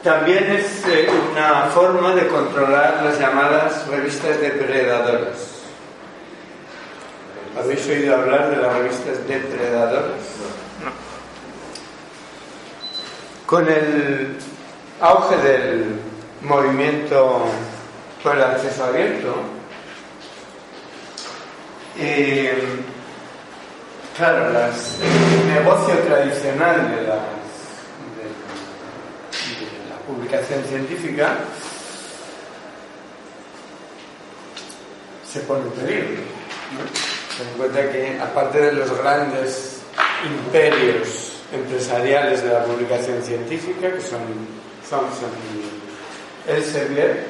también es una forma de controlar las llamadas revistas depredadoras. ¿Habéis oído hablar de las revistas depredadoras? No. Con el auge del movimiento por el acceso abierto, claro, el negocio tradicional de la publicación científica se pone en peligro, ¿no? Se encuentra que, aparte de los grandes imperios empresariales de la publicación científica, que son Thomson y Elsevier,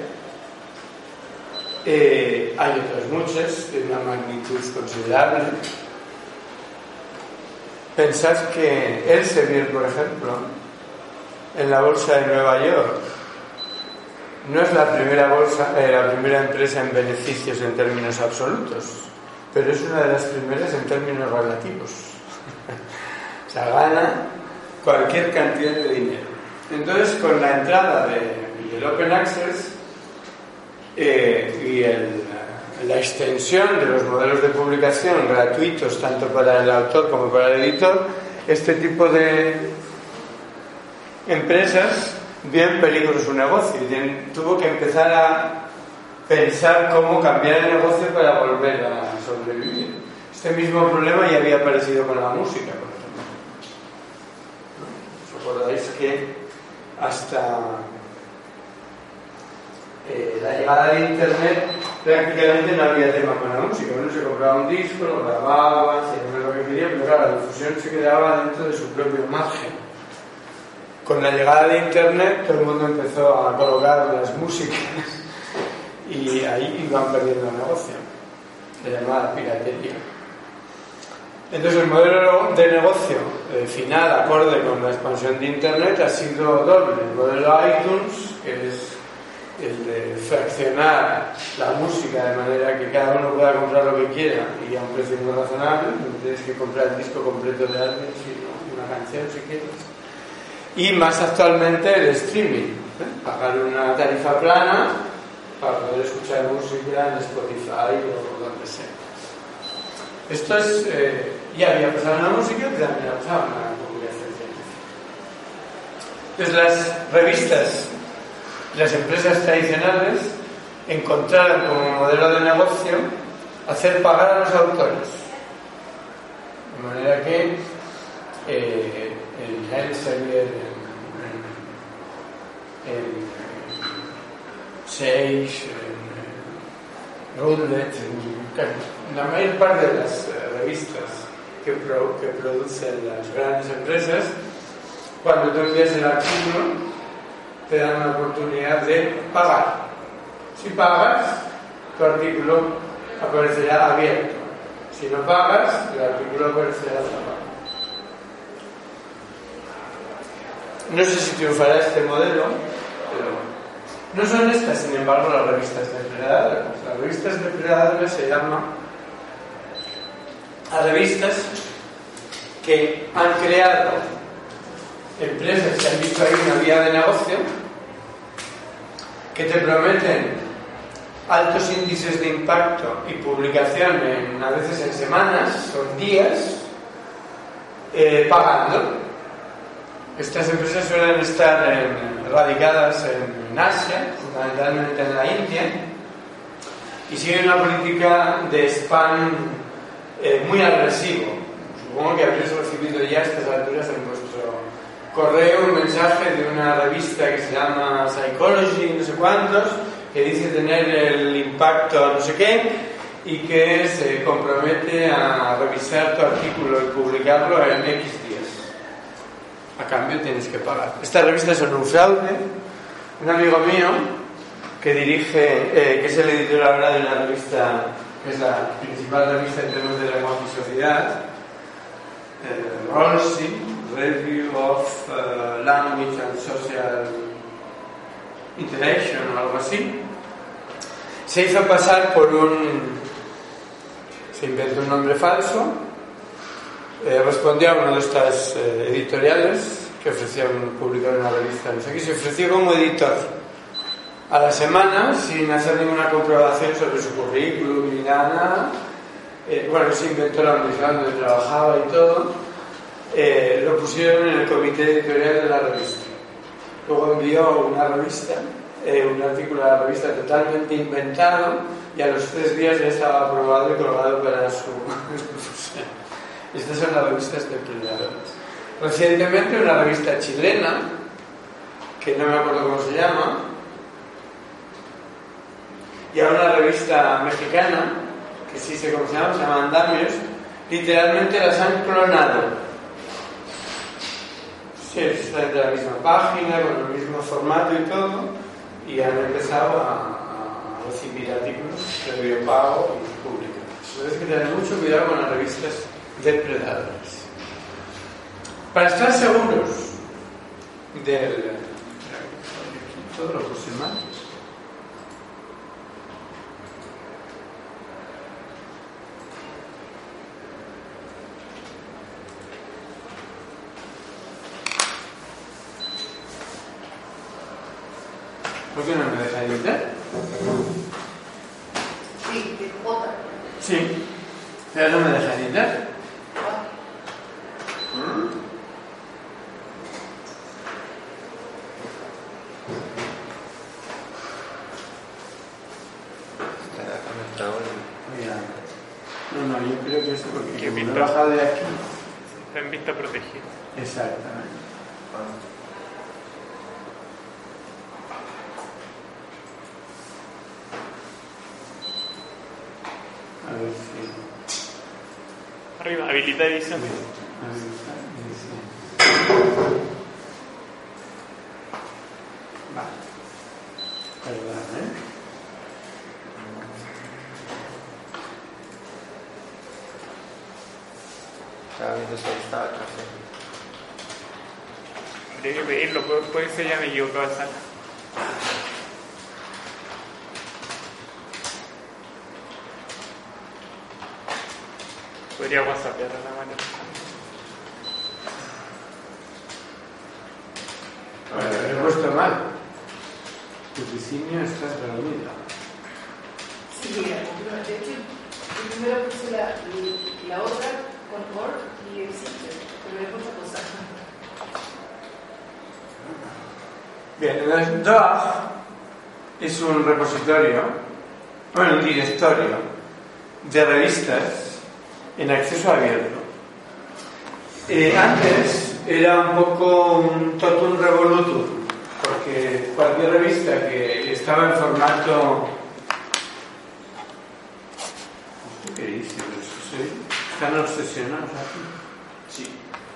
hay otras muchas de una magnitud considerable. Pensad que Elsevier, por ejemplo, en la bolsa de Nueva York, no es la primera empresa en beneficios en términos absolutos, pero es una de las primeras en términos relativos. O sea, gana cualquier cantidad de dinero. Entonces, con la entrada del Open Access y la extensión de los modelos de publicación gratuitos tanto para el autor como para el editor, este tipo de empresas vio en peligro su negocio y tuvo que empezar a pensar cómo cambiar el negocio para volver a sobrevivir. Este mismo problema ya había aparecido con la música, por ejemplo. ¿No? ¿Os acordáis que hasta la llegada de Internet prácticamente no había tema con la música? Uno se compraba un disco, lo grababa, hacía lo que quería, pero claro, la difusión se quedaba dentro de su propio margen. Con la llegada de Internet todo el mundo empezó a colocar las músicas y ahí iban perdiendo el negocio, la llamada piratería. Entonces el modelo de negocio final, acorde con la expansión de Internet, ha sido doble. El modelo iTunes, que es el de fraccionar la música de manera que cada uno pueda comprar lo que quiera y a un precio muy razonable, no tienes que comprar el disco completo de alguien, sino una canción si quieres. Y más actualmente el streaming, pagar una tarifa plana para poder escuchar música en Spotify o donde sea. Esto es, ya había pasado en la música y también ha pasado en la publicación científica. Entonces las revistas, las empresas tradicionales encontraron como modelo de negocio hacer pagar a los autores, de manera que el Elsevier, el Sage, Routledge, la mayor parte de las revistas que producen las grandes empresas, cuando tú envías el artículo te dan la oportunidad de pagar. Si pagas, tu artículo aparecerá abierto. Si no pagas, el artículo aparecerá cerrado. No sé si triunfará este modelo, pero no son estas, sin embargo, las revistas depredadoras. Las revistas depredadoras se llaman a revistas que han creado empresas que han visto ahí una vía de negocio, que te prometen altos índices de impacto y publicación a veces en semanas o en días, pagando. Estas empresas suelen estar radicadas en Asia, fundamentalmente en la India, y siguen una política de spam muy agresivo. Supongo que habréis recibido ya a estas alturas en vuestro correo un mensaje de una revista que se llama Psychology, no sé cuántos, que dice tener el impacto no sé qué y que se compromete a revisar tu artículo y publicarlo en X días. A cambio tienes que pagar. Estas revistas son un fraude. Un amigo mío que dirige, que es el editor ahora de una revista que es la principal revista en términos de lenguaje y sociedad, ROLSI, Review of Language and Social Interaction o algo así, se hizo pasar por se inventó un nombre falso, respondió a una de estas editoriales que ofrecía publicar una revista, no sé qué, se ofreció como editor a la semana sin hacer ninguna comprobación sobre su currículum ni nada. Bueno, se inventó la universidad donde trabajaba y todo. Lo pusieron en el comité editorial de la revista. Luego envió una revista, un artículo a la revista totalmente inventado, y a los 3 días ya estaba aprobado y colgado para su difusión. Estas son las revistas depredadoras. Recientemente una revista chilena, que no me acuerdo cómo se llama, y a una revista mexicana, que sí sé cómo se llama Andamios, literalmente las han clonado. Sí, están de la misma página, con el mismo formato y todo, y han empezado a recibir artículos previo pago y público. Entonces hay que tener mucho cuidado con las revistas depredadoras. Para estar seguros del... todo lo puse mal. ¿Por qué no me deja editar? Sí, de J. Sí, pero no me deja editar. Estará conectado. No, yo creo que es porque ¿Qué como pinta? he bajado de aquí. Está en vista protegida. Exactamente. A ver si... Arriba, habilita edición. Vale. Perdón, Estaba viendo si estaba atrás. Habría que pedirlo, puede ser ya me equivoco de sala. Podría whatsappear a la mano. Lo he puesto mal. Tu diseño está reunido. Sí, de hecho, primero puse la otra con org y existe, pero le he puesto cosa. Bien, el DOAG es un repositorio, bueno, un directorio de revistas en acceso abierto. Antes era un poco un totum revolutum, porque cualquier revista que estaba en formato... ¿Qué dice? ¿Están obsesionados aquí? Sí.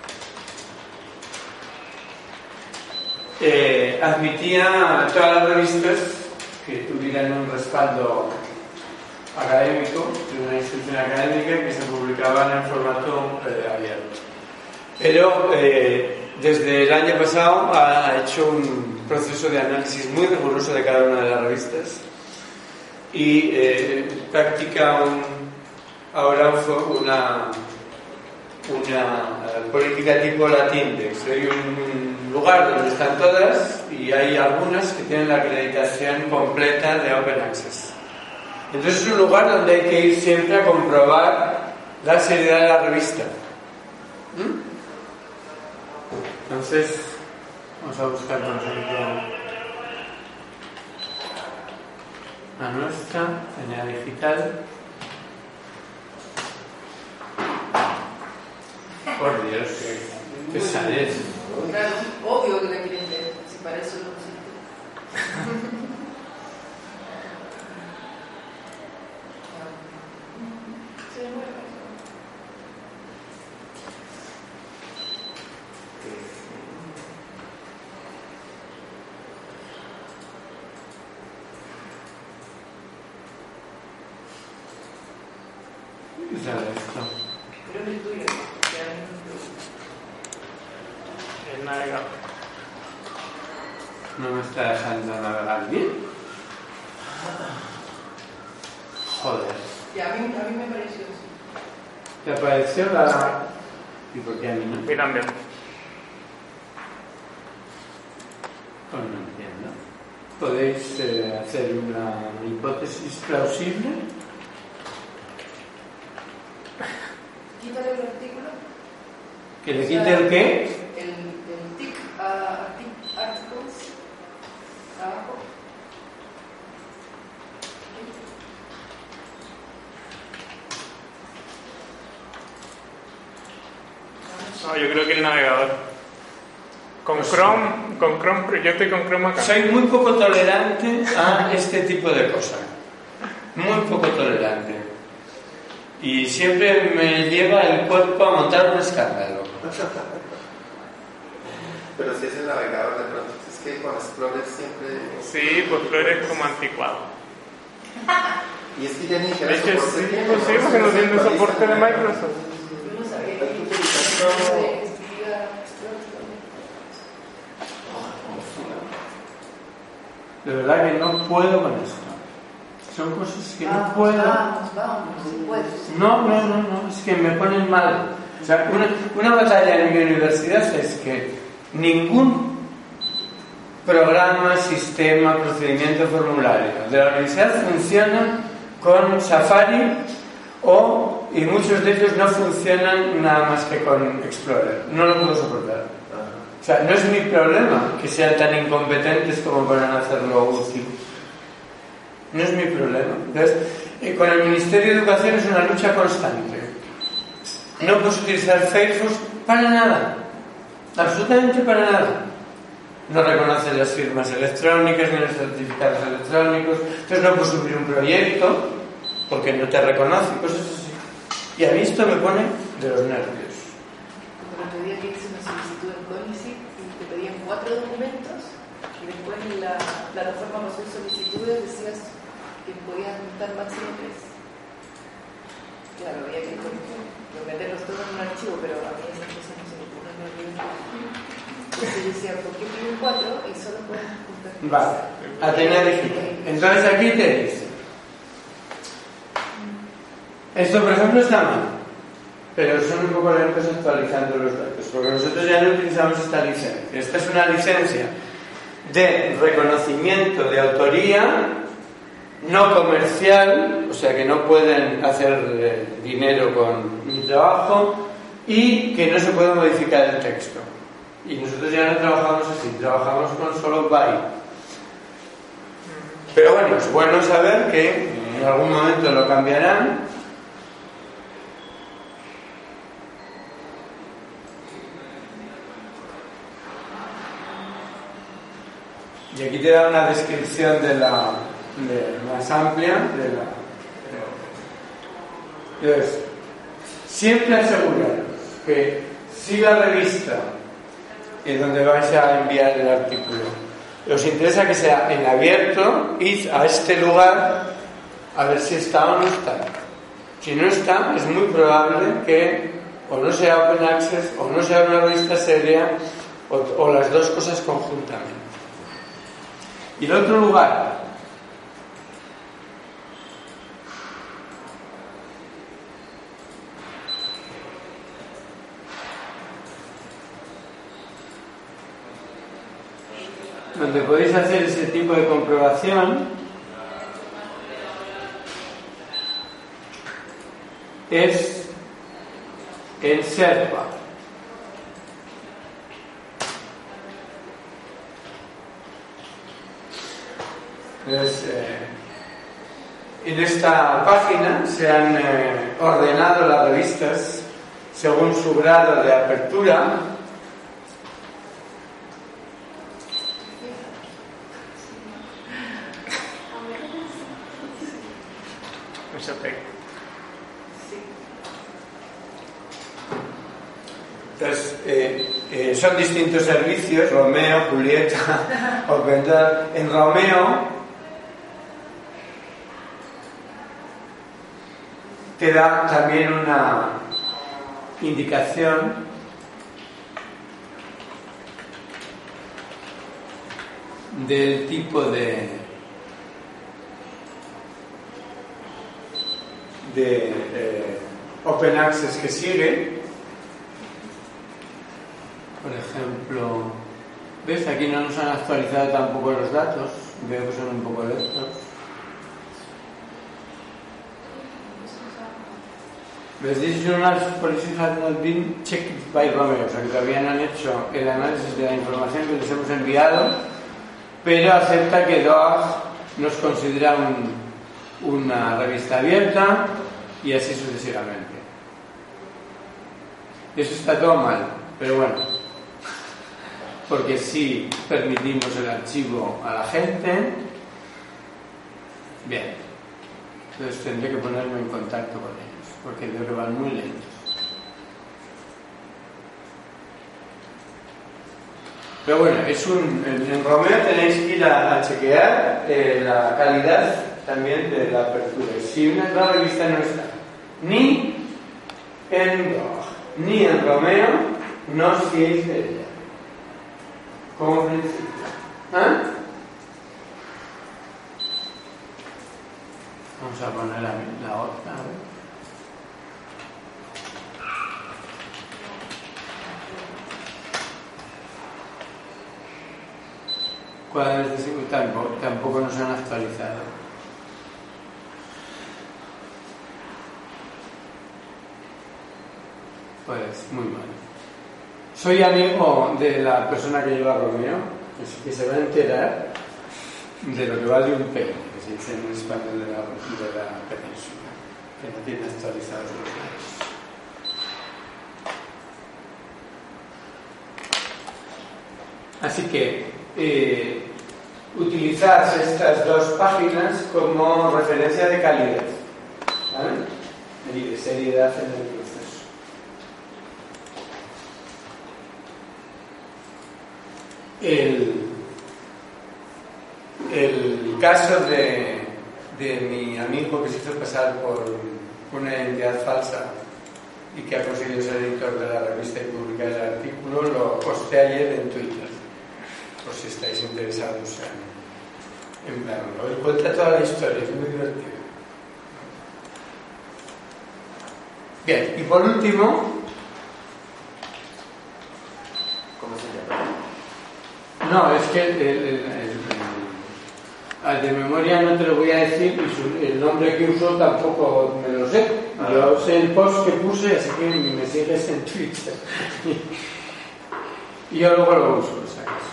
Admitía todas las revistas que tuvieran un respaldo académico de una institución académica que se publicaban en formato abierto. Pero desde el año pasado ha hecho un proceso de análisis muy riguroso de cada una de las revistas y practica ahora una política tipo Latindex. Hay un lugar donde están todas y hay algunas que tienen la acreditación completa de Open Access. Entonces es un lugar donde hay que ir siempre a comprobar la seriedad de la revista. Entonces vamos a buscar, por ejemplo, la nuestra, Enea Digital. Por Dios, qué pesadez. Claro, obvio que la quieren ver, si para eso lo pusiste. ¿Qué sale esto? Pero es el tuyo, que a mí El navegador. No me está dejando navegar bien. Joder. y a mí me pareció así. ¿Te apareció la...? ¿Y por qué a mí no? Voy cambiando. Pues no entiendo. ¿Podéis hacer una hipótesis plausible? Quítale el artículo. ¿Que le quite el qué? El tick a articles abajo. No, yo creo que el navegador. Con Chrome, yo estoy con Chrome acá. Soy muy poco tolerante a este tipo de cosas. Muy poco tolerante. Y siempre me lleva el cuerpo a montar un escándalo. Pero si es el navegador de pronto, es que con Explorer siempre... Sí, pues Explorer es como anticuado. Y es que ya ni De siquiera hecho, soporte sí, tiene, pues sí, porque no tiene soporte de Microsoft. Yo no sabía Hay que utilización. escribía Explorer también. De verdad que no puedo con esto. Son cosas que no puedo. Vamos, si puedes. No, es que me ponen mal. O sea, una batalla en mi universidad es que ningún programa, sistema, procedimiento, formulario de la universidad funciona con Safari y muchos de ellos no funcionan nada más que con Explorer. No lo puedo soportar. O sea, no es mi problema que sean tan incompetentes como para hacerlo útil. No es mi problema. Entonces, con el Ministerio de Educación es una lucha constante. No puedes utilizar Firefox para nada. Absolutamente para nada. No reconoce las firmas electrónicas ni los certificados electrónicos. Entonces no puedes subir un proyecto porque no te reconoce, cosas así. Y a mí esto me pone de los nervios. Como el otro día que hice una solicitud en Conicet y te pedían 4 documentos y después en la plataforma para hacer solicitudes decías que podías juntar máximo 3. Claro, había que meterlos todos en un archivo, pero a mí esas cosas no se me ocurren en el libro. Entonces yo decía, ¿por qué piden 4 y solo pueden juntar 3? Vale, Atenea Digital. Entonces aquí te dice, esto por ejemplo está mal, pero son un poco lentos actualizando los datos, porque nosotros ya no utilizamos esta licencia. Esta es una licencia de reconocimiento de autoría no comercial, o sea que no pueden hacer dinero con mi trabajo y que no se puede modificar el texto. Y nosotros ya no trabajamos así, trabajamos con solo byte. Pero bueno, es bueno saber que en algún momento lo cambiarán. Y aquí te da una descripción más amplia de la... Entonces, siempre aseguraros que si la revista es donde vais a enviar el artículo os interesa que sea en abierto, id a este lugar a ver si está o no está. Si no está, es muy probable que o no sea Open Access o no sea una revista seria o las dos cosas conjuntamente. Y el otro lugar donde podéis hacer ese tipo de comprobación es en Sherpa. Entonces, en esta página se han ordenado las revistas según su grado de apertura. Entonces, son distintos servicios, Romeo, Julieta, OpenDrive. En Romeo te da también una indicación del tipo de Open Access que sigue. Por ejemplo, ¿Ves? Aquí no nos han actualizado tampoco los datos. Veo que son un poco lentos. ¿Ves? These journals policies have not been checked by Romeo. O sea, que todavía no han hecho el análisis de la información que les hemos enviado, pero acepta que DOAG nos considera una revista abierta y así sucesivamente. Eso está todo mal, pero bueno, porque si permitimos el archivo a la gente, bien, entonces tendré que ponerme en contacto con ellos, porque creo que van muy lentos. Pero bueno, en Romeo tenéis que ir a chequear la calidad también de la apertura. Si una revista no está ni en DOAG ni en Romeo, no os fiéis de ella. Como principio. ¿Ah? Vamos a poner la otra. A ver. ¿Cuál es de tampoco nos han actualizado? Pues muy mal. Soy amigo de la persona que lleva a Romeo, que se va a enterar de lo que vale un pelo, que se dice en español de la península, que no tiene actualizados los datos. Así que utilizad estas dos páginas como referencia de calidad, ¿vale? Y de seriedad en el proceso. El caso de mi amigo que se hizo pasar por una identidad falsa y que ha conseguido ser editor de la revista y publicar el artículo, lo posté ayer en Twitter, por si estáis interesados en verlo. Él cuenta toda la historia, es muy divertido. Bien, y por último, no, es que de memoria no te lo voy a decir y el nombre que usó tampoco me lo sé. Yo sé el post que puse, así que me sigues en Twitter. Y yo luego lo uso, si acaso.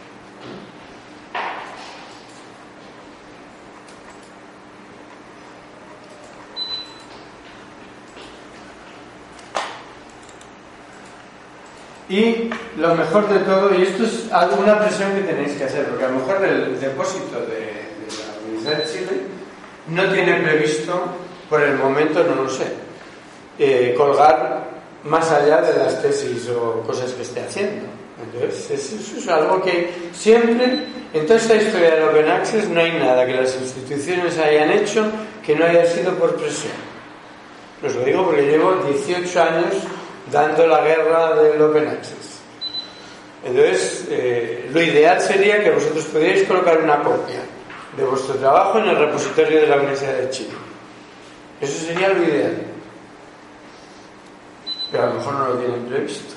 Y lo mejor de todo, y esto es alguna presión que tenéis que hacer, porque a lo mejor el depósito de la Universidad de Chile no tiene previsto, por el momento no lo sé, colgar más allá de las tesis o cosas que esté haciendo. Entonces, eso es algo que siempre, en toda esta historia del Open Access, no hay nada que las instituciones hayan hecho que no haya sido por presión. Os lo digo porque llevo 18 años dando la guerra del Open Access. Entonces, lo ideal sería que vosotros pudierais colocar una copia de vuestro trabajo en el repositorio de la Universidad de Chile. Eso sería lo ideal. Pero a lo mejor no lo tienen previsto.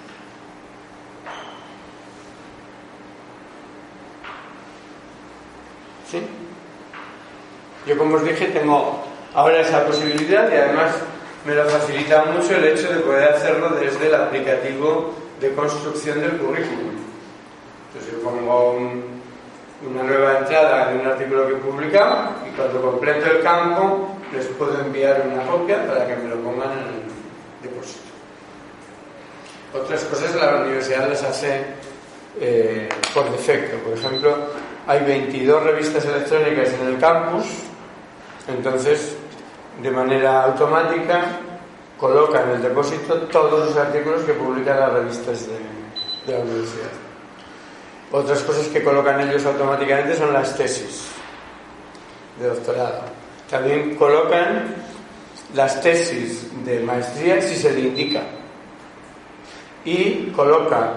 ¿Sí? Yo, como os dije, tengo ahora esa posibilidad y además me lo facilita mucho el hecho de poder hacerlo desde el aplicativo de construcción del currículum. Entonces yo pongo una nueva entrada de un artículo que he publicado y cuando completo el campo les puedo enviar una copia para que me lo pongan en el depósito. Otras cosas la universidad las hace por defecto. Por ejemplo, hay 22 revistas electrónicas en el campus, entonces de manera automática coloca en el depósito todos los artículos que publican las revistas de la universidad. Otras cosas que colocan ellos automáticamente son las tesis de doctorado. También colocan las tesis de maestría si se le indica. Y coloca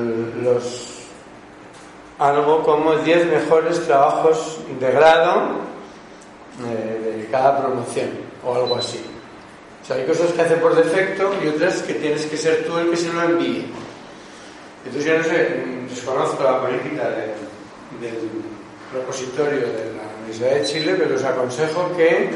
algo como 10 mejores trabajos de grado de cada promoción o algo así. O sea, hay cosas que hace por defecto y otras que tienes que ser tú el que se lo envíe. Entonces yo no sé, desconozco la política del repositorio de la Universidad de Chile, pero os aconsejo que,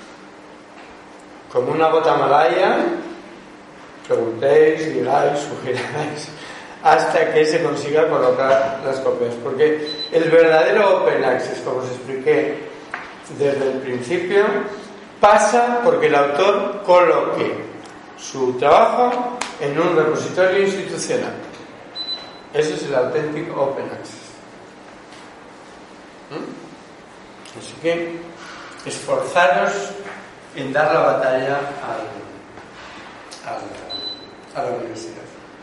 como una gota malaya, preguntéis, digáis, sugiráis, hasta que se consiga colocar las copias. Porque el verdadero Open Access, como os expliqué desde el principio, pasa porque el autor coloque su trabajo en un repositorio institucional. Ese es el auténtico Open Access. Así que esforzaros en dar la batalla a la universidad.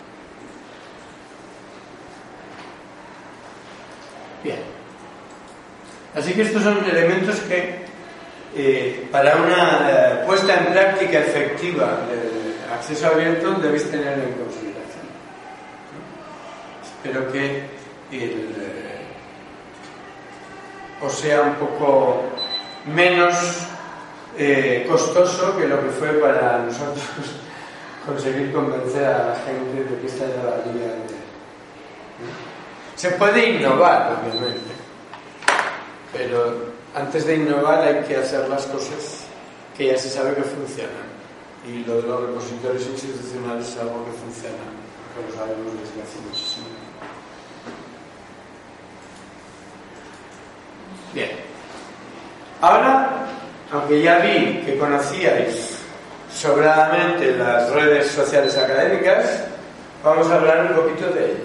Bien. Así que estos son elementos que para una puesta en práctica efectiva del acceso abierto debéis tener en consideración. Espero que os sea un poco menos costoso que lo que fue para nosotros conseguir convencer a la gente de que esta era la línea de... Se puede innovar, obviamente, pero antes de innovar hay que hacer las cosas que ya se sabe que funcionan, y lo de los repositorios institucionales es algo que funciona, que lo sabemos desde hace muchísimo tiempo. Bien, ahora, aunque ya vi que conocíais sobradamente las redes sociales académicas, vamos a hablar un poquito de ellas.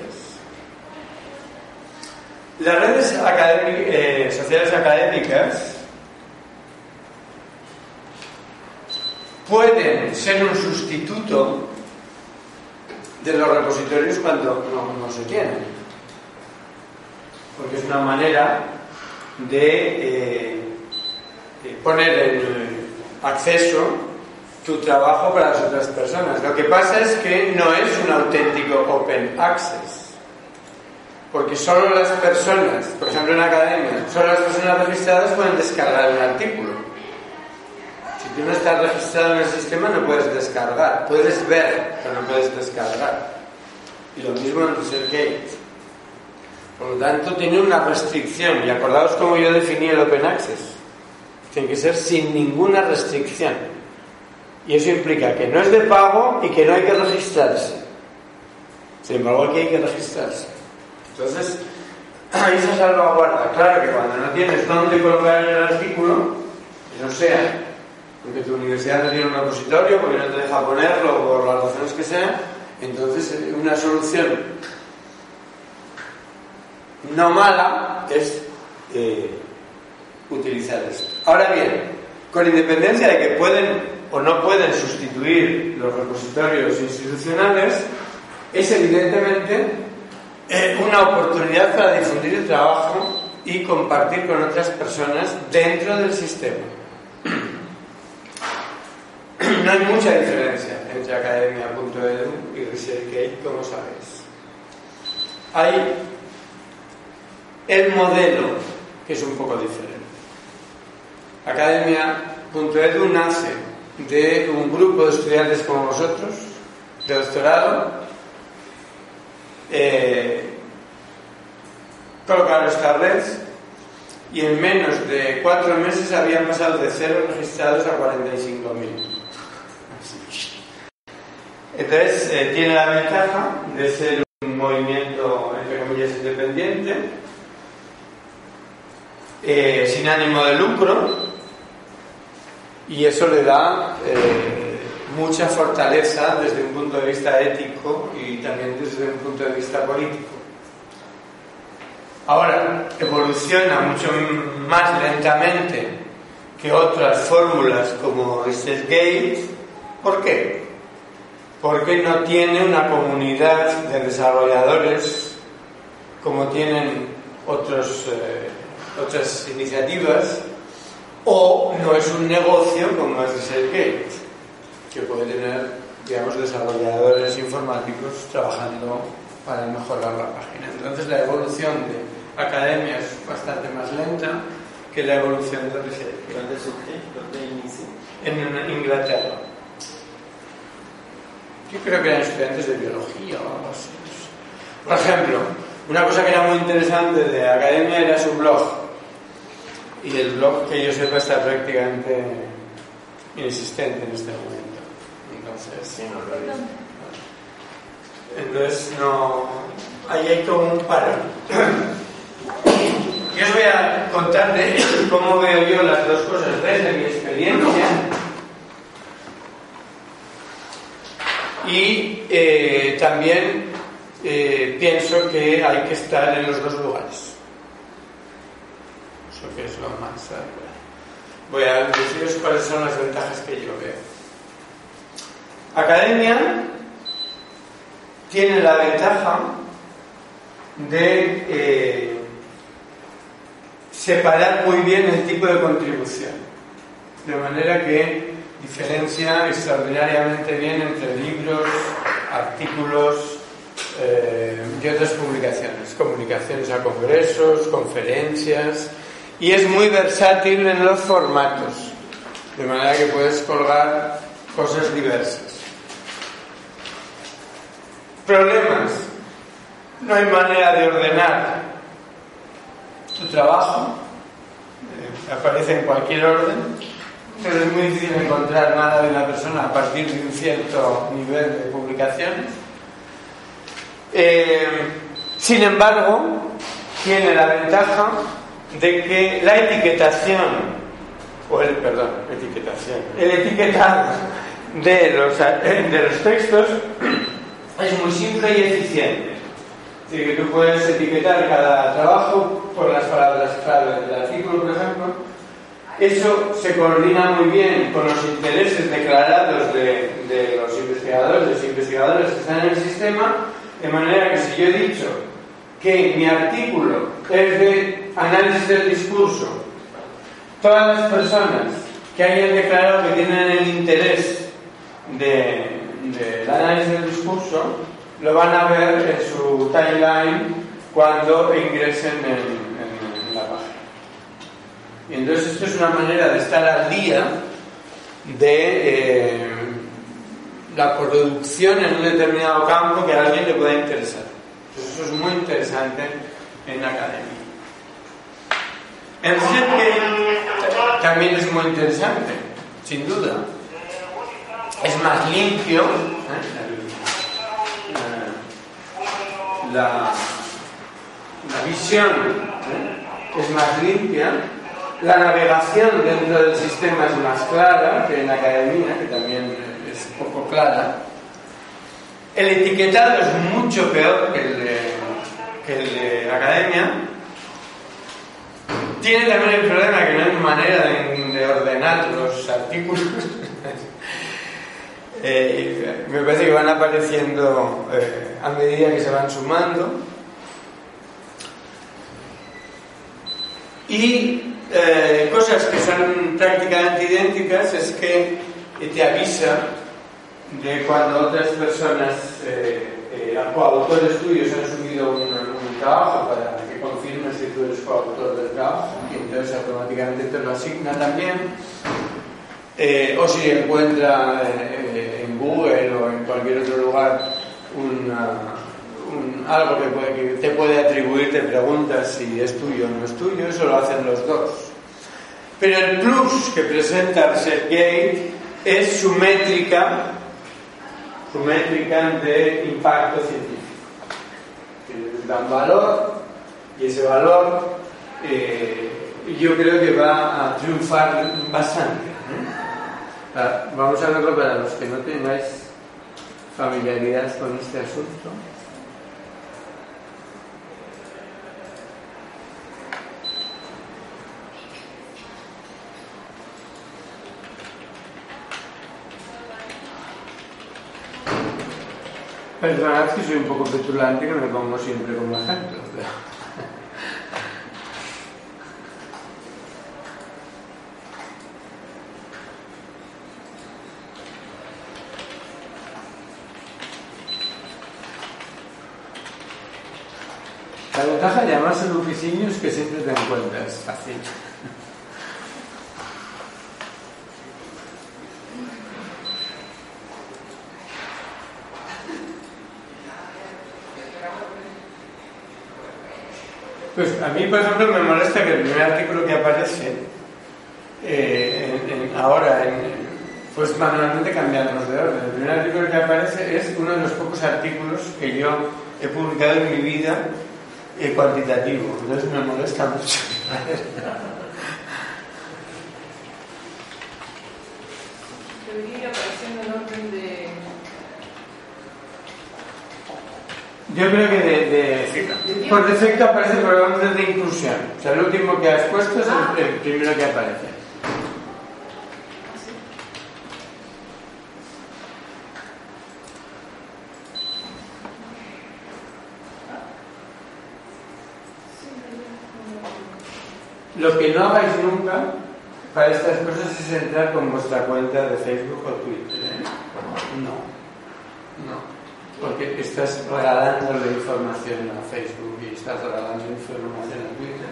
Las redes sociales académicas pueden ser un sustituto de los repositorios cuando no se tienen, porque es una manera de poner en acceso tu trabajo para las otras personas. Lo que pasa es que no es un auténtico Open Access, porque solo las personas, por ejemplo en academia, solo las personas registradas pueden descargar un artículo. Si tú no estás registrado en el sistema no puedes descargar, puedes ver, pero no puedes descargar. Y lo mismo en ResearchGate. Por lo tanto, tiene una restricción. Y acordaos cómo yo definí el Open Access. Tiene que ser sin ninguna restricción. Y eso implica que no es de pago y que no hay que registrarse. Sin embargo, aquí hay que registrarse. Entonces, hay esa salvaguarda. Claro que cuando no tienes dónde colocar el artículo, que no sea porque tu universidad no tiene un repositorio, porque no te deja ponerlo, por las razones que sean, entonces una solución no mala es utilizar esto. Ahora bien, con independencia de que pueden o no pueden sustituir los repositorios institucionales, es evidentemente una oportunidad para difundir el trabajo y compartir con otras personas dentro del sistema. No hay mucha diferencia entre academia.edu y ResearchGate, como sabéis. Hay el modelo, que es un poco diferente. Academia.edu nace de un grupo de estudiantes como vosotros, de doctorado, colocaron esta red y en menos de 4 meses habían pasado de 0 registrados a 45.000. Entonces tiene la ventaja de ser un movimiento, entre comillas, independiente, sin ánimo de lucro, y eso le da mucha fortaleza desde un punto de vista ético y también desde un punto de vista político. Ahora, evoluciona mucho más lentamente que otras fórmulas como ResearchGate. ¿Por qué? Porque no tiene una comunidad de desarrolladores como tienen otras iniciativas, o no es un negocio como es ResearchGate, que puede tener, digamos, desarrolladores informáticos trabajando para mejorar la página. Entonces la evolución de academia es bastante más lenta que la evolución de ResearchGate. ¿Dónde surge? ¿Dónde inicia? En Inglaterra. Yo creo que eran estudiantes de biología o algo así. Por ejemplo, una cosa que era muy interesante de Academia era su blog. Y el blog, que yo sepa, está prácticamente inexistente en este momento. Entonces no... Ahí hay como un paro. Yo os voy a contar de cómo veo yo las dos cosas desde mi experiencia. Y también pienso que hay que estar en los dos lugares. Eso que es lo más adecuado. Voy a deciros cuáles son las ventajas que yo veo. Academia tiene la ventaja de separar muy bien el tipo de contribución, de manera que diferencia extraordinariamente bien entre libros, artículos y otras publicaciones, comunicaciones a congresos, conferencias, y es muy versátil en los formatos, de manera que puedes colgar cosas diversas. Problemas: no hay manera de ordenar tu trabajo, aparece en cualquier orden, pero es muy difícil encontrar nada de una persona a partir de un cierto nivel de publicaciones. Sin embargo, tiene la ventaja de que la etiquetación, el etiquetado de los textos es muy simple y eficiente. Es decir, que tú puedes etiquetar cada trabajo por las palabras clave del artículo, por ejemplo. Eso se coordina muy bien con los intereses declarados de los investigadores y investigadoras que están en el sistema, de manera que si yo he dicho que mi artículo es de análisis del discurso, todas las personas que hayan declarado que tienen el interés del análisis del discurso lo van a ver en su timeline cuando ingresen en la página. Y entonces esto es una manera de estar al día de la producción en un determinado campo que a alguien le pueda interesar. Entonces eso es muy interesante en Academia. En Researchgate también es muy interesante, sin duda. Es más limpio, la visión es más limpia, la navegación dentro del sistema es más clara que en Academia, que también es poco clara. El etiquetado es mucho peor que el de Academia. Tiene también el problema que no hay manera de ordenar los artículos. Me parece que van apareciendo a medida que se van sumando. Y cosas que son prácticamente idénticas es que te avisa de cuando otras personas, coautores tuyos, han subido un trabajo para que confirmes que tú eres coautor del trabajo, y entonces automáticamente te lo asigna también. O si encuentra en Google o en cualquier otro lugar algo que te puede atribuir, te preguntas si es tuyo o no es tuyo. Eso lo hacen los dos. Pero el plus que presenta ResearchGate es su métrica de impacto científico, que les dan valor, y ese valor yo creo que va a triunfar bastante. Vamos a verlo para los que no tengáis familiaridad con este asunto. Perdonad que soy un poco petulante, que me pongo siempre como ejemplo. La ventaja de llamarse Luficiño es que siempre te encuentras fácil. Pues a mí, por ejemplo, me molesta que el primer artículo que aparece pues manualmente cambiamos de orden. El primer artículo que aparece es uno de los pocos artículos que yo he publicado en mi vida cuantitativo, entonces me molesta mucho. Debería ir apareciendo en orden de... Yo creo que por defecto aparece por orden de inclusión. O sea, el último que has puesto es el primero que aparece. Lo que no hagáis nunca para estas cosas es entrar con vuestra cuenta de Facebook o Twitter, ¿eh? No. Porque estás regalando la información a Facebook y estás regalando información a Twitter.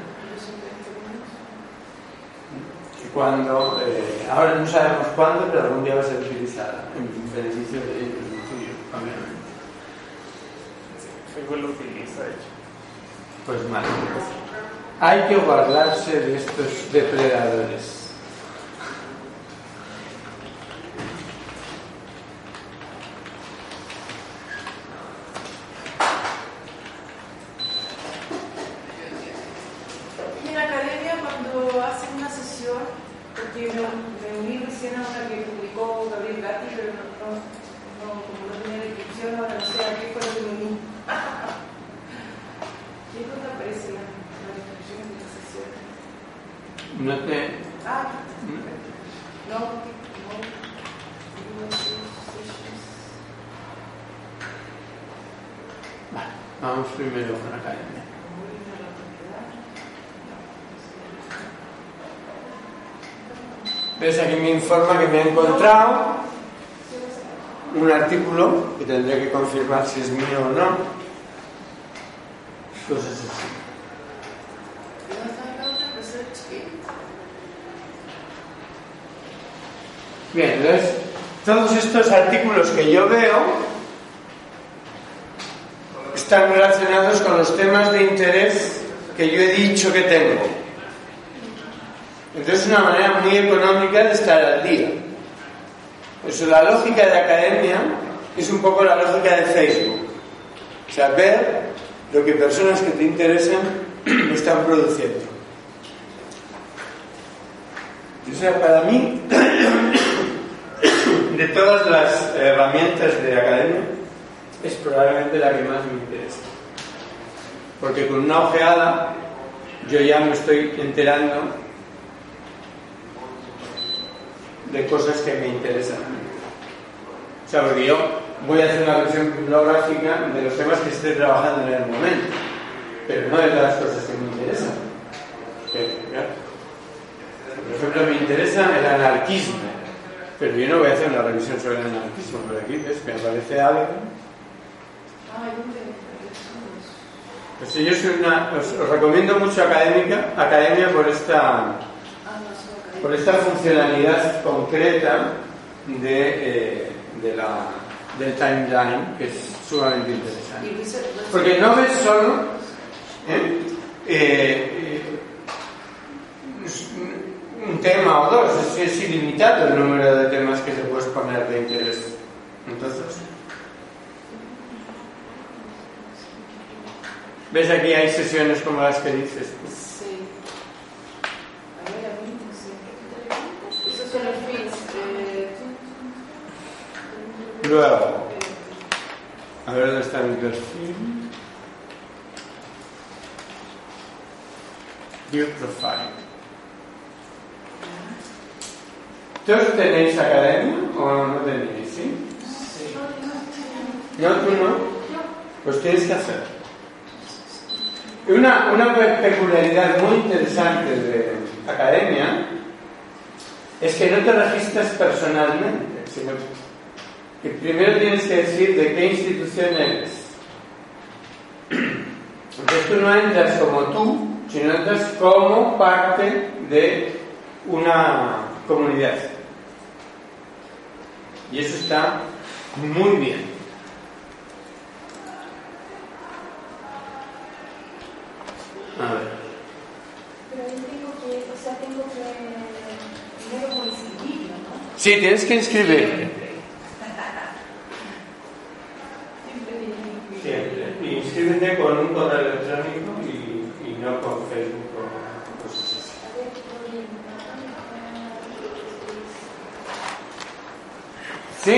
Y cuando, ahora no sabemos cuándo, pero algún día va a ser utilizada en beneficio de ellos, no tuyo, obviamente. Facebook lo utiliza, de hecho. Pues mal. Hay que guardarse de estos depredadores. En la academia, cuando hacen una sesión, porque me uní recién a una que publicó Gabriel Gatti, pero como no tenía descripción, ahora no sé a qué fue lo que me uní. ¿Y dónde aparece la descripción de la sesión? No te... No. Vale, vamos primero con la academia. ¿Ves? Aquí me informa que me ha encontrado un artículo que tendré que confirmar si es mío o no. Cosas así. Bien, entonces, todos estos artículos que yo veo están relacionados con los temas de interés que yo he dicho que tengo. Entonces es una manera muy económica de estar al día. Pues la lógica de academia es un poco la lógica de Facebook. O sea, ver lo que personas que te interesan están produciendo. O sea, para mí, de todas las herramientas de academia, es probablemente la que más me interesa. Porque con una ojeada yo ya me estoy enterando de cosas que me interesan. O sea, porque yo voy a hacer una versión bibliográfica de los temas que esté trabajando en el momento, pero no de las cosas que me interesan. Por ejemplo, me interesa el anarquismo, pero yo no voy a hacer una revisión sobre el anarquismo, pero aquí ves, me aparece algo. Pues yo soy os recomiendo mucho academia por esta funcionalidad concreta del timeline, que es sumamente interesante. Porque no ves solo un tema o dos, es ilimitado el número de temas que se puedes poner de interés. Entonces, ¿ves? Aquí hay sesiones como las que dices. Sí. A ver, a mí, sí. Esos son los feeds. Luego, a ver dónde está mi perfil. View profile. ¿Todos tenéis academia o no tenéis? ¿Sí? ¿No? ¿Tú no? Pues tienes que hacer. Una peculiaridad muy interesante de academia es que no te registras personalmente, sino que primero tienes que decir de qué institución eres. Entonces tú no entras como tú, sino entras como parte de una comunidad. Y eso está muy bien. A ver. Pero ahí tengo que primero como inscribirlo, ¿no? Sí, tienes que inscribirte. Siempre. Y inscríbete con un correo electrónico y no con Facebook o cosas así. ¿Sí?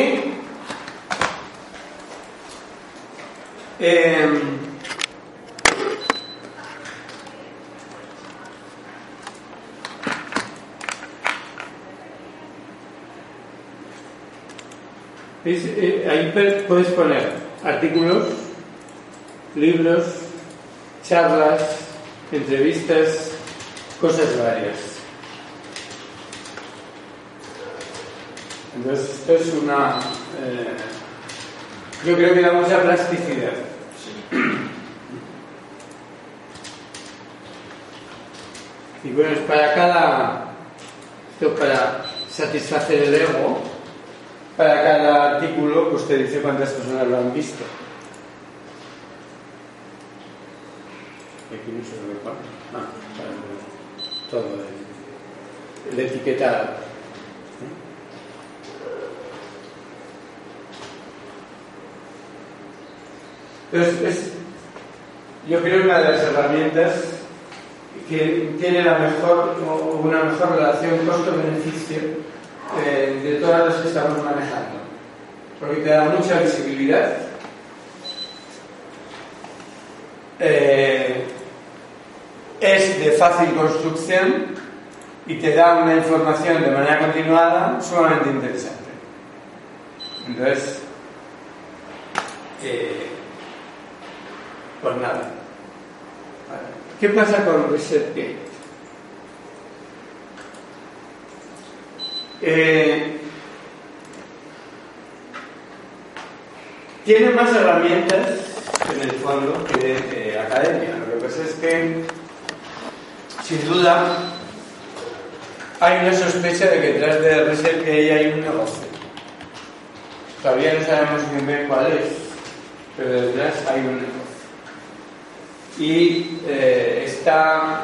Ahí puedes poner artículos, libros, charlas, entrevistas, cosas varias. Entonces esto es una... yo creo que da mucha plasticidad. Y bueno, es para satisfacer el ego. Para cada artículo, pues te dice cuántas personas lo han visto. Aquí no se lo ve cuál. Todo el etiquetado. Entonces, yo creo que una de las herramientas que tiene una mejor relación costo-beneficio de todas las que estamos manejando, porque te da mucha visibilidad, es de fácil construcción y te da una información de manera continuada sumamente interesante. Entonces, pues nada. ¿Qué pasa con ResearchGate? Tiene más herramientas en el fondo que academia. Lo que pasa es que, sin duda, hay una sospecha de que detrás de ResearchGate hay un negocio. Todavía no sabemos muy bien cuál es, pero detrás hay un negocio. Y está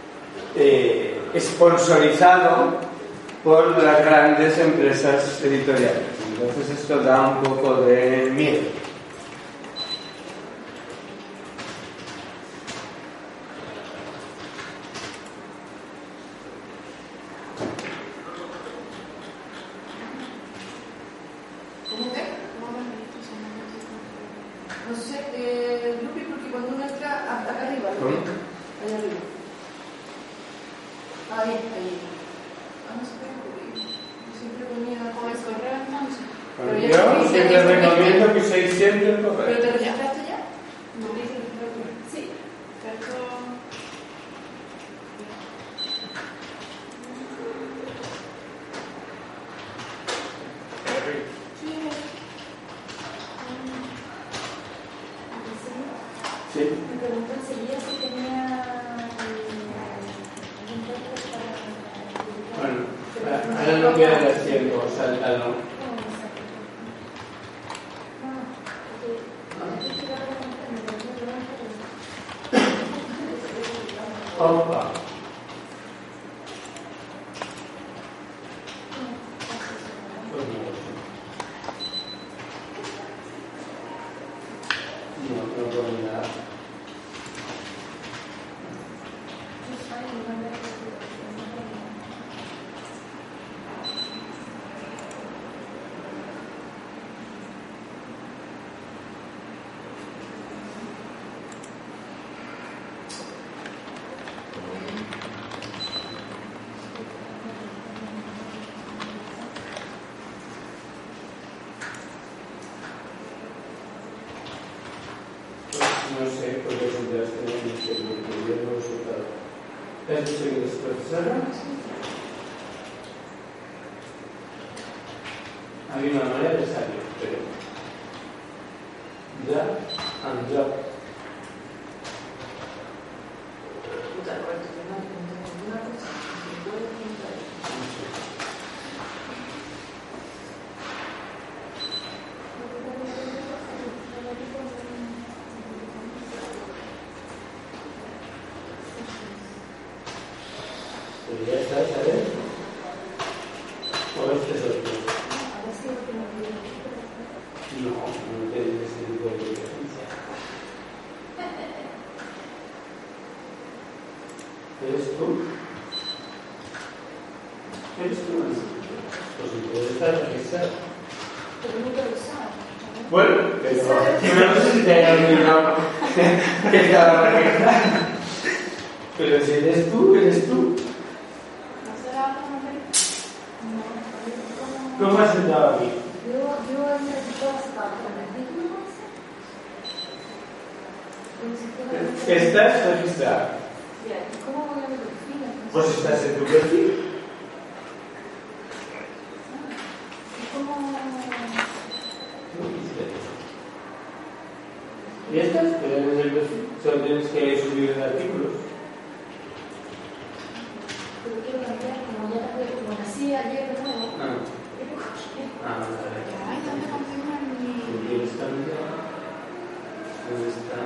sponsorizado por las grandes empresas editoriales. Entonces esto da un poco de miedo. ¿Cómo ves? No sé, Lupi, porque cuando uno entra hasta acá arriba, ¿no? ¿Cómo? Allá arriba. Ahí. No sé, porque siempre ponía con el correo, no sé. Bueno, yo siempre recomiendo que uséis siempre el correo. ¿Pero te registraste ya? No, sí. Pero... Sí. Me preguntó enseguida si tenía algún dato para... Bueno, ahora no queda el tiempo, sáltalo. Opa. No puedo nada. No sé por qué tendrás que tener que yo no sé claro. ¿Es dicho que eres profesora? Hay una manera de salir, pero ya and job. Puta, Roberto, yo no tengo ninguna cosa. Me puedo preguntar. Pues ya está, ¿sabes? ¿O este es otro? No, no tienes ese tipo de diferencia. ¿Eres tú? ¿Eres tú? Pues entonces estás registrado. Pero nunca lo sabe. Bueno, pero no sé si te haya olvidado que estaba registrado. Pero si eres tú, eres tú. ¿No será otro nombre? No. ¿Cómo has sentado aquí? Yo necesito hasta con el título. Estás registrado. ¿Cómo voy a mi perfil? Pues estás en tu perfil. ¿Cómo? ¿Y estás? Tienes el perfil. Solo tienes que subir artículos. Pero quiero cambiar, como ya como nací ayer de nuevo. Vale. Ay, ¿dónde confirman mi...? ¿Quieres cambiar? ¿Dónde está?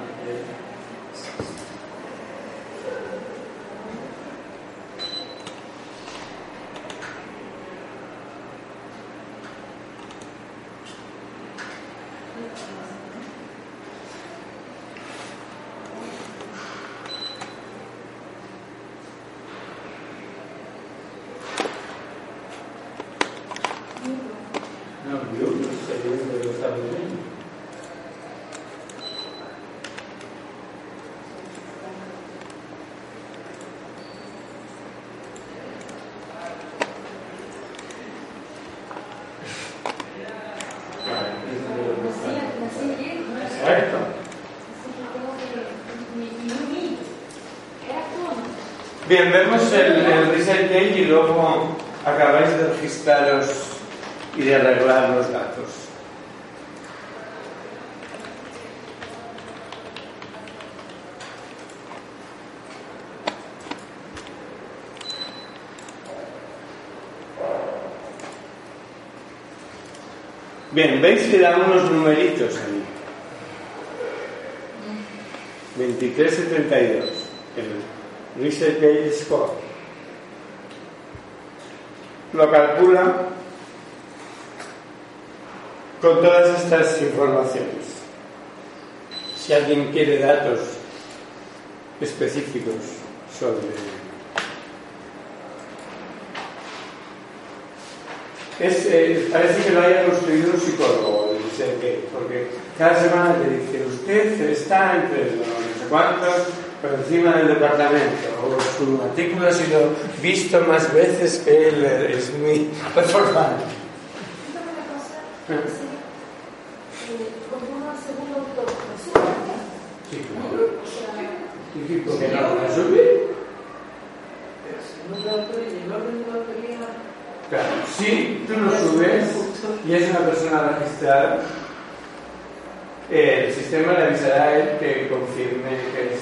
No, yo no sé dónde lo está viendo. Nací ayer, ¿no? Exacto. Así que tengo que... Era todo. Bien, vemos el reset page y luego acabáis de registraros y de arreglar los datos. Bien, veis que dan unos numeritos ahí. 23.72. El reset page score. Lo calcula con todas estas informaciones. Si alguien quiere datos específicos sobre... parece que lo haya construido un psicólogo, porque cada semana te dice, usted está entre los no sé cuántos por encima del departamento, o su artículo ha sido visto más veces que él es muy performante. Cuéntame una cosa, cuando uno hace segundo autor, ¿lo sube también? Sí, claro. O sea, ¿Y por qué no lo sube? Claro, si tú lo subes y es una persona registrada, el sistema le avisará a él que confirme que es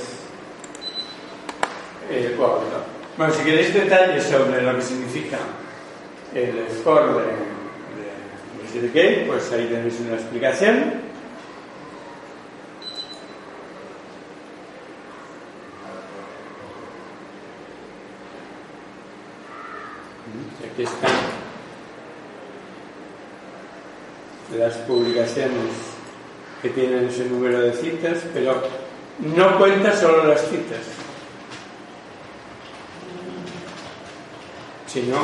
bueno, no. Bueno, si queréis detalles sobre lo que significa el score de Gate, pues ahí tenéis una explicación. Aquí están las publicaciones que tienen ese número de citas, pero no cuenta solo las citas, sino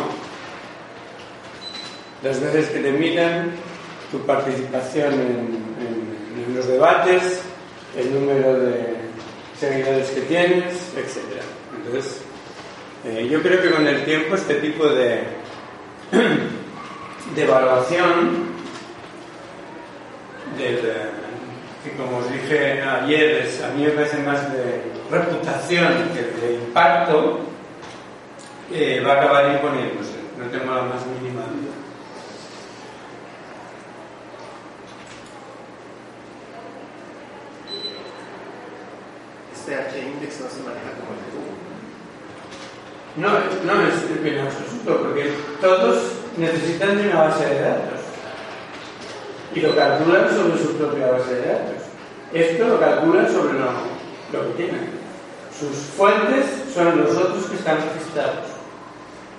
las veces que te miran, tu participación en los debates, el número de seguidores que tienes, etc. Entonces, yo creo que con el tiempo este tipo de evaluación, que como os dije ayer, a mí me parece más de reputación que de impacto, va a acabar imponiéndose, no tengo la más mínima duda. Este H-index no se maneja como el de Google. No es en absoluto, porque todos necesitan de una base de datos y lo calculan sobre su propia base de datos. Esto lo calculan sobre lo que tienen. Sus fuentes son los otros que están registrados.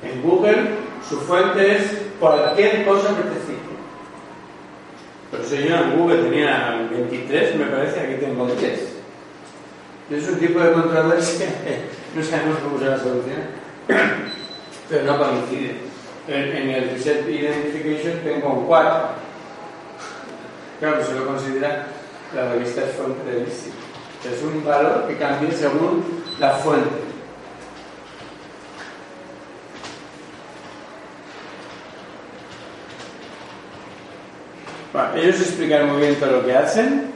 En Google su fuente es cualquier cosa que te cite. Pero si yo en Google tenía 23, me parece, aquí tengo 10. Es un tipo de controversia que no sabemos cómo se va a solucionar, pero no coincide. En el Reset Identification tengo un 4. Claro, pues se lo considera la revista es fuente de Lizzie. Es un valor que cambia según la fuente. Bueno, ellos explican muy bien todo lo que hacen.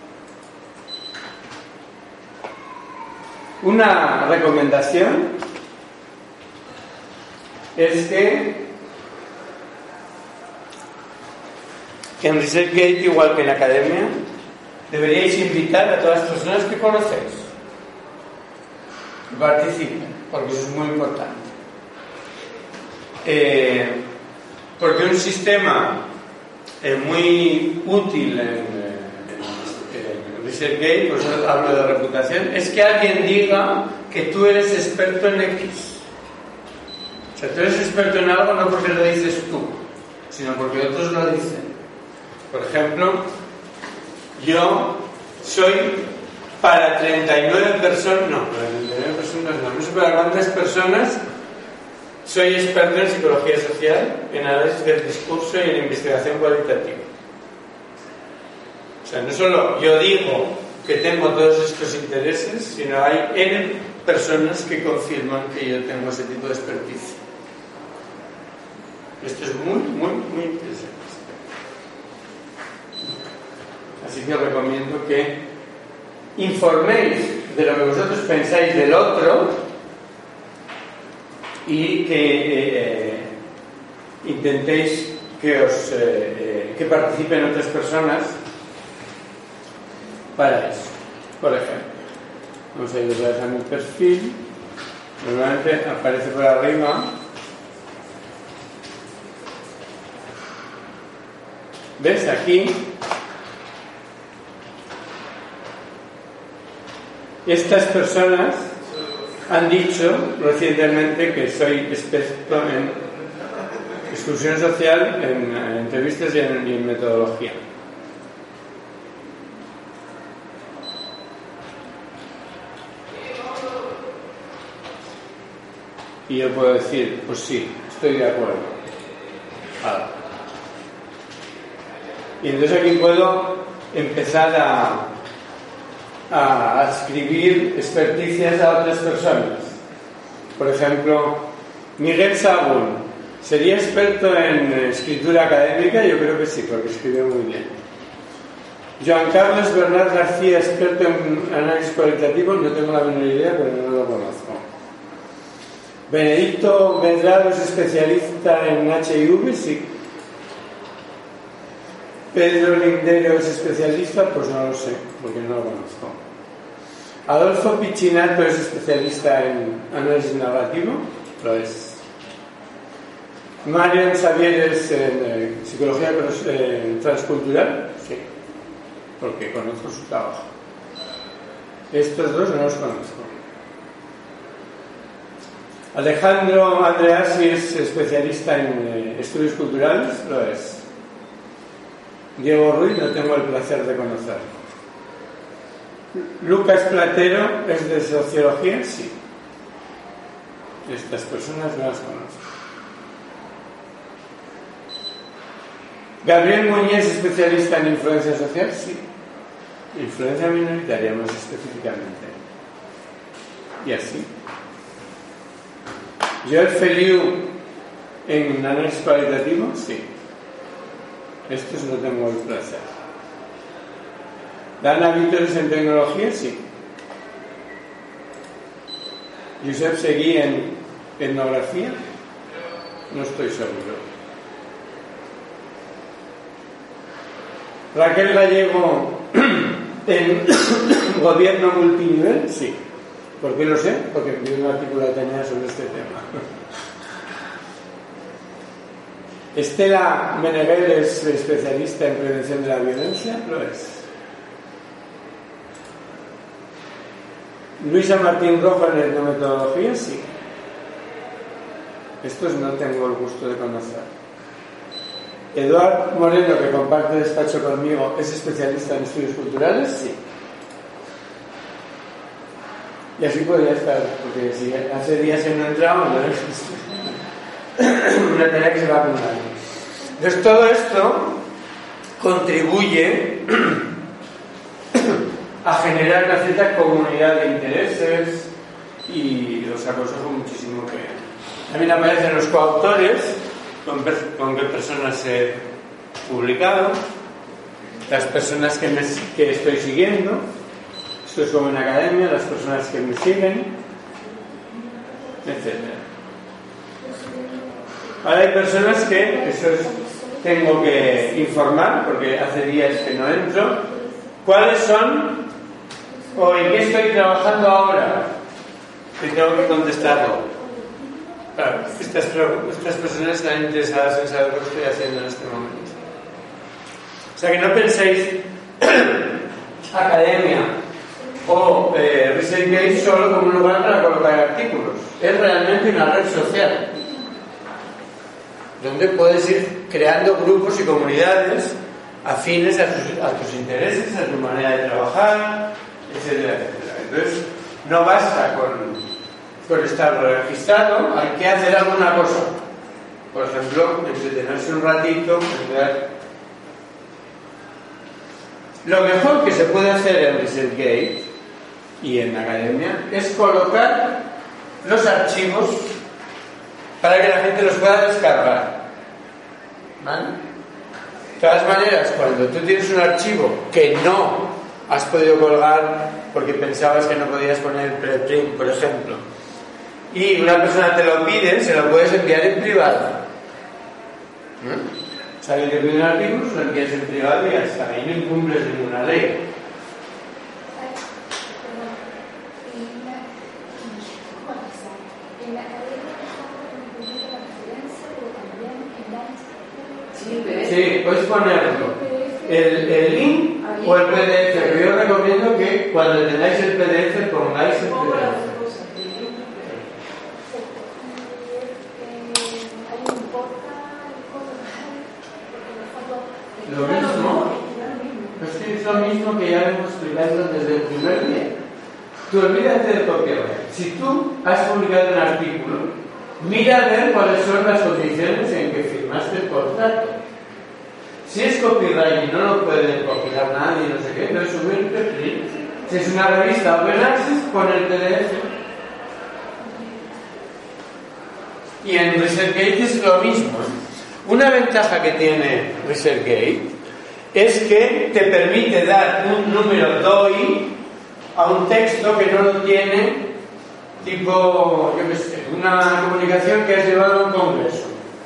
Una recomendación es que en ResearchGate, igual que en Academia, deberíais invitar a todas las personas que conocéis que participen, porque eso es muy importante. Porque un sistema muy útil en ResearchGate, por eso hablo de reputación, es que alguien diga que tú eres experto en X. O sea, tú eres experto en algo no porque lo dices tú, sino porque otros lo dicen. Por ejemplo, yo soy para 39 personas, no, para 39 personas no sé para cuántas personas soy experto en psicología social, en análisis del discurso y en investigación cualitativa. O sea, no solo yo digo que tengo todos estos intereses, sino hay N personas que confirman que yo tengo ese tipo de expertise. Esto es muy, muy, muy interesante. Así que os recomiendo que informéis de lo que vosotros pensáis del otro y que intentéis que participen otras personas para eso. Por ejemplo, vamos a ir otra vez a mi perfil. Normalmente aparece por arriba. ¿Ves? Aquí estas personas han dicho recientemente que soy experto en exclusión social, en entrevistas y en metodología. Y yo puedo decir, pues sí, estoy de acuerdo. Y entonces aquí puedo empezar a adscribir experticias a otras personas. Por ejemplo, Miguel Sagún, ¿sería experto en escritura académica? Yo creo que sí, porque escribe muy bien. Joan Carlos Bernat García, experto en análisis cualitativo, no tengo la menor idea, pero no lo conozco. Benedicto Medrado es especialista en HIV, sí. Pedro Lindero es especialista, pues no lo sé, porque no lo conozco. Adolfo Pichinato es especialista en análisis narrativo, lo es. Marian Xavier es en psicología transcultural, sí, porque conozco su trabajo. Estos dos no los conozco. Alejandro Andreassi es especialista en estudios culturales, lo es. Diego Ruiz no tengo el placer de conocerlo. Lucas Platero es de sociología, sí. Estas personas no las conozco. Gabriel Muñiz, especialista en influencia social, sí. Influencia minoritaria más específicamente. Y así. Joel Feliu en análisis cualitativo, sí. Estos no tengo el placer. Dana Vítores en tecnología, sí. Josep Seguí en etnografía, no estoy seguro. Raquel Gallego en gobierno multinivel, sí. ¿Por qué lo sé? Porque vi un artículo de Atenea sobre este tema. Estela Meneghel es especialista en prevención de la violencia, lo es. Luisa Martín Rojo en etnometodología, sí. Estos no tengo el gusto de conocer. Eduard Moreno, que comparte despacho conmigo, ¿es especialista en estudios culturales? Sí. Y así podría estar, porque si hace días que no entramos, ¿no? Una tarea que se va acumulando. Entonces todo esto contribuye a generar una cierta comunidad de intereses y los aconsejo muchísimo que también aparecen los coautores, con qué personas he publicado, las personas que estoy siguiendo. Esto es como en academia, las personas que me siguen, etc. Ahora hay personas que tengo que informar, porque hace días que no entro, cuáles son o en qué estoy trabajando ahora, que tengo que contestarlo. Claro, estas personas están interesadas en saber lo que estoy haciendo en este momento. O sea que no penséis academia o ResearchGate solo como un lugar para colocar artículos. Es realmente una red social donde puedes ir creando grupos y comunidades afines a tus intereses, a tu manera de trabajar, etcétera, etcétera. Entonces, no basta con estar registrado, hay que hacer alguna cosa. Por ejemplo, entretenerse un ratito, ver. Lo mejor que se puede hacer en ResearchGate y en academia es colocar los archivos para que la gente los pueda descargar. ¿Vale? De todas maneras, cuando tú tienes un archivo que no has podido colgar porque pensabas que no podías poner preprint, por ejemplo, y una persona te lo pide, se lo puedes enviar en privado. O sea, que te pide un artículo, se lo envías en privado y ya está. Ahí no incumples ninguna ley. Sí, puedes ponerlo. El link o el PDF. Pero yo recomiendo que cuando tengáis el PDF pongáis el PDF. Lo mismo. Es lo mismo que ya hemos explicado desde el primer día. Tú olvídate de copyright. Si tú has publicado un artículo, mira a ver cuáles son las condiciones en que firmaste el contrato. Si es copyright y no lo puede copiar nadie, no sé qué, entonces subir el preprint. Si es una revista Open Access, pon el PDF. Y en ResearchGate es lo mismo. Una ventaja que tiene ResearchGate es que te permite dar un número DOI a un texto que no lo tiene, tipo, yo qué sé, una comunicación que has llevado a un congreso.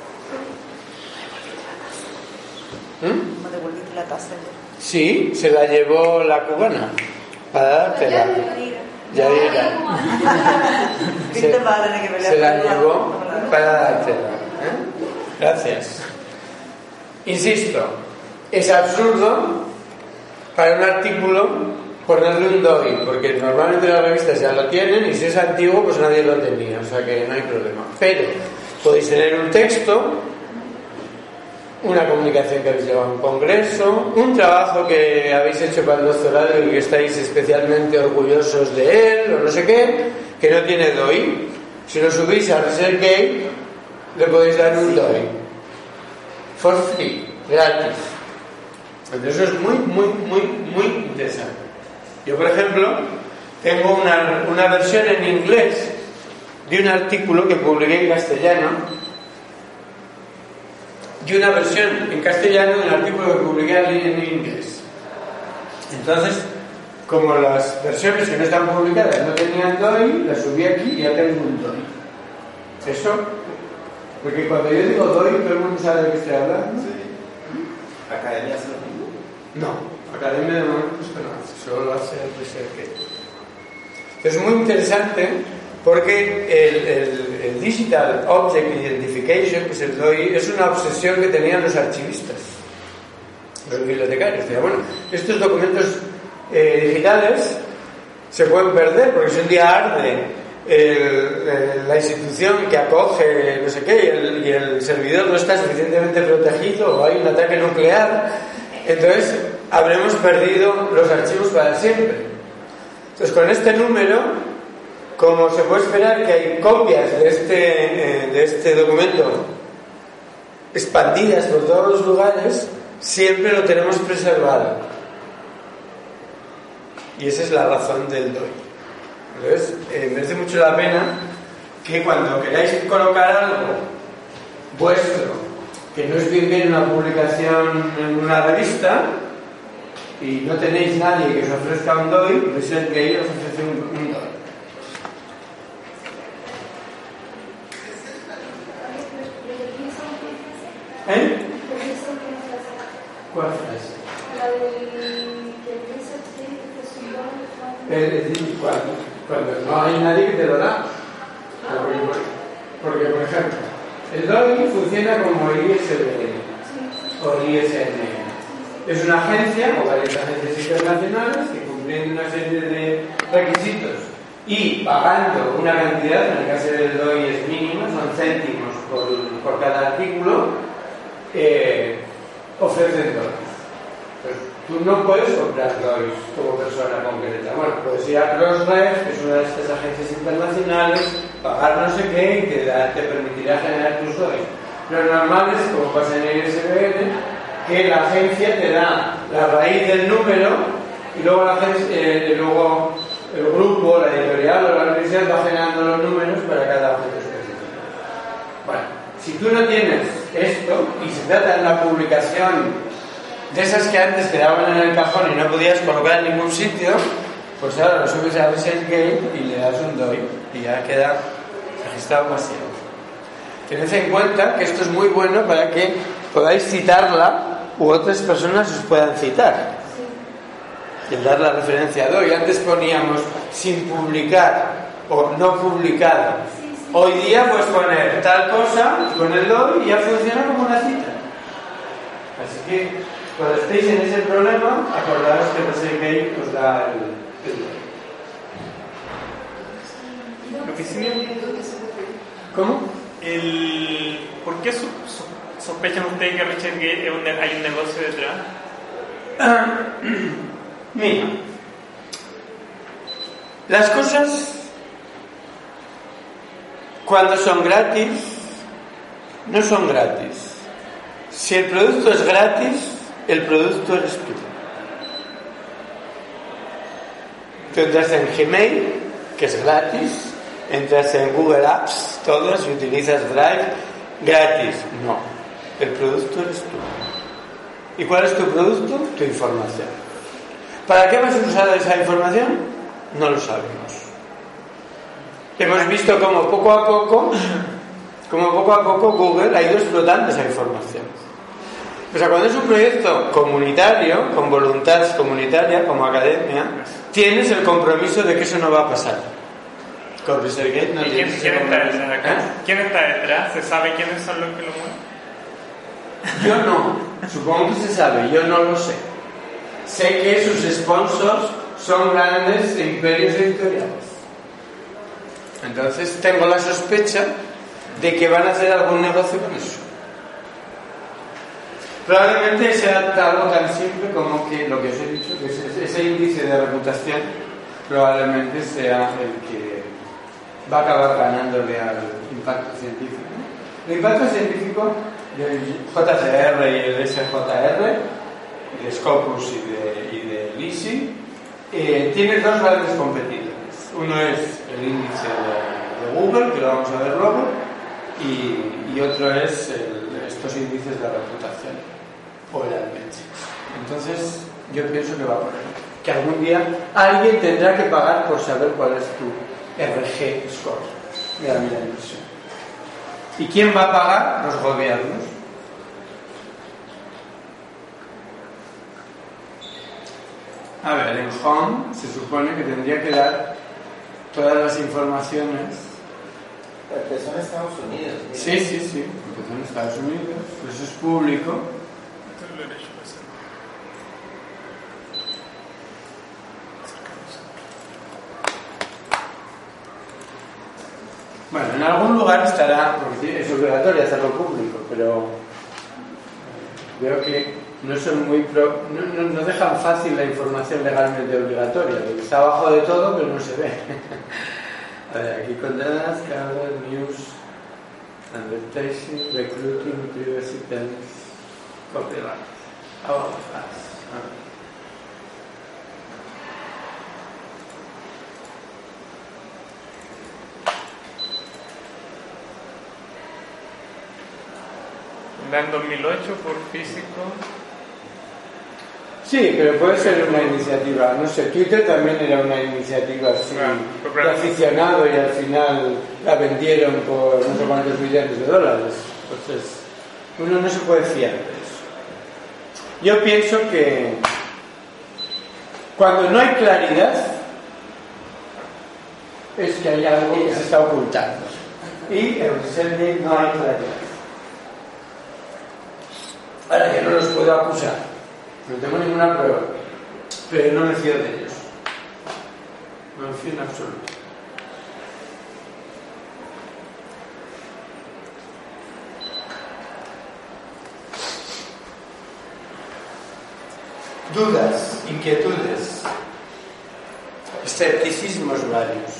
¿Me devolviste la taza? Sí, se la llevó la cubana para dártela. Yadira. Se la llevó para dártela. Gracias. Insisto, es absurdo para un artículo ponerle un DOI, porque normalmente las revistas ya lo tienen y si es antiguo pues nadie lo tenía, o sea que no hay problema. Pero podéis tener un texto, una comunicación que habéis llevado a un congreso, un trabajo que habéis hecho para el doctorado y que estáis especialmente orgullosos de él o no sé qué, que no tiene DOI. Si lo subís a ResearchGate le podéis dar un DOI for free, gratis. Entonces eso es muy interesante. Yo, por ejemplo, tengo una versión en inglés de un artículo que publiqué en castellano y una versión en castellano de un artículo que publiqué en inglés. Entonces, como las versiones que no están publicadas no tenían DOI, las subí aquí y ya tengo un DOI. Eso, porque cuando yo digo DOI, todo el mundo sabe de qué estoy hablando. Sí. ¿Academia es lo mismo? No, Academia de momento no hace, solo lo hace el ResearchGate. Es muy interesante porque el Digital Object Identification, que es el DOI, es una obsesión que tenían los archivistas, los bibliotecarios. Bueno, estos documentos digitales se pueden perder porque si un día arde la institución que acoge no sé qué y el servidor no está suficientemente protegido o hay un ataque nuclear, entonces habremos perdido los archivos para siempre. Entonces, con este número, como se puede esperar que hay copias de este documento expandidas por todos los lugares, siempre lo tenemos preservado. Y esa es la razón del DOI. Entonces, merece mucho la pena que cuando queráis colocar algo vuestro, que no es bien una publicación en una revista, y no tenéis nadie que os ofrezca un DOI, ResearchGate os ofrece un DOI. ¿Eh? ¿Cuál frase? La del Es decir, cuando no hay nadie que te lo da. Porque por ejemplo, el DOI funciona como ISBN o ISN. Es una agencia o varias agencias internacionales que, cumpliendo una serie de requisitos y pagando una cantidad, en el caso del DOI es mínimo, son céntimos por cada artículo, ofrecen DOIs. Pues tú no puedes comprar DOIs como persona concreta. Bueno, puedes ir a Crossref, que es una de estas agencias internacionales, pagar no sé qué y te permitirá generar tus DOIs. Lo normal es, como pasa en el ISBN, que la agencia te da la raíz del número y luego luego el grupo, la editorial o la universidad va generando los números para cada objeto específico. Bueno, si tú no tienes esto y se trata de una publicación de esas que antes quedaban en el cajón y no podías colocar en ningún sitio, pues ahora lo subes a ResearchGate y le das un DOI y ya queda registrado masivo. Tened en cuenta que esto es muy bueno para que podáis citarla u otras personas os puedan citar. El dar la referencia a DOI. Antes poníamos sin publicar o no publicado. Hoy día puedes poner tal cosa con el DOI y ya funciona como una cita. Así que cuando estéis en ese problema, acordaos que ResearchGate os da el DOI. Lo que sí, ¿Cómo? ¿por qué sospechan ustedes que ResearchGate hay un negocio detrás? Mira, las cosas cuando son gratis no son gratis. Si el producto es gratis, el producto eres tú. Tú entras en Gmail, que es gratis, entras en Google Apps, todas, y utilizas Drive, gratis. No, el producto eres tú. ¿Y cuál es tu producto? Tu información. ¿Para qué vas a usar esa información? No lo sabemos. Hemos visto cómo poco a poco Google ha ido explotando esa información. O sea, cuando es un proyecto comunitario, con voluntad comunitaria, como academia, tienes el compromiso de que eso no va a pasar. Con ResearchGate no tienes ese compromiso. ¿Quién está detrás? ¿Se sabe quiénes son los que lo mueven? Yo no. Supongo que se sabe, yo no lo sé. Sé que sus sponsors son grandes imperios editoriales. Entonces tengo la sospecha de que van a hacer algún negocio con eso. Probablemente sea algo tan simple como que lo que os he dicho, que ese índice de reputación probablemente sea el que va a acabar ganándole al impacto científico. El impacto científico del JCR y el SJR, de Scopus y de LISI, tiene dos grandes competidores. Uno es el índice de Google, que lo vamos a ver luego, y otro es estos índices de reputación o el Admetrics. Entonces yo pienso que va por ahí, que algún día alguien tendrá que pagar por saber cuál es tu RG score de la inversión. ¿Y quién va a pagar? Los gobiernos. A ver, en Home se supone que tendría que dar todas las informaciones. Empezó en Estados Unidos. Sí, empezó en Estados Unidos, pues eso es público. Bueno, en algún lugar estará, porque es obligatorio hacerlo público, pero veo que no son muy no dejan fácil la información legalmente obligatoria, porque está abajo de todo, pero no se ve. A ver, aquí condenas, news, advertising, recruiting, privacy terms, copyright. Vamos. En 2008 por físico. Sí, pero puede ser una iniciativa. No sé, Twitter también era una iniciativa así, de aficionado, y al final la vendieron por no sé cuántos millones de dólares. Entonces, uno no se puede fiar de eso. Yo pienso que cuando no hay claridad es que hay algo que se está ocultando. Y en Selby no hay claridad. Ahora, yo no los puedo acusar, no tengo ninguna prueba, pero no me fío de ellos. No me fío en absoluto. Dudas, inquietudes, escepticismos varios.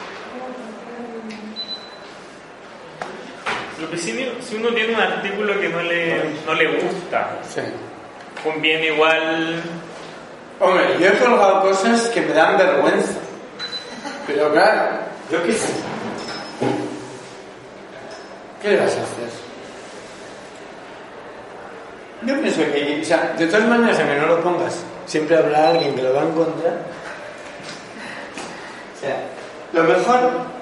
Lo que sí, si uno tiene un artículo que no le gusta, Sí. conviene igual. Hombre, yo he colgado cosas que me dan vergüenza. Pero claro, yo qué sé. ¿Qué le vas a hacer? Yo pienso que, o sea, de todas maneras, aunque no lo pongas, siempre habrá alguien que lo va a encontrar. O sea, lo mejor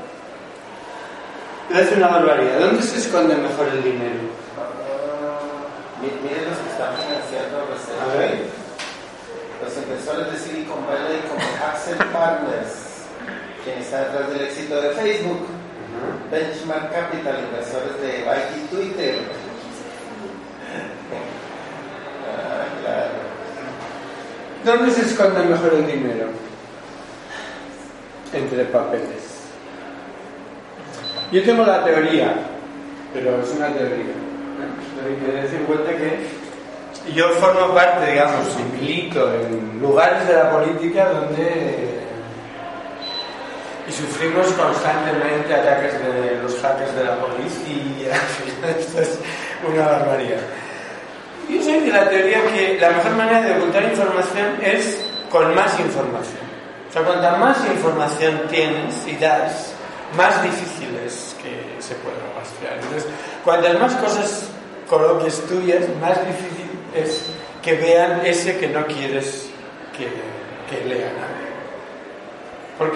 es una barbaridad. ¿Dónde se esconde mejor el dinero? Miren los que están financiando A ver. los inversores de Silicon Valley como Accel Partners, quien está detrás del éxito de Facebook, Benchmark Capital, inversores de Byte y Twitter. Claro. ¿Dónde se esconde mejor el dinero? Entre papeles. Yo tengo la teoría, pero es una teoría. Hay que tener en cuenta que yo formo parte, digamos, y milito en lugares de la política donde y sufrimos constantemente ataques de los hackers de la policía y al final esto es una barbaridad. Yo soy de la teoría que la mejor manera de ocultar información es con más información. O sea, cuanta más información tienes y das, más difícil es que se pueda rastrear. Entonces, cuantas más cosas coloques tuyas, más difícil es que vean ese que no quieres que lean. Porque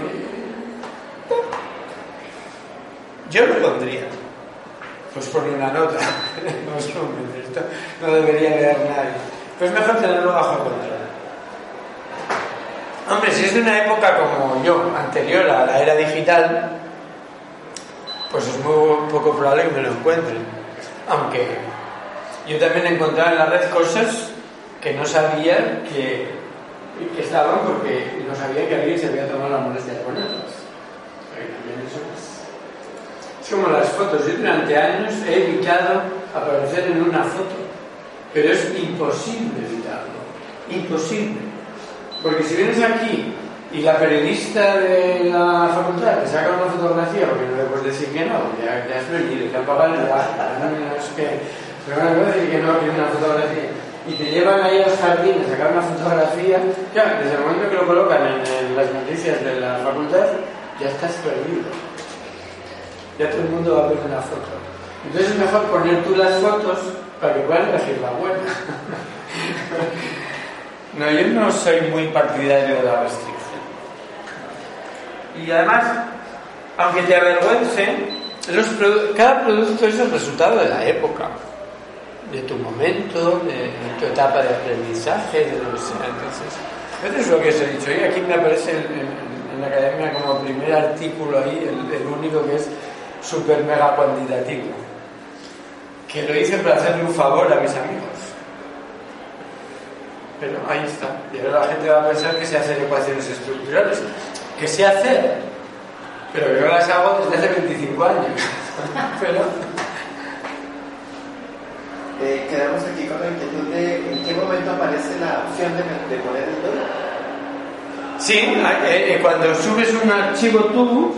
yo lo pondría. Pues por una nota. Esto no debería leer nadie. Pues mejor tenerlo bajo control. Hombre, si es de una época como yo, anterior a la era digital, pues es muy poco probable que me lo encuentre. Aunque yo también he encontrado en la red cosas que no sabía que estaban, porque no sabía que alguien se había tomado la molestia de ponerlas. También eso es como las fotos. Yo durante años he evitado aparecer en una foto, pero es imposible evitarlo. Imposible. Porque si vienes aquí y la periodista de la facultad te saca una fotografía, porque no le puedes decir que no, ya es vendido, te han pagado el gas, no es que te van a decir que no, que es una fotografía, y te llevan ahí a los jardines a sacar una fotografía, ya, desde el momento que lo colocan en las noticias de la facultad, ya estás perdido. Ya todo el mundo va a ver una foto. Entonces es mejor poner tú las fotos para que puedan elegir la buena. No, yo no soy muy partidario de la restricción. Y además, aunque te avergüence, cada producto es el resultado de la época, de tu momento, de tu etapa de aprendizaje, de lo que sea. Entonces, eso es lo que os he dicho. Y aquí me aparece en la academia como primer artículo ahí, el único que es súper mega cuantitativo, que lo hice para hacerle un favor a mis amigos. Pero ahí está. Y ahora la gente va a pensar que sé hacer ecuaciones estructurales. Que sé hacer. Pero yo las hago desde hace 25 años. Pero... quedamos aquí con la inquietud de en qué momento aparece la opción de poner el DOI. Sí, cuando subes un archivo tú,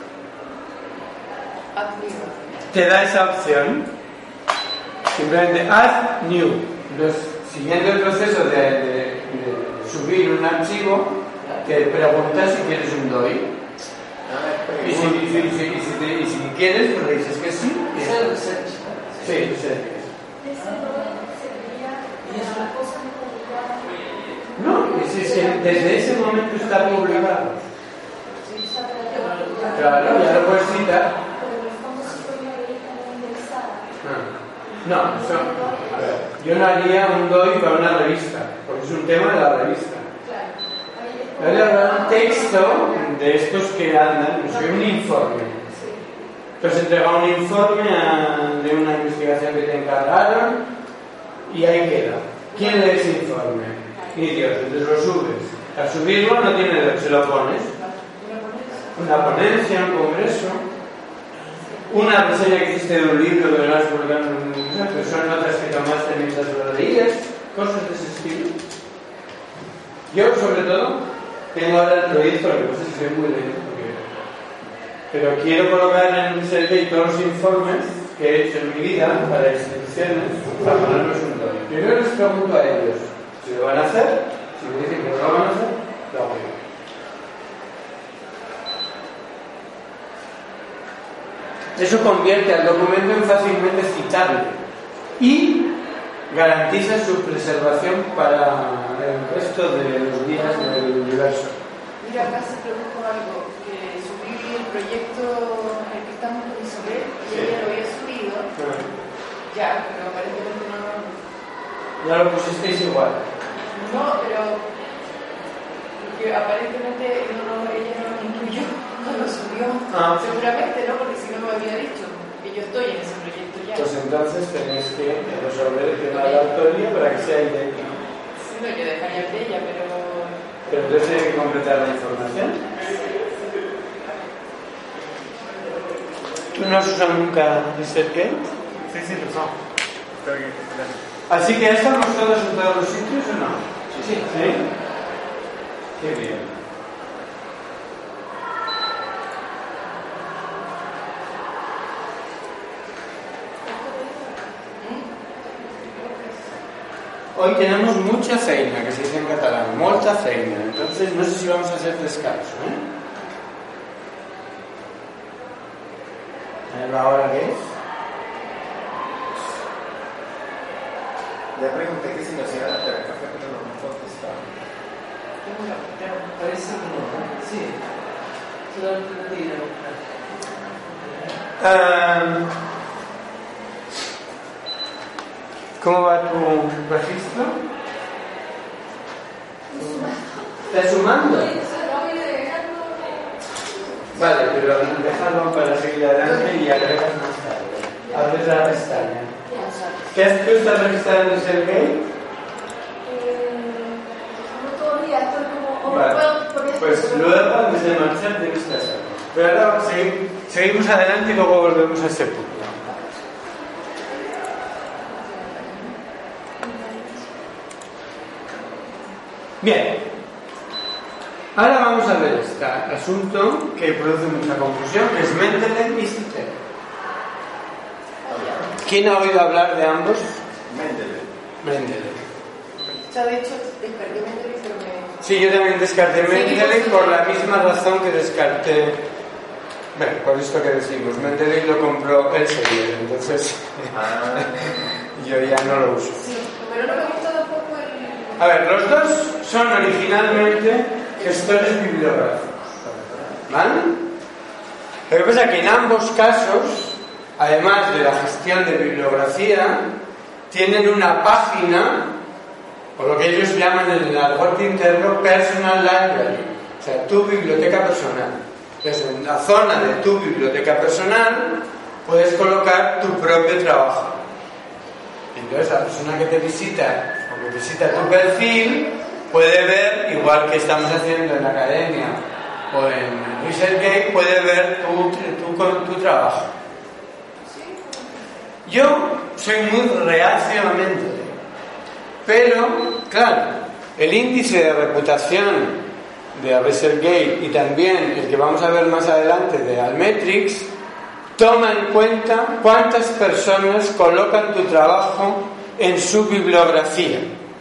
te da esa opción. Simplemente add new. Entonces, siguiendo el proceso de subir un archivo, te preguntas si quieres un DOI. Y si quieres, pues le dices que sí. Sí, sí. No, desde ese momento está publicado. Claro, ya lo puedes citar. No, eso, a ver, yo no haría un DOI para una revista, porque es un tema de la revista. Yo le haría un texto de estos que andan, no sé, un informe. Entonces entrega un informe de una investigación que te encargaron y ahí queda. ¿Quién lee ese informe? Ni Dios, entonces lo subes. Al subirlo no tiene derecho, se lo pones. Una ponencia, un congreso, una reseña que hiciste de un libro que lo has publicado en un museo, que son notas que tomaste mientras lo leías, cosas de ese estilo. Yo, sobre todo, tengo ahora el proyecto, lo que pasa es que soy muy lento, pero quiero colocar en el CLK todos los informes que he hecho en mi vida para instituciones, para ponerlos un DOI. Primero les pregunto a ellos si lo van a hacer, si me dicen que no lo van a hacer, lo hago yo. Eso convierte al documento en fácilmente citable y garantiza su preservación para el resto de los días del universo. Mira, acá se produjo algo, que subí el proyecto en el que estamos con Isabel y ella lo había subido, ya, pero aparentemente no. ¿Ya lo pusisteis igual? No, pero porque aparentemente ella no lo incluyó cuando subió. Seguramente no, porque si no me había dicho que yo estoy en ese proyecto ya. Pues entonces tenéis que resolver el tema de la autoría para que sea idéntico. Sí, no, yo dejaría el de ella, pero entonces hay que completar la información. ¿Tú no has usado nunca ResearchGate? Sí, lo usamos. Así que ya estamos todos en todos los sitios o no? Sí. ¿Sí? Qué bien. Hoy tenemos mucha feina, que se dice en catalán, molta feina. Entonces no sé si vamos a hacer descanso, A ver la hora que es. Ya pregunté que si nos iban a traer café, pero no me contestaron. Parece que no, ¿no? Sí. Solo el tiro. ¿Cómo va tu registro? ¿Estás sumando? Vale, pero déjalo para seguir adelante y agregas más tarde. Abres la pestaña. ¿Qué has tú estás registrado en Sergey? No todavía, estoy como... Vale. Pues luego, antes de marchar, tienes que hacerlo. Pero ahora seguimos adelante y luego volvemos a ese punto. Bien, ahora vamos a ver este asunto que produce mucha confusión, que es Mendeleev y Sitter. ¿Quién ha oído hablar de ambos? Mendeleev. Ya de hecho descargué Mendeleev, pero me... Sí, yo también descarté Mendeleev por la misma razón que descarté... Bueno, por esto que decimos, Mendeleev lo compró Elsevier, entonces yo ya no lo uso. Sí, pero no me gusta tampoco el... A ver, los dos son originalmente gestores bibliográficos, ¿vale? Lo que pasa es que en ambos casos, además de la gestión de bibliografía, tienen una página, o lo que ellos llaman en el argot interno, personal library, o sea, tu biblioteca personal. Entonces, en la zona de tu biblioteca personal puedes colocar tu propio trabajo. Entonces, la persona que te visita o que visita tu perfil puede ver, igual que estamos haciendo en la academia, o en ResearchGate puede ver tu trabajo. Yo soy muy reacio a Mendeley, pero claro, el índice de reputación de ResearchGate y también el que vamos a ver más adelante de Altmetrics toma en cuenta cuántas personas colocan tu trabajo en su bibliografía.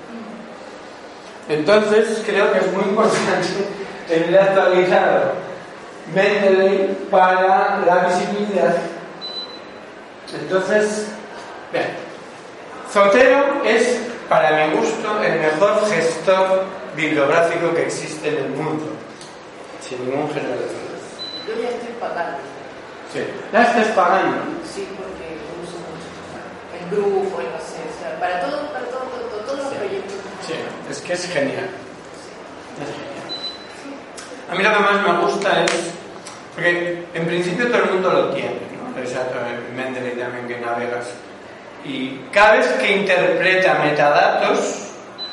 Entonces creo que es muy importante tener actualizado Mendeley para la visibilidad. Entonces, bien, Zotero es, para mi gusto, el mejor gestor bibliográfico que existe en el mundo, sin ningún género de dudas. Yo ya estoy pagando. Sí, ¿la estás pagando? Sí, porque uso mucho. El grupo, no sé, o sea, para todos los proyectos. Sí, es que es genial. Es genial. A mí lo que más me gusta es, porque en principio todo el mundo lo tiene, ¿no? Exacto, en Mendeley también que navegas. Y cada vez que interpreta metadatos,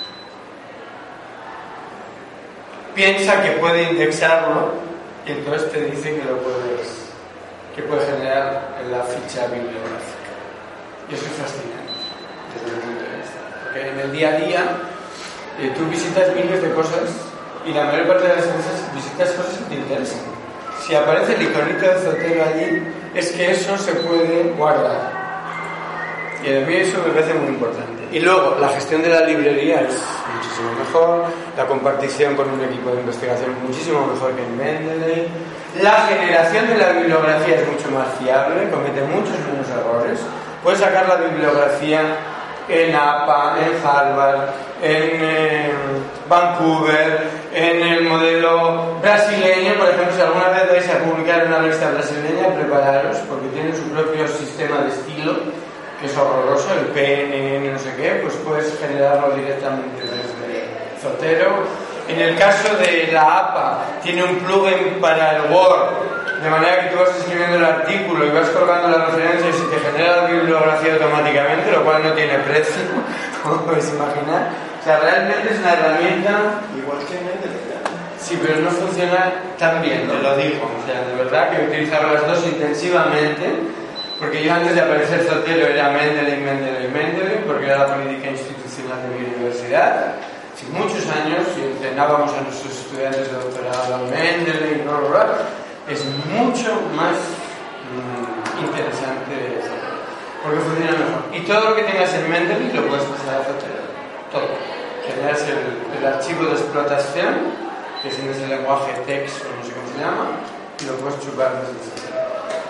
piensa que puede indexarlo y entonces te dice que puede generar la ficha bibliográfica. Y eso es fascinante desde mi punto de vista. Porque en el día a día tú visitas miles de cosas y la mayor parte de las veces visitas cosas que te interesan. Si aparece el iconito de Zotero allí, es que eso se puede guardar. Y a mí eso me parece muy importante. Y luego, la gestión de la librería es muchísimo mejor, la compartición con un equipo de investigación muchísimo mejor que en Mendeley, la generación de la bibliografía es mucho más fiable, comete muchos menos errores. Puedes sacar la bibliografía en APA, en Harvard, en Vancouver, en el modelo brasileño, por ejemplo, si alguna vez vais a publicar una revista brasileña, prepararos, porque tiene su propio sistema de estilo, que es horroroso, el PNN, no sé qué, pues puedes generarlo directamente desde Zotero. En el caso de la APA, tiene un plugin para el Word, de manera que tú vas escribiendo el artículo y vas colgando las referencias y te genera la bibliografía automáticamente, lo cual no tiene precio, como puedes imaginar. O sea, realmente es una herramienta... Igual que Mendeley. Sí, pero no funciona tan bien, te lo digo. O sea, de verdad que he utilizado las dos intensivamente, porque yo antes de aparecer Zotero era Mendeley, porque era la política institucional de mi universidad. Hace muchos años, y entrenábamos a nuestros estudiantes de doctorado en Mendeley, es mucho más interesante, porque funciona mejor. Y todo lo que tengas en Mendeley lo puedes pasar a Zotero. Todo. Generas el archivo de explotación, que es en ese lenguaje text, o no sé cómo se llama, y lo puedes chupar desde Zotero.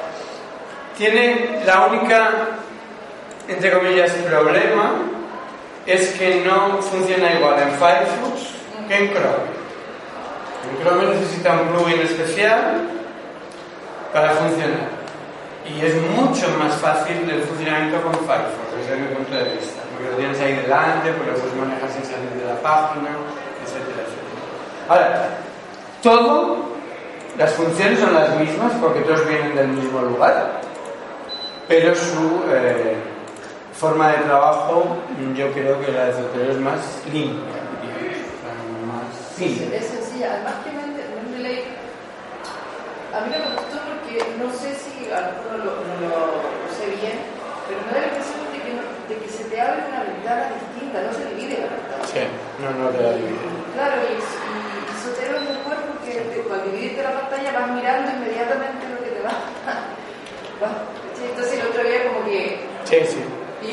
Tiene la única, entre comillas, problema, es que no funciona igual en Firefox que en Chrome. En Chrome necesita un plugin especial para funcionar. Y es mucho más fácil el funcionamiento con Firefox, desde mi punto de vista. Porque lo tienes ahí delante, porque lo puedes manejar sin salir de la página, etcétera, etcétera. Ahora, las funciones son las mismas, porque todos vienen del mismo lugar, pero su forma de trabajo, yo creo que la de Zotero es más limpia, digamos, más simple. Es sencilla, además que Mendeley a mí no me gustó porque no sé si a lo mejor no lo sé bien, pero me da la impresión de que se te abre una ventana distinta, no se divide la ventana. Sí, no te la divide. Claro, y Zotero es mejor porque al dividirte la pantalla vas mirando inmediatamente lo que te va. Entonces el otro día como que... Sí.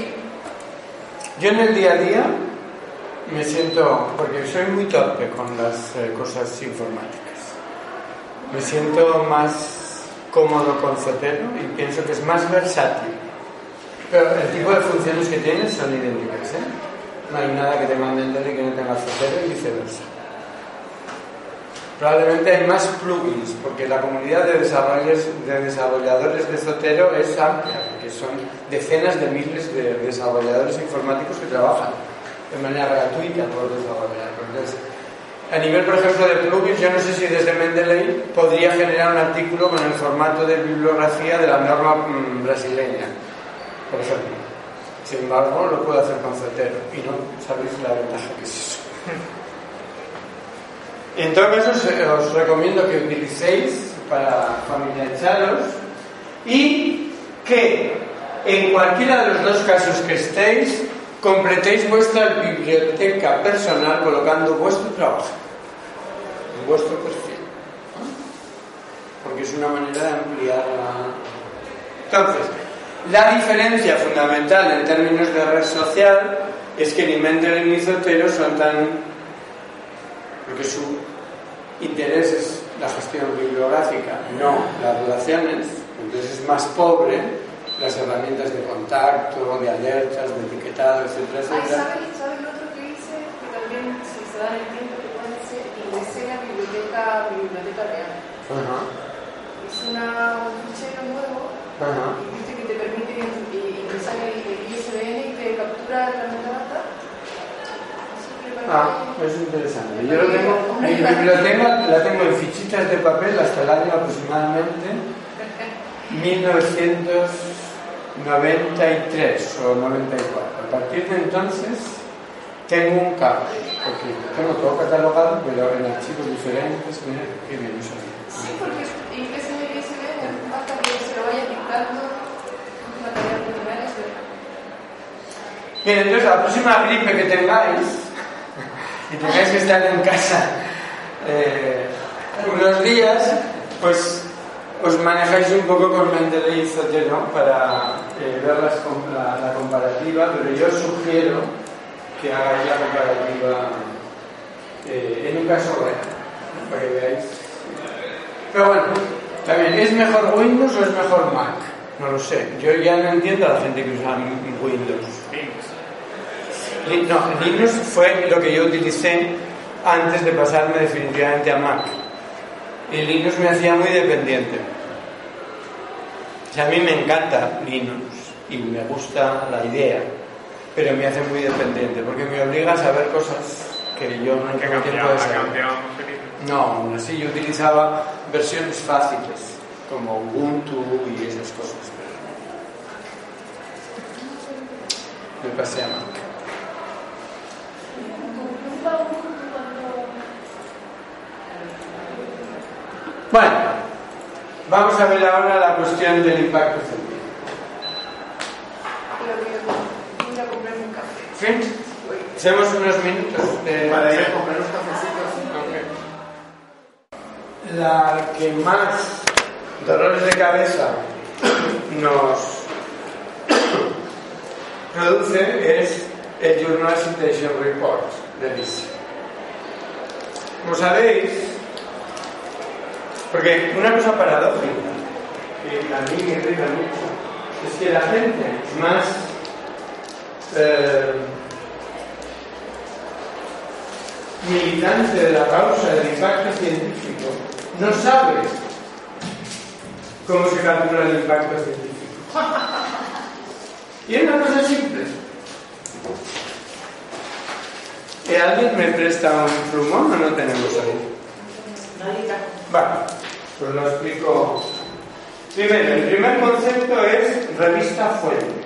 Yo en el día a día me siento, porque soy muy torpe con las cosas informáticas, me siento más cómodo con Zotero y pienso que es más versátil. Pero el tipo de funciones que tienes son idénticas, ¿eh? No hay nada que tenga Mendeley que no tenga Zotero y viceversa. Probablemente hay más plugins, porque la comunidad de desarrolladores de Zotero es amplia, porque son decenas de miles de desarrolladores informáticos que trabajan de manera gratuita por desarrollar. Entonces, a nivel, por ejemplo, de plugins, yo no sé si desde Mendeley podría generar un artículo con el formato de bibliografía de la norma brasileña, por ejemplo. Sin embargo, lo puedo hacer con Zotero, y no sabéis la ventaja que es eso. En todo caso, os recomiendo que utilicéis para familiarizaros y que en cualquiera de los dos casos que estéis, completéis vuestra biblioteca personal colocando vuestro trabajo en vuestro perfil, porque es una manera de ampliarla. Entonces, la diferencia fundamental en términos de red social es que ni Mendeley ni Zotero son tan... porque su interés es la gestión bibliográfica, no las relaciones, entonces es más pobre las herramientas de contacto, de alertas, de etiquetado, etcétera, etcétera. ¿Sabes lo otro que hice? Que también, si se dan el tiempo que pueden hacer, ingresé a mi biblioteca real. Ajá. Hice un fichero nuevo. Ajá. Y viste que te permite ingresar el ISBN y te captura la metadata. Es interesante. Yo lo tengo, mi biblioteca la tengo en fichitas de papel hasta el año aproximadamente 1993 o 94. A partir de entonces tengo un caos, porque tengo todo catalogado, pero en archivos diferentes. Mira, qué bien eso. Sí, porque ese ISBN basta que se lo vaya dictando una tarea preliminar. Bien, entonces la próxima gripe que tengáis y tengáis que estar en casa unos días, pues os manejáis un poco con Mendeley y Zotero para ver la comparativa, pero yo sugiero que hagáis la comparativa en un caso real, para que veáis. Pero bueno, también, ¿es mejor Windows o es mejor Mac? No lo sé, yo ya no entiendo a la gente que usa Windows. No, Linux fue lo que yo utilicé antes de pasarme definitivamente a Mac. Y Linux me hacía muy dependiente. O sea, a mí me encanta Linux y me gusta la idea, pero me hace muy dependiente porque me obliga a saber cosas que yo no tengo tiempo de saber. No, aún así yo utilizaba versiones fáciles como Ubuntu y esas cosas. Me pasé a Mac. Bueno, vamos a ver ahora la cuestión del impacto científico. Voy a comprarme un café. ¿Sí? Hacemos unos minutos de... Para ir a comprar unos cafecitos. Okay. La que más dolores de cabeza nos produce es el Journal Citation Report de LISI. Como sabéis, porque una cosa paradójica que a mí me irrita mucho es que la gente más militante de la causa del impacto científico no sabe cómo se calcula el impacto científico. Y es una cosa simple. ¿Alguien me presta un plumón o no tenemos ahí? Vale, pues lo explico. Primero, el primer concepto es revista fuente.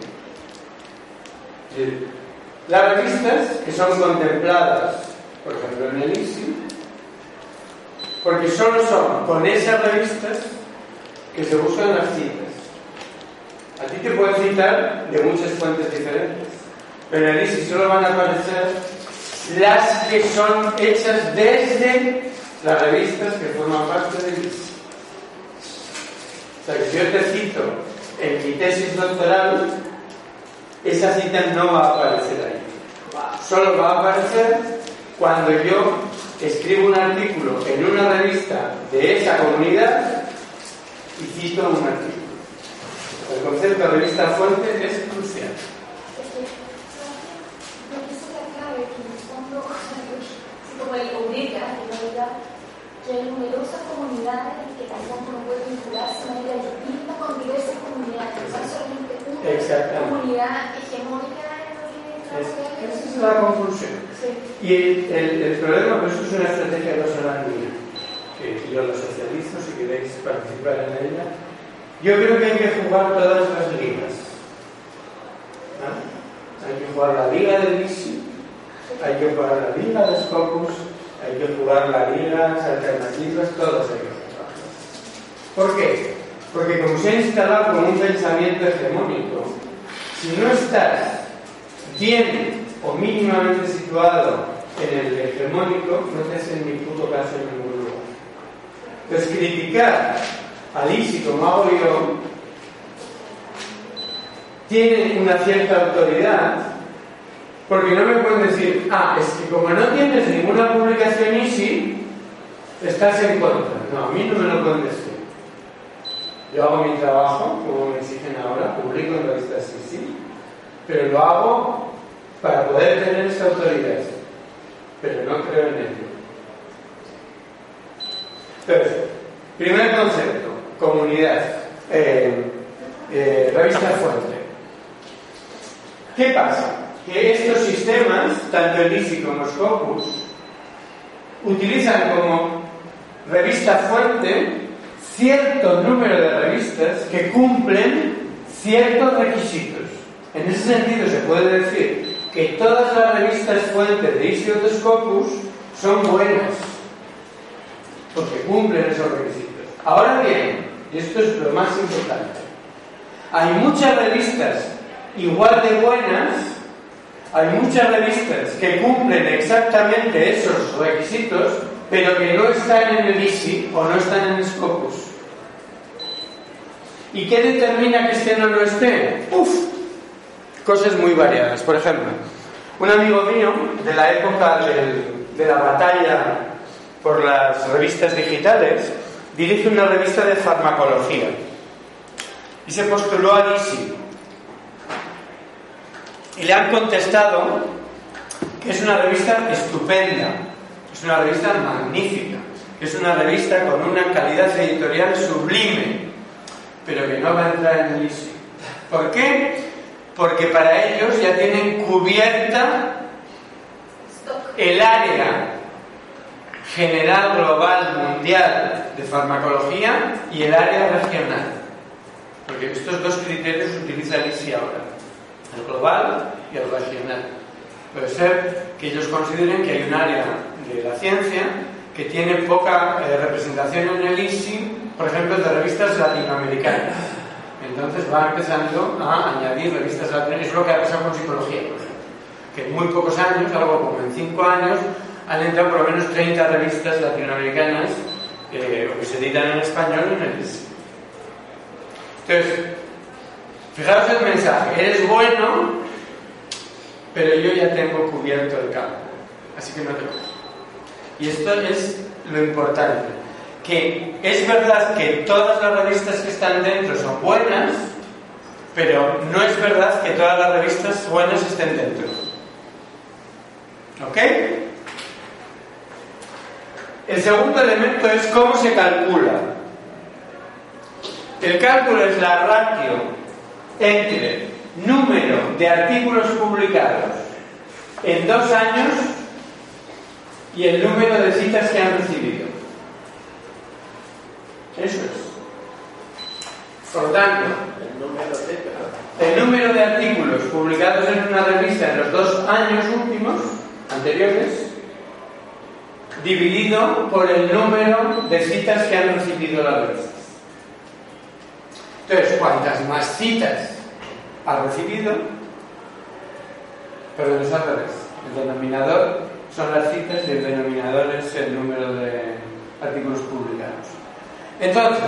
Las revistas que son contempladas, por ejemplo en el ISI, porque solo son con esas revistas que se buscan las citas. A ti te pueden citar de muchas fuentes diferentes, pero en el ISI solo van a aparecer las que son hechas desde las revistas que forman parte del ISI. O sea, que si yo te cito en mi tesis doctoral, esa cita no va a aparecer ahí. Solo va a aparecer cuando yo escribo un artículo en una revista de esa comunidad y cito un artículo. El concepto de revista fuente es crucial. Como el obliga, que hay numerosas comunidades que tampoco no pueden vincularse de manera distinta con diversas comunidades, no solamente una comunidad hegemónica en lo que esa es la conclusión. Sí. Y el problema, pues eso es una estrategia no solo mía, que yo la socializo si queréis participar en ella. Yo creo que hay que jugar todas las ligas. ¿No? Hay que jugar la liga de LISI, hay que jugar la liga de Scopus, Hay que jugar las ligas alternativas, todas hay que jugar. ¿Por qué? Porque como se ha instalado como un pensamiento hegemónico, si no estás bien o mínimamente situado en el hegemónico, no te hacen ni puto caso en ningún lugar. Entonces, criticar a Lisi como hago yo tiene una cierta autoridad, porque no me pueden decir, es que como no tienes ninguna publicación Easy, estás en contra. No, a mí no me lo pueden decir. Yo hago mi trabajo, como me exigen ahora, publico en revistas Easy, pero lo hago para poder tener esa autoridad, pero no creo en ello. Entonces, primer concepto, comunidad, revista fuente. ¿Qué pasa? Que estos sistemas, tanto el Easy como Scopus, utilizan como revista fuente cierto número de revistas que cumplen ciertos requisitos. En ese sentido se puede decir que todas las revistas fuentes de Easy o de Scopus son buenas, porque cumplen esos requisitos. Ahora bien, y esto es lo más importante, hay muchas revistas igual de buenas, hay muchas revistas que cumplen exactamente esos requisitos, pero que no están en el Easy o no están en Scopus. ¿Y qué determina que estén o no estén? Cosas muy variadas. Por ejemplo, un amigo mío de la época de la batalla por las revistas digitales dirige una revista de farmacología y se postuló al Easy. Y le han contestado que es una revista estupenda, es una revista magnífica, es una revista con una calidad editorial sublime, pero que no va a entrar en el Easy. ¿Por qué? Porque para ellos ya tienen cubierta el área general, global, mundial de farmacología y el área regional. Porque estos dos criterios utiliza el Easy ahora, el global y el regional. Puede ser que ellos consideren que hay un área de la ciencia que tiene poca representación en el Easy, por ejemplo, de revistas latinoamericanas. Entonces va empezando a añadir revistas latinoamericanas. Es lo que ha pasado con psicología, por ejemplo, que en muy pocos años, algo como en 5 años, han entrado por lo menos 30 revistas latinoamericanas que se editan en español en el Easy. Entonces, fijaros el mensaje: eres bueno, pero yo ya tengo cubierto el campo, así que no te preocupes. Y esto es lo importante, que es verdad que todas las revistas que están dentro son buenas, pero no es verdad que todas las revistas buenas estén dentro. ¿Ok? El segundo elemento es cómo se calcula. El cálculo es la ratio entre número de artículos publicados en 2 años y el número de citas que han recibido. Eso es. Por lo tanto, el número de artículos publicados en una revista en los 2 años últimos, anteriores, dividido por el número de citas que han recibido las revistas. Entonces, cuantas más citas ha recibido, perdón, es al revés. El denominador son las citas y el denominador es el número de artículos publicados. Entonces,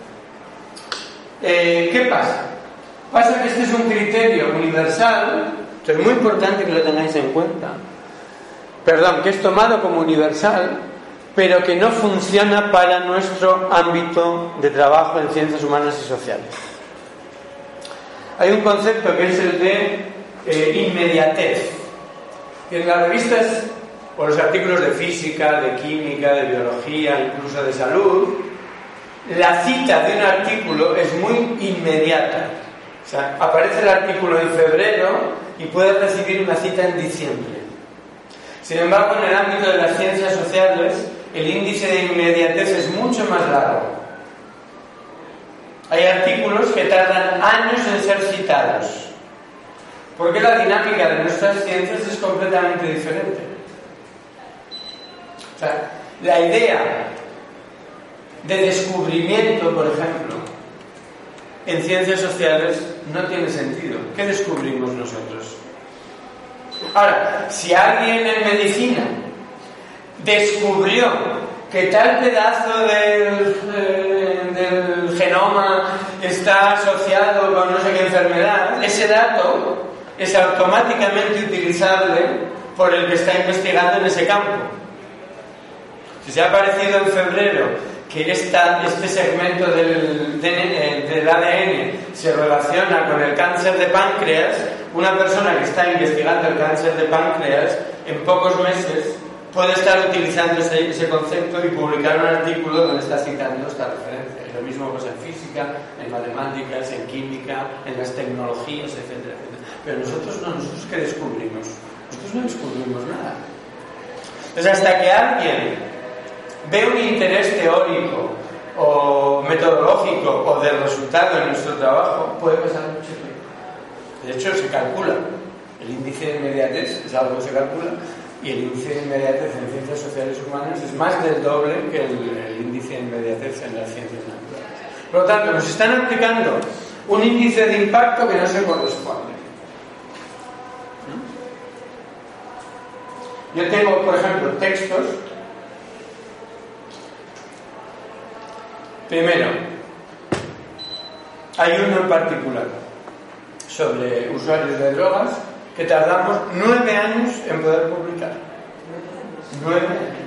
¿qué pasa? Pasa que este es un criterio universal, que es muy importante que lo tengáis en cuenta. Perdón, que es tomado como universal, pero que no funciona para nuestro ámbito de trabajo en ciencias humanas y sociales. Hay un concepto que es el de inmediatez. En las revistas o los artículos de física, de química, de biología, incluso de salud, la cita de un artículo es muy inmediata. O sea, aparece el artículo en febrero y puedes recibir una cita en diciembre. Sin embargo, en el ámbito de las ciencias sociales, el índice de inmediatez es mucho más largo. Hay artículos que tardan años en ser citados, porque la dinámica de nuestras ciencias es completamente diferente. O sea, la idea de descubrimiento, por ejemplo, en ciencias sociales no tiene sentido. ¿Qué descubrimos nosotros? Ahora, si alguien en medicina descubrió que tal pedazo del genoma está asociado con no sé qué enfermedad, ese dato es automáticamente utilizable por el que está investigando en ese campo. Si se ha aparecido en febrero que este segmento del ADN se relaciona con el cáncer de páncreas, una persona que está investigando el cáncer de páncreas en pocos meses puede estar utilizando ese concepto y publicar un artículo donde está citando esta referencia. Y lo mismo pues en física, en matemáticas, en química, en las tecnologías, etcétera, etcétera. Pero nosotros no, nosotros ¿qué descubrimos? Nosotros no descubrimos nada. Entonces, hasta que alguien ve un interés teórico o metodológico o de resultado en nuestro trabajo, puede pasar mucho tiempo. De hecho, se calcula. El índice de inmediatez es algo que se calcula, y el índice de inmediatez en ciencias sociales humanas es más del doble que el índice de inmediatez en las ciencias naturales. Por lo tanto, nos están aplicando un índice de impacto que no se corresponde. Yo tengo, por ejemplo, textos. Primero, hay uno en particular sobre usuarios de drogas que tardamos 9 años en poder publicar. 9 años.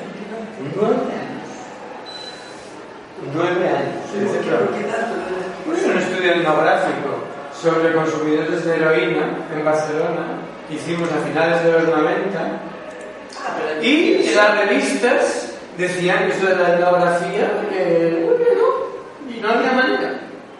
9 años. Es un estudio etnográfico sobre consumidores de heroína en Barcelona que hicimos a finales de los 90, y en las revistas decían que esto de la etnografía y no había manera.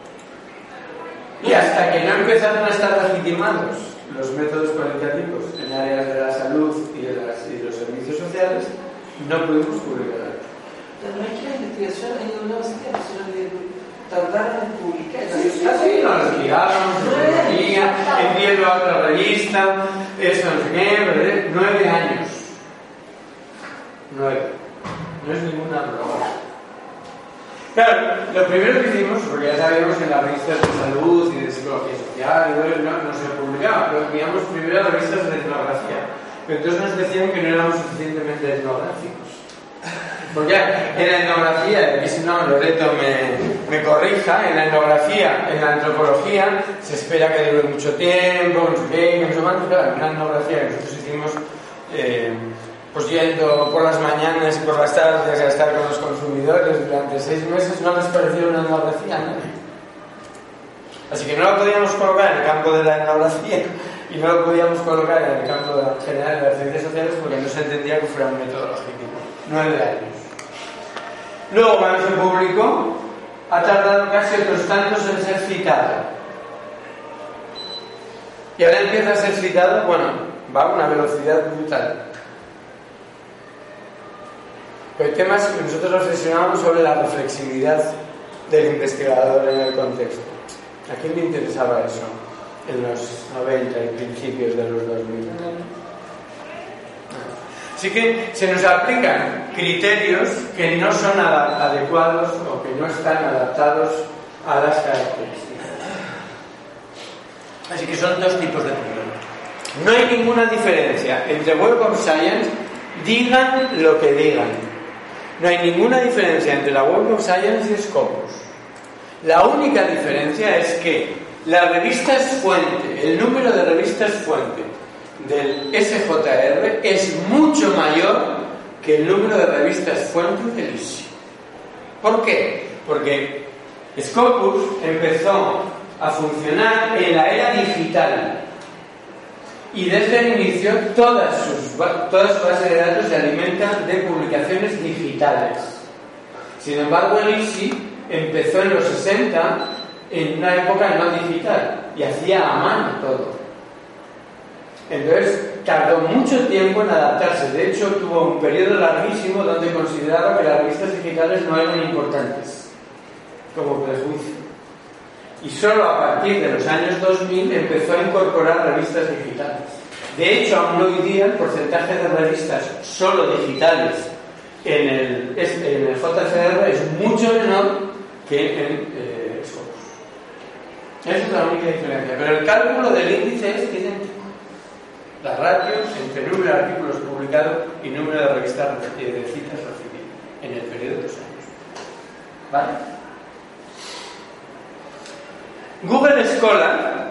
Y hasta que no empezaron a estar legitimados los métodos cualitativos en áreas de la salud y de los servicios sociales, no pudimos publicar. Pero no es que la investigación ha ido una bastante, sino que tardaron en publicar. Sí, nos ligábamos, envíenlo a otra revista, eso no sé qué, 9 años. 9. No es ninguna broma. Claro, lo primero que hicimos, porque ya sabíamos que en las revistas de salud y de psicología social no se publicaba, pero enviamos primero a revistas de etnografía. Pero entonces nos decían que no éramos suficientemente etnográficos. Porque en la etnografía, y si no Loreto me corrija, en la etnografía, en la antropología, se espera que dure mucho tiempo, no sé qué, mucho más. Claro, en la etnografía que nosotros hicimos, pues yendo por las mañanas y por las tardes a estar con los consumidores durante 6 meses, no les pareció una etnografía, ¿no? Así que no lo podíamos colocar en el campo de la etnografía y no lo podíamos colocar en el campo general de las ciencias sociales porque no se entendía que fuera un método legítimo. 9 años. Luego, cuando se publicó, ha tardado casi otros tantos en ser citado. Y ahora empieza a ser citado, bueno, va a una velocidad brutal. Pero el tema es que nosotros reflexionamos sobre la reflexividad del investigador en el contexto. ¿A quién le interesaba eso en los 90 y principios de los 2000? Así que se nos aplican criterios que no son adecuados o que no están adaptados a las características. Así que son 2 tipos de problemas. No hay ninguna diferencia entre Web of Science, digan lo que digan. No hay ninguna diferencia entre la Web of Science y Scopus. La única diferencia es que las revistas fuente, el número de revistas fuente del SJR es mucho mayor que el número de revistas fuente del ISI. ¿Por qué? Porque Scopus empezó a funcionar en la era digital y desde el inicio todas su bases de datos se alimentan de publicaciones digitales. Sin embargo, el ISI empezó en los 60 en una época no digital y hacía a mano todo. Entonces tardó mucho tiempo en adaptarse. De hecho, tuvo un periodo larguísimo donde consideraba que las revistas digitales no eran importantes como prejuicio. Y solo a partir de los años 2000 empezó a incorporar revistas digitales. De hecho, aún hoy día el porcentaje de revistas solo digitales en el JCR es mucho menor que en Scopus. Esa es la única diferencia. Pero el cálculo del índice es idéntico. Las ratios entre número de artículos publicados y número de revistas de citas recibidas en el periodo de 2 años. ¿Vale? Google Scholar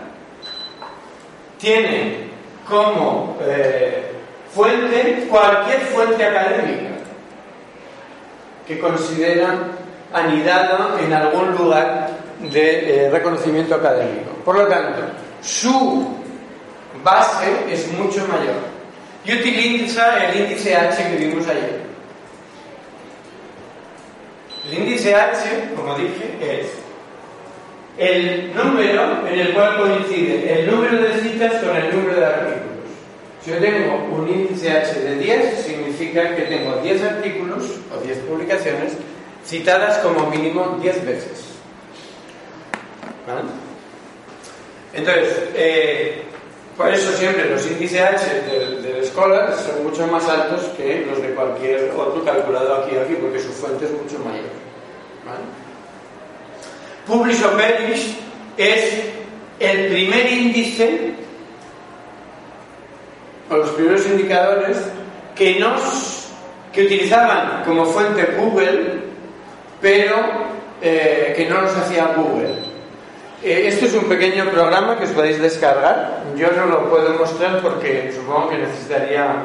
tiene como fuente cualquier fuente académica que considera anidada en algún lugar de reconocimiento académico. Por lo tanto, su base es mucho mayor y utiliza el índice H que vimos ayer. El índice H, como dije, es el número en el cual coincide el número de citas con el número de artículos. Si yo tengo un índice H de 10, significa que tengo 10 artículos o 10 publicaciones citadas como mínimo 10 veces. ¿Vale? Entonces, por eso siempre los índices H del Scholar son mucho más altos que los de cualquier otro calculado aquí, porque su fuente es mucho mayor. ¿Vale? Publish o Perish es el primer índice o los primeros indicadores que utilizaban como fuente Google, pero que no los hacía Google. Esto es un pequeño programa que os podéis descargar. Yo no lo puedo mostrar porque supongo que necesitaría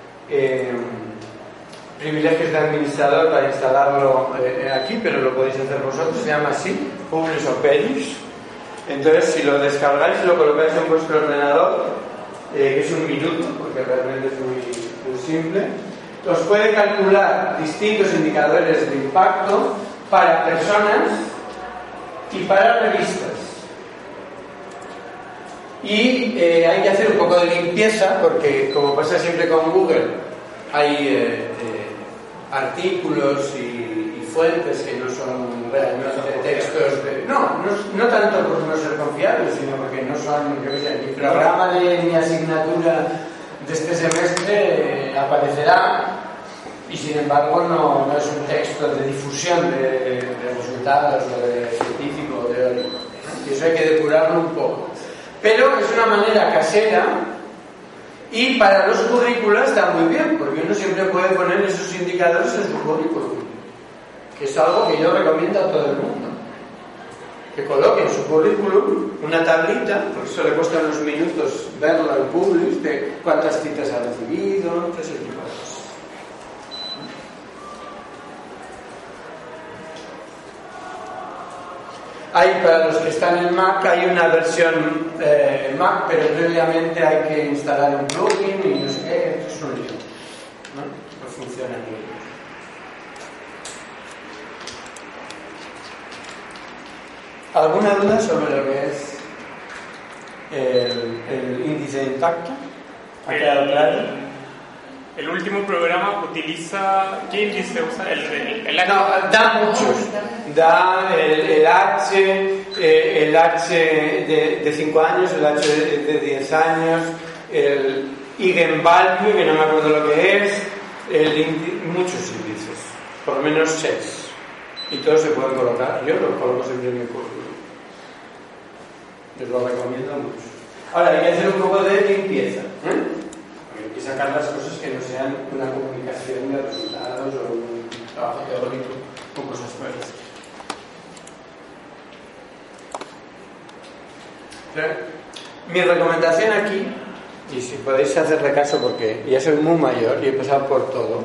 privilegios de administrador para instalarlo aquí, pero lo podéis hacer vosotros. Se llama así, Publish o Perish. Entonces, si lo descargáis y lo colocáis en vuestro ordenador, que es un minuto, porque realmente es muy simple, os puede calcular distintos indicadores de impacto para personas y para revistas. Y hay que hacer un poco de limpieza, porque como pasa siempre con Google, hay artículos y fuentes que no son realmente textos no tanto por no ser confiables, sino porque no son, yo qué sé, mi programa de mi asignatura de este semestre aparecerá y sin embargo no es un texto de difusión de resultados o de científico o teórico, y eso hay que depurarlo un poco, pero es una manera casera. Y para los currículos está muy bien, porque uno siempre puede poner esos indicadores en su currículum, que es algo que yo recomiendo a todo el mundo. Que coloque en su currículum una tablita, porque eso le cuesta unos minutos verlo en Publish, de cuántas citas ha recibido, todo ese tipo de cosas. Para los que están en Mac, hay una versión Mac, pero previamente hay que instalar un plugin y no sé qué, es un lío. No funciona muy bien. ¿Alguna duda sobre lo que es el índice de impacto? ¿Ha quedado claro? El último programa utiliza... ¿Qué índice usa? El H. No, da muchos. Da el H de 5 años, el H de 10 años, el Eigenvalue, que no me acuerdo lo que es, muchos índices, por lo menos 6. Y todos se pueden colocar. Yo los coloco siempre en mi currículum. Les lo recomiendo mucho. Ahora, hay que hacer un poco de limpieza. Hay que sacar las cosas que no sean una comunicación de resultados o un trabajo teórico o cosas por el estilo. Mi recomendación aquí, y si podéis hacerle caso porque ya soy muy mayor y he pasado por todo,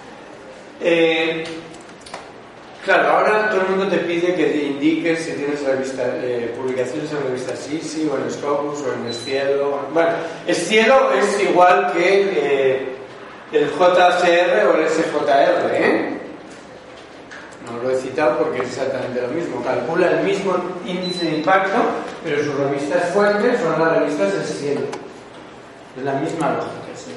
claro, ahora todo el mundo te pide que indiques si tienes publicaciones en revistas Sisi o en Scopus o en Scielo. Bueno, Scielo es igual que el JCR o el SJR, No lo he citado porque es exactamente lo mismo. Calcula el mismo índice de impacto, pero sus revistas fuentes son las revistas del Scielo. Es la misma lógica, ¿sí?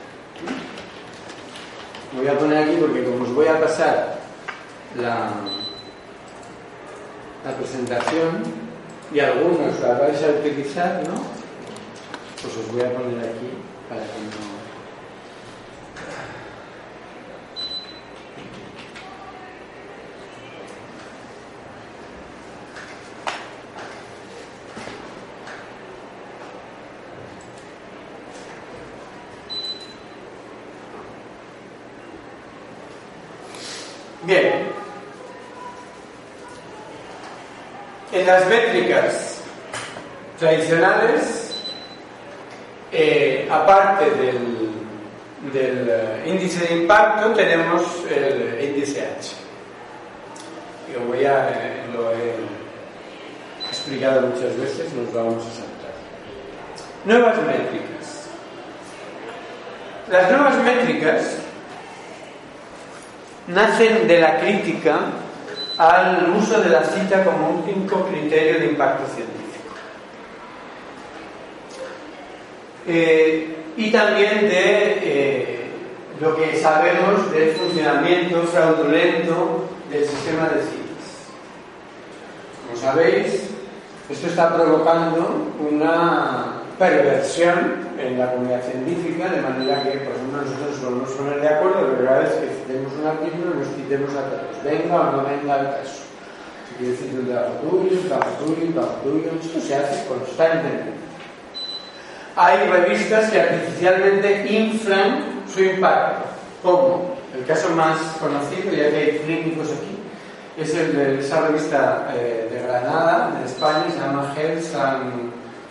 Lo voy a poner aquí porque como os voy a pasar la presentación y algunos la vais a utilizar, ¿no? Pues os voy a poner aquí para que no... Bien. En las métricas tradicionales, aparte del índice de impacto, tenemos el índice H. Como ya lo he explicado muchas veces, nos vamos a saltar. Nuevas métricas. Las nuevas métricas nacen de la crítica al uso de la cita como único criterio de impacto científico. Y también de lo que sabemos del funcionamiento fraudulento del sistema de citas. Como sabéis, esto está provocando una perversión en la comunidad científica, de manera que, por ejemplo, nosotros podemos poner de acuerdo que cada vez que citemos un artículo nos citemos a todos, venga o no venga el caso. Si quiere decir un trabajo tuyo, esto se hace constantemente. Hay revistas que artificialmente inflan su impacto, como el caso más conocido, ya que hay clínicos aquí, es el de esa revista de Granada, de España, se llama Health and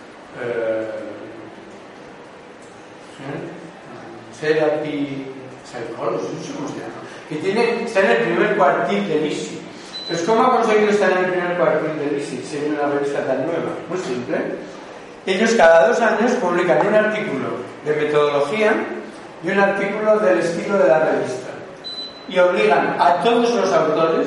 Therapy Psychology, no sé cómo se llama, que está en el primer cuartil del ISI. Entonces, ¿cómo ha conseguido estar en el primer cuartil del ISI siendo una revista tan nueva? Muy simple. Ellos cada 2 años publican un artículo de metodología y un artículo del estilo de la revista, y obligan a todos los autores,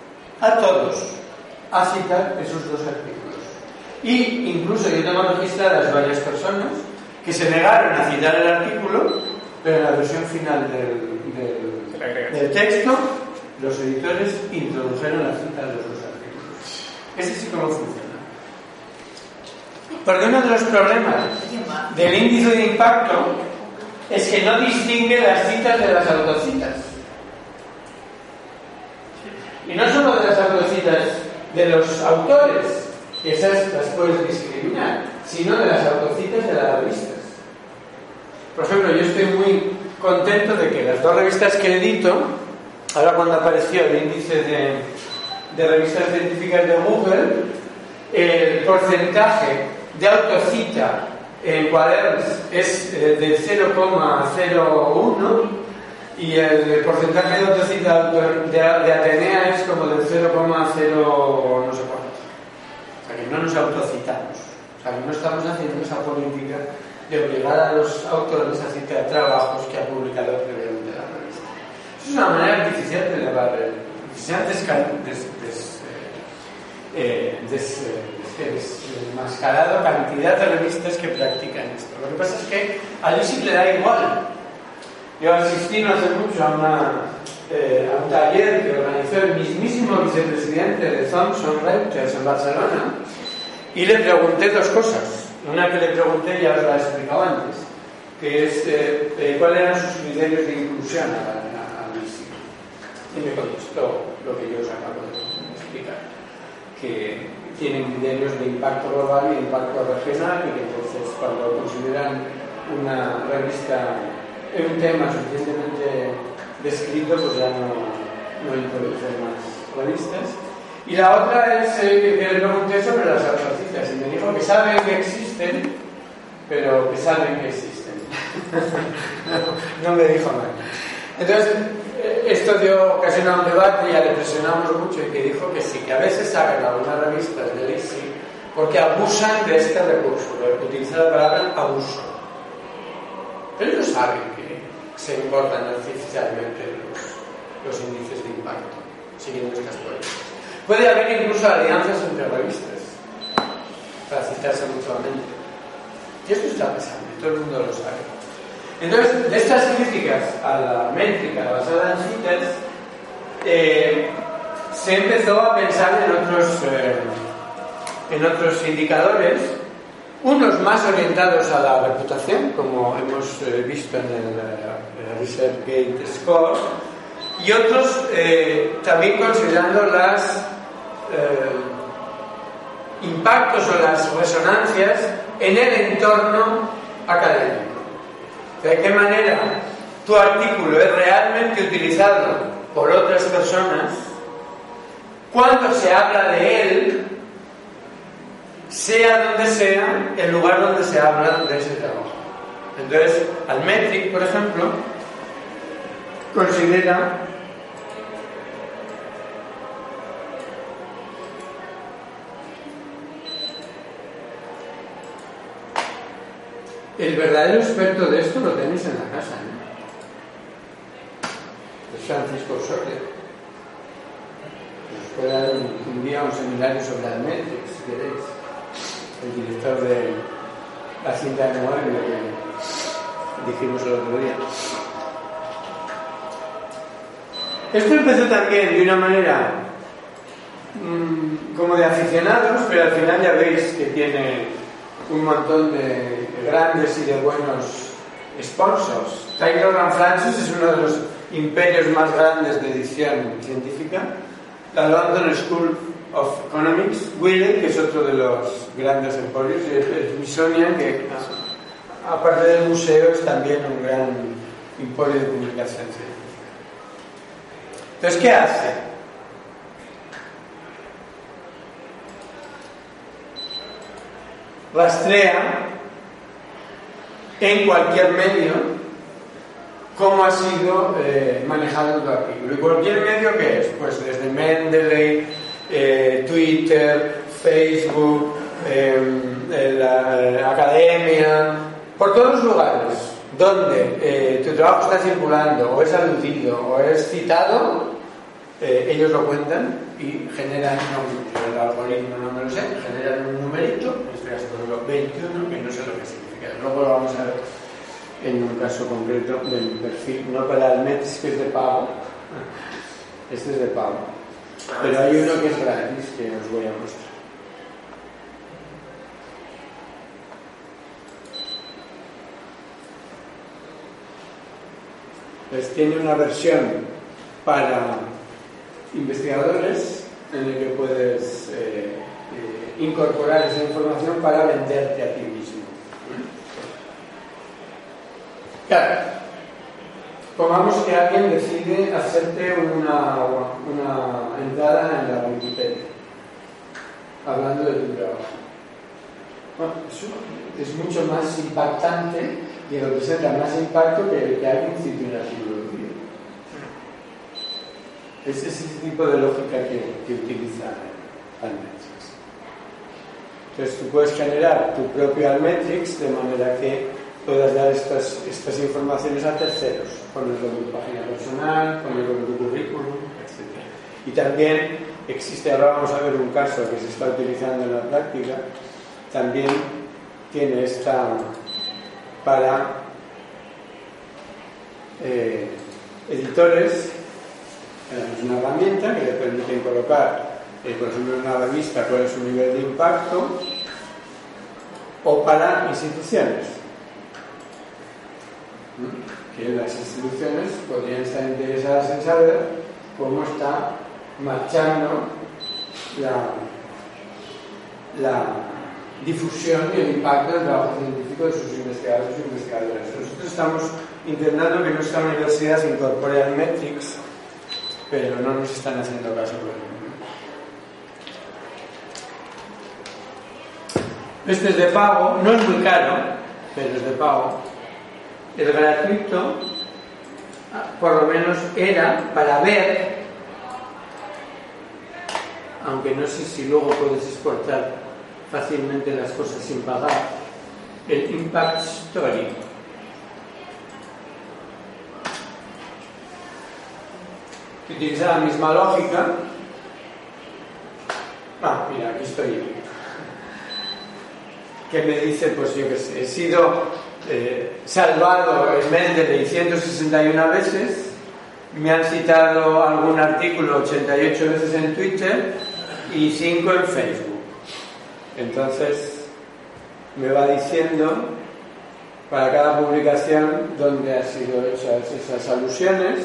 a citar esos 2 artículos. Y incluso yo tengo registradas varias personas que se negaron a citar el artículo, pero en la versión final del texto los editores introdujeron la cita de los 2 artículos. Ese sí cómo funciona. Porque uno de los problemas del índice de impacto es que no distingue las citas de las autocitas. Y no solo de las autocitas de los autores, que esas las puedes discriminar, sino de las autocitas de las revistas. Por ejemplo, yo estoy muy contento de que las 2 revistas que edito, ahora cuando apareció el índice de revistas científicas de Google, el porcentaje de autocita en cuadernos es de 0,01 y el porcentaje de autocita de Atenea es como del 0,0 no sé cuánto. O sea que no nos autocitamos, o sea que no estamos haciendo esa política de obligar a los autores a citar trabajos que ha publicado previamente la revista. Eso es una manera artificial de elevar desmascarado cantidad de revistas que practican esto. Lo que pasa es que a Lucy le da igual. Yo asistí no hace mucho a un taller que organizó el mismísimo vicepresidente de Thomson Reuters en Barcelona, y le pregunté 2 cosas. Una que le pregunté, ya os la he explicado antes, que es cuáles eran sus criterios de inclusión a Lucy. Y me contestó lo que yo os acabo de explicar, que tienen criterios de impacto global y impacto regional, y que entonces cuando consideran una revista en un tema suficientemente descrito, pues ya no introducen más revistas. Y la otra es que le pregunté sobre las autocitas, y me dijo que saben que existen, pero que saben que existen. No me dijo nada. Entonces, esto ocasionó un debate, ya le presionamos mucho, y que dijo que sí, que a veces saben algunas revistas del ISI porque abusan de este recurso, utilizar la palabra abuso. Pero ellos saben que se importan artificialmente los índices de impacto, siguiendo estas políticas. Puede haber incluso alianzas entre revistas para citarse mutuamente. Y esto está pasando, todo el mundo lo sabe. Entonces, de estas críticas a la métrica basada en citas, se empezó a pensar en otros indicadores, unos más orientados a la reputación, como hemos visto en el ResearchGate Score, y otros también considerando los impactos o las resonancias en el entorno académico. ¿De qué manera tu artículo es realmente utilizado por otras personas cuando se habla de él, sea donde sea el lugar donde se habla de ese trabajo. Entonces, Altmetric, por ejemplo, considera el verdadero experto de esto lo tenéis en la casa, ¿no? Es Francisco Osorio. Os puede dar un día un seminario sobre Altmetric, si queréis. El director de la cinta de memoria que dijimos el otro día. Esto empezó también de una manera como de aficionados, pero al final ya veis que tiene un montón de grandes y de buenos sponsors. Taylor & Francis es uno de los imperios más grandes de edición científica. La London School of Economics, Wiley, que es otro de los grandes emporios, y el Smithsonian, que aparte del museo es también un gran emporio de publicación científica. Entonces, ¿qué hace? Rastrea en cualquier medio cómo ha sido manejado tu artículo. ¿Y cualquier medio qué es? Pues desde Mendeley, Twitter, Facebook, la academia, por todos los lugares donde tu trabajo está circulando o es aludido o es citado, ellos lo cuentan y generan el algoritmo, no me lo sé, generan un numerito, en este caso por ejemplo 21, que no sé lo que significa. Luego lo vamos a ver en un caso concreto de mi perfil, no para el Metz, que es de pago. Este es de pago, pero hay uno que es gratis que os voy a mostrar. Pues tiene una versión para investigadores en el que puedes incorporar esa información para venderte a ti mismo. Claro, pongamos que alguien decide hacerte una entrada en la Wikipedia hablando de tu trabajo. Bueno, eso es mucho más impactante y representa más impacto que alguien cite un artículo tuyo. Es ese tipo de lógica que utiliza Altmetric. Entonces tú puedes generar tu propio Altmetric de manera que puedas dar estas informaciones a terceros, ponerlo en tu página personal, ponerlo en tu currículum, etc. Y también existe, ahora vamos a ver un caso que se está utilizando en la práctica, también tiene esta para editores. Es una herramienta que le permite colocar, por ejemplo, en una revista cuál es su nivel de impacto, o para instituciones. Que las instituciones podrían estar interesadas en saber cómo está marchando la difusión y el impacto del trabajo científico de sus investigadores y investigadoras. Nosotros estamos intentando que nuestra universidad se incorpore al Metrics, pero no nos están haciendo caso por el momento. Este es de pago, no es muy caro, pero es de pago. El gratuito, por lo menos, era para ver, aunque no sé si luego puedes exportar fácilmente las cosas sin pagar, el Impact Story. Que utiliza la misma lógica. Mira, aquí estoy. Que me dice, pues yo que sé, he sido salvado en Mendeley 161 veces, me han citado algún artículo 88 veces en Twitter y 5 en Facebook. Entonces me va diciendo para cada publicación dónde han sido hechas esas alusiones,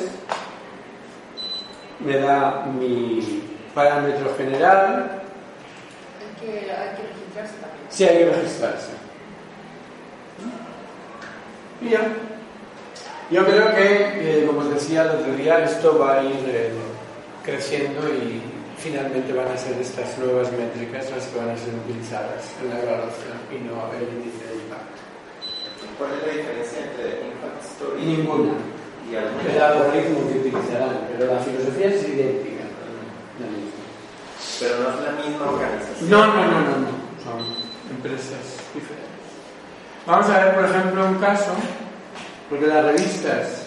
me da mi parámetro general. Hay que registrarse también. Sí, hay que registrarse. Yo creo que, como os decía el otro día, esto va a ir creciendo y finalmente van a ser estas nuevas métricas las que van a ser utilizadas en la evaluación y no el índice de impacto. ¿Cuál es la diferencia entre Impact Story Ninguna. y algoritmo? El algoritmo que utilizarán, pero la filosofía es idéntica. Pero no es la misma organización. No. Son empresas diferentes. Vamos a ver, por ejemplo, un caso, porque las revistas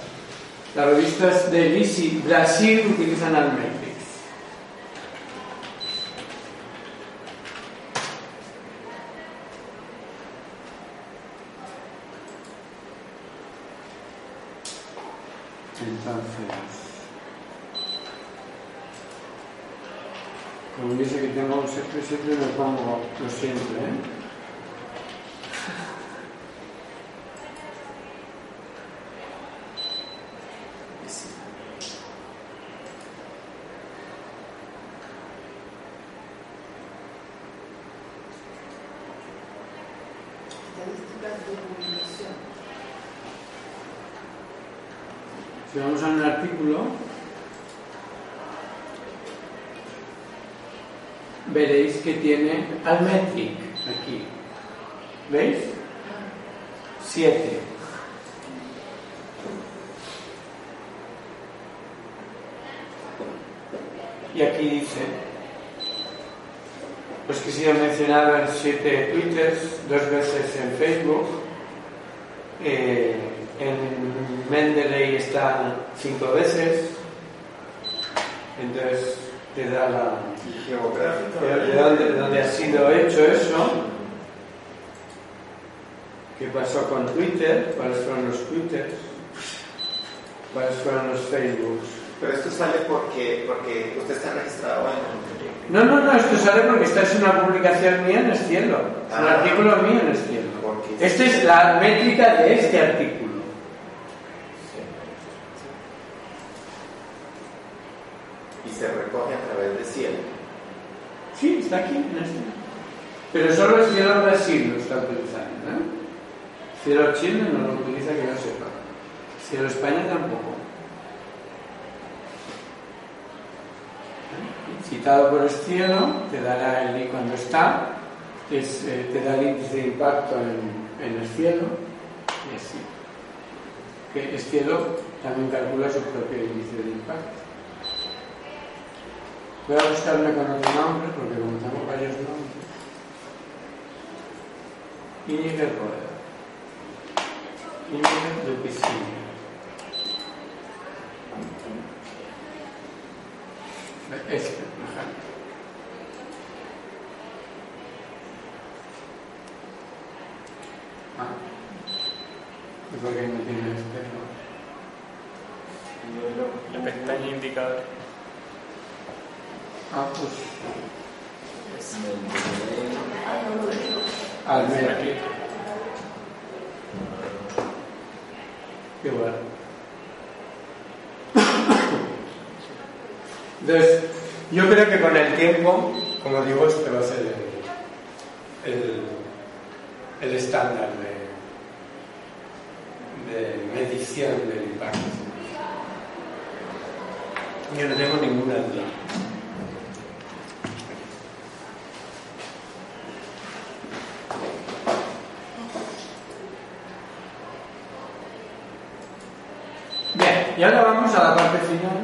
de Brasil utilizan Altmetrics. Entonces, como dice que tengo un siempre me pongo lo siempre, Estadísticas de publicación. Si vamos a un artículo, veréis que tiene Altmetric aquí. ¿Veis? 7. Y aquí dice, pues que se han mencionado en 7 twitters, 2 veces en Facebook, en Mendeley está 5 veces, entonces te da la geográfica de dónde ha sido hecho eso, qué pasó con Twitter, cuáles fueron los twitters, cuáles fueron los Facebooks. Pero esto sale porque usted está registrado en... No, esto sale porque esta es una publicación mía en el cielo, es un artículo mío en el cielo. Esta es la métrica de este artículo. Y se recoge a través de cielo. Sí, está aquí en este. Pero solo el cielo Brasil lo está utilizando, ¿no? Cielo Chile no lo utiliza, que yo sepa. Cielo España tampoco. Citado por el cielo, te dará el cuando está, te da el índice de impacto en el cielo, y así. Que el cielo también calcula su propio índice de impacto. Voy a buscarme con otro nombre, porque como tengo varios nombres. Íñigo Rueda. Íñigo de Piscina. Este, ajá. ¿Y por qué no tiene este? La pestaña indicador. Pues. Altmetric. Qué bueno. Entonces, yo creo que con el tiempo, como digo, este va a ser el estándar de medición del impacto. Yo no tengo ninguna duda. Bien, y ahora vamos a la parte final,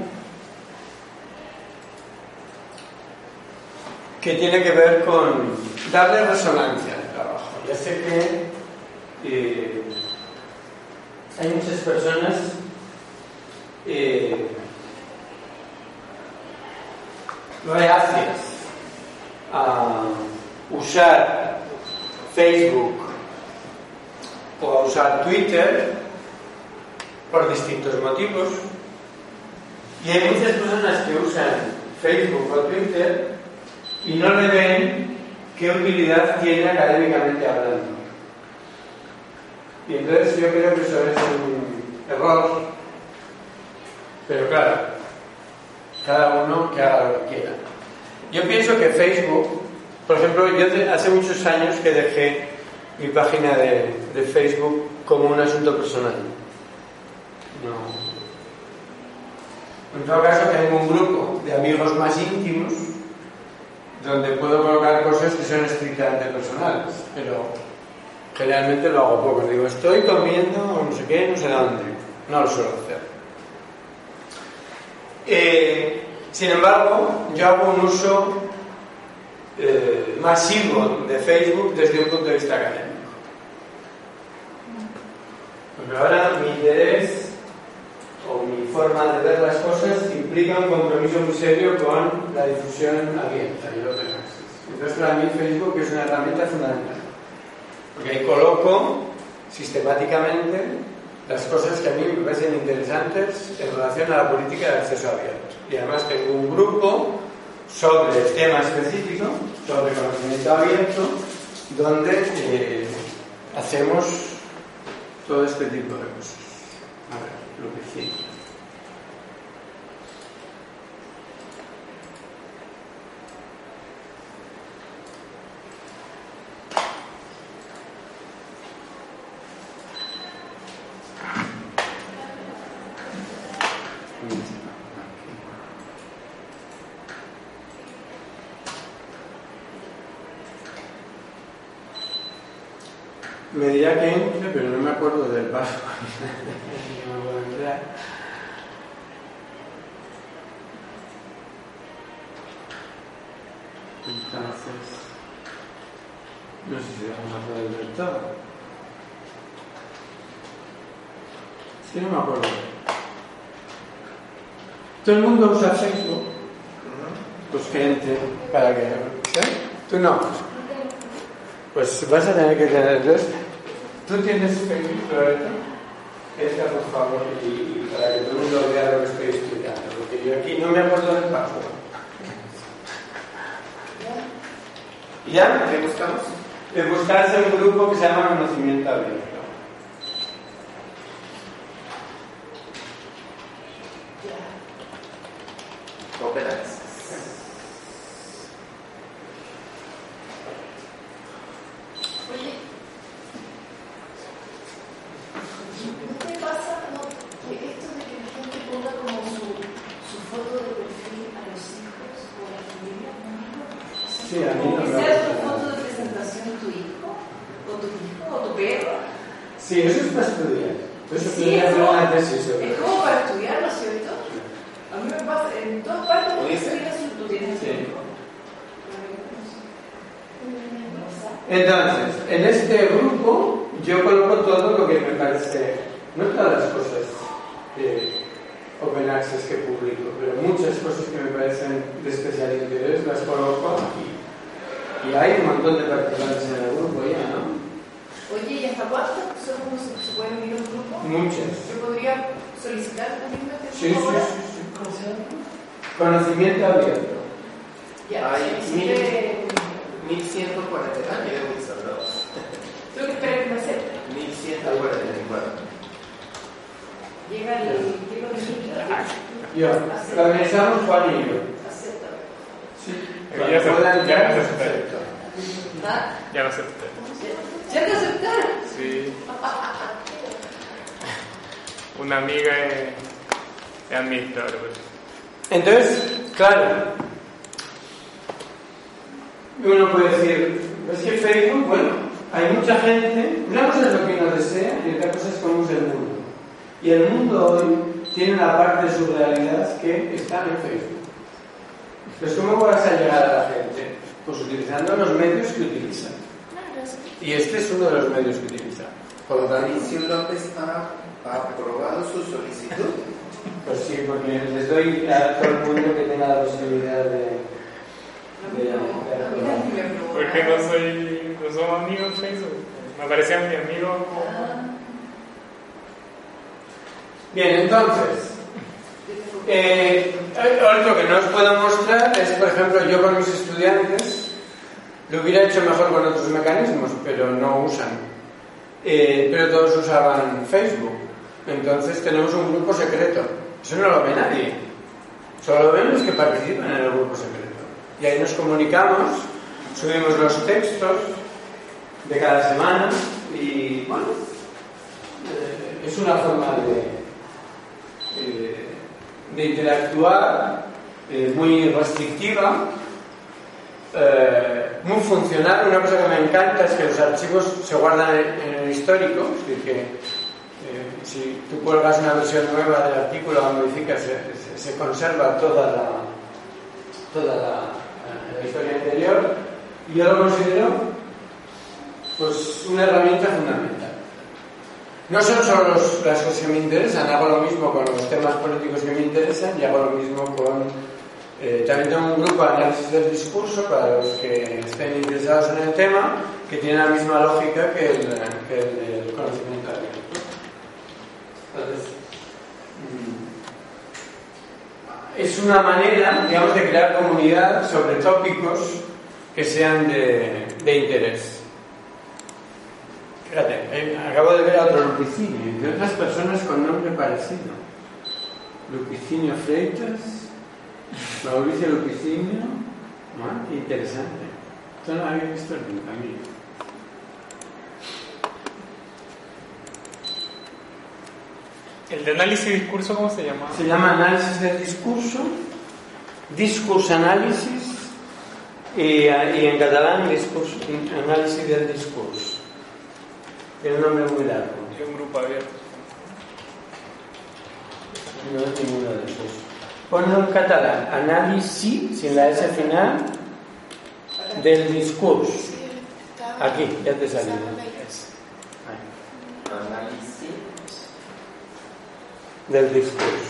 que tiene que ver con darle resonancia al trabajo. Ya sé que hay muchas personas reacias a usar Facebook o a usar Twitter por distintos motivos, y hay muchas personas que usan Facebook o Twitter y no le ven qué utilidad tiene académicamente hablando. Y entonces yo creo que eso es un error, pero claro, cada uno que haga lo que quiera. Yo pienso que Facebook, por ejemplo, yo hace muchos años que dejé mi página de Facebook como un asunto personal. No. En todo caso, tengo un grupo de amigos más íntimos donde puedo colocar cosas que son estrictamente personales, pero generalmente lo hago poco. Digo, estoy comiendo o no sé qué, no sé dónde. No lo suelo hacer. Sin embargo, yo hago un uso masivo de Facebook desde un punto de vista académico. Porque ahora mi interés o mi forma de ver las cosas implica un compromiso muy serio con la difusión abierta y el open access. Entonces, para mí Facebook es una herramienta fundamental, porque ahí coloco sistemáticamente las cosas que a mí me parecen interesantes en relación a la política de acceso abierto. Y además tengo un grupo sobre el tema específico, sobre conocimiento abierto, donde hacemos todo este tipo de cosas. A ver, lo que sigue. Me dirá que entre, pero no me acuerdo del paso. No me puedo entrar. Entonces, no sé si vamos a poder ver todo. Es que no me acuerdo. Todo el mundo usa Facebook. Pues que entre para que... Tú no. Pues vas a tener que tener dos. ¿Tú tienes Facebook, Loreto? Esta, por favor, y para que todo el mundo vea lo que estoy explicando, porque yo aquí no me acuerdo del password. ¿Ya? ¿Qué buscamos? Buscarse un grupo que se llama Conocimiento Abierto. Open Access. Sí, a mí no me ¿Sea tu foto de presentación tu hijo? ¿O tu hijo? ¿O tu perro? Sí, eso es para estudiar. Eso Sí, podría hacer una tesis sobre es eso. como para estudiar, ¿no es cierto? A mí me pasa, en todas partes Oye, tú tienes sí. un hijo. Entonces, en este grupo yo coloco todo lo que me parece, no todas las cosas open access que publico, pero muchas cosas que me parecen de especial interés las coloco aquí. Y hay un montón de participantes en el grupo ya, ¿no? Oye, ¿y hasta cuánto se pueden unir a un grupo? Muchas. ¿Yo podría solicitar también este Sí, sí, grupo ahora? sí, sí. Conocimiento abierto. Ya, Hay solicité... 1140. Ah, mira, muy sabroso. Tengo que esperar que me acepte. 1144. Llega el link. Yo, lo organizamos Juan y yo. Acepta. Sí. Ya se- Puedan ya entrar, se perfecto. ¿Ah? Ya lo acepté. ¿Ya te aceptaron? Sí. Una amiga es administradora. Pues. Entonces, claro, uno puede decir, es que Facebook, bueno, hay mucha gente, una cosa es lo que uno desea y otra cosa es cómo es el mundo. Y el mundo hoy tiene una parte de su realidad que está en Facebook. Entonces, ¿cómo vas a llegar a la gente? Pues utilizando los medios que utilizan. Y este es uno de los medios que utilizan. Por lo tanto, Mauricio López ha aprobado su solicitud. pues sí, porque les doy a todo el mundo que tenga la posibilidad de Porque no somos amigos en Facebook. Me aparecían mis amigos como... Bien, entonces, otro que no os puedo mostrar es, por ejemplo, yo con mis estudiantes lo hubiera hecho mejor con otros mecanismos, pero no usan. Pero todos usaban Facebook. Entonces tenemos un grupo secreto. Eso no lo ve nadie. Solo lo ven los que participan en el grupo secreto. Y ahí nos comunicamos, subimos los textos de cada semana y, bueno, es una forma de interactuar, muy restrictiva, muy funcional. Una cosa que me encanta es que los archivos se guardan en el histórico, es decir, que si tú cuelgas una versión nueva del artículo o modificas, se conserva toda la historia anterior, y yo lo considero pues una herramienta fundamental. No son solo las cosas que me interesan, hago lo mismo con los temas políticos que me interesan y hago lo mismo con... también tengo un grupo de análisis del discurso para los que estén interesados en el tema, que tiene la misma lógica que el conocimiento abierto. Entonces, es una manera, digamos, de crear comunidad sobre tópicos que sean de interés. Fíjate, acabo de ver a otro Lupicinio, de otras personas con nombre parecido. Lupicinio Freitas, Mauricio Lupicinio. Qué interesante. Esto no lo había visto nunca, mira. ¿El de análisis y discurso cómo se llama? Se llama análisis del discurso, discurso análisis, y en catalán discurso, análisis del discurso. Tiene un nombre muy largo. Es un grupo abierto. No es ninguno de esos. Ponlo en catalán, análisis, sin la S final, del discurso. Aquí, ya te salió. Análisis del discurso.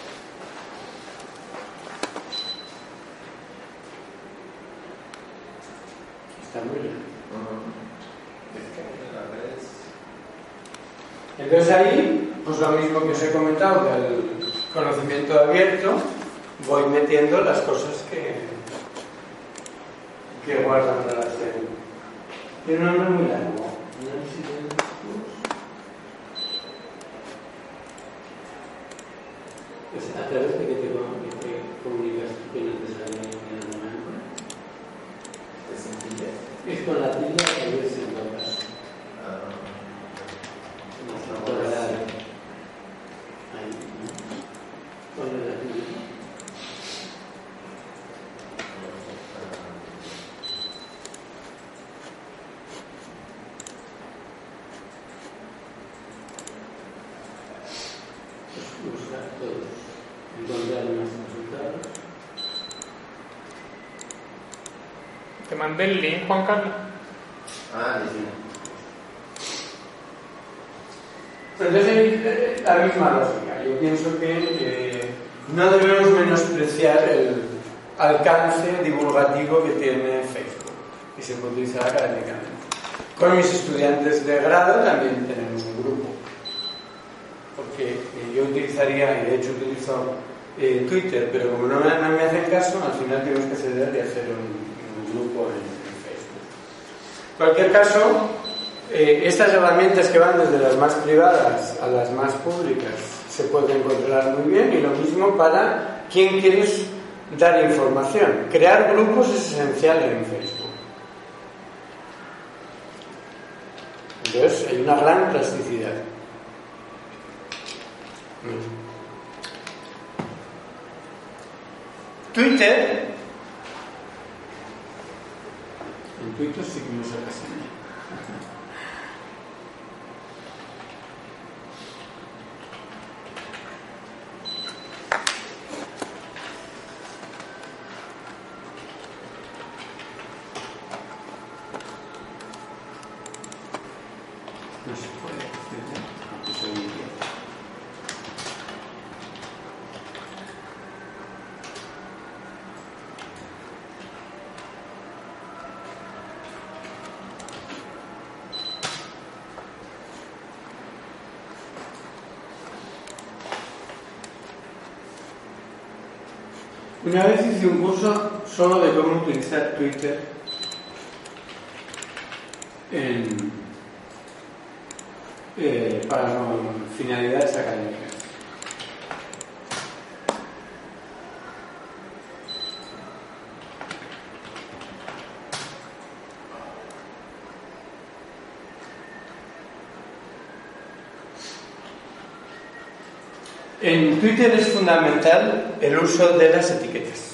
Está muy bien. Entonces ahí, pues lo mismo que os he comentado del conocimiento abierto, voy metiendo las cosas que guardan relación. Tiene un nombre muy largo. Análisis del discurso. Pues a través de que te comunicas tú que no te sale en el momento. ¿Es sencilla? Es con la tilde que ves en todo caso. Ahí, ponle la tilde. Buscar todos, encontrar unos resultados. Te mandé el link, Juan Carlos. Sí. Entonces, la misma lógica. Yo pienso que no debemos menospreciar el alcance divulgativo que tiene Facebook y se puede utilizar académicamente. Con mis estudiantes de grado también tenemos un grupo, porque yo utilizaría, y de hecho utilizo Twitter, pero como no me hacen caso, al final tenemos que ceder y hacer un grupo en Facebook. En cualquier caso, estas herramientas que van desde las más privadas a las más públicas se pueden controlar muy bien, y lo mismo para quien quiere dar información. Crear grupos es esencial en Facebook. Entonces hay una gran plasticidad. Twitter, en Twitter sí que no se reseña. No se puede acceder, aunque soy idiota. Una vez hice un curso solo de cómo utilizar Twitter para finalidades académicas. En Twitter es fundamental el uso de las etiquetas.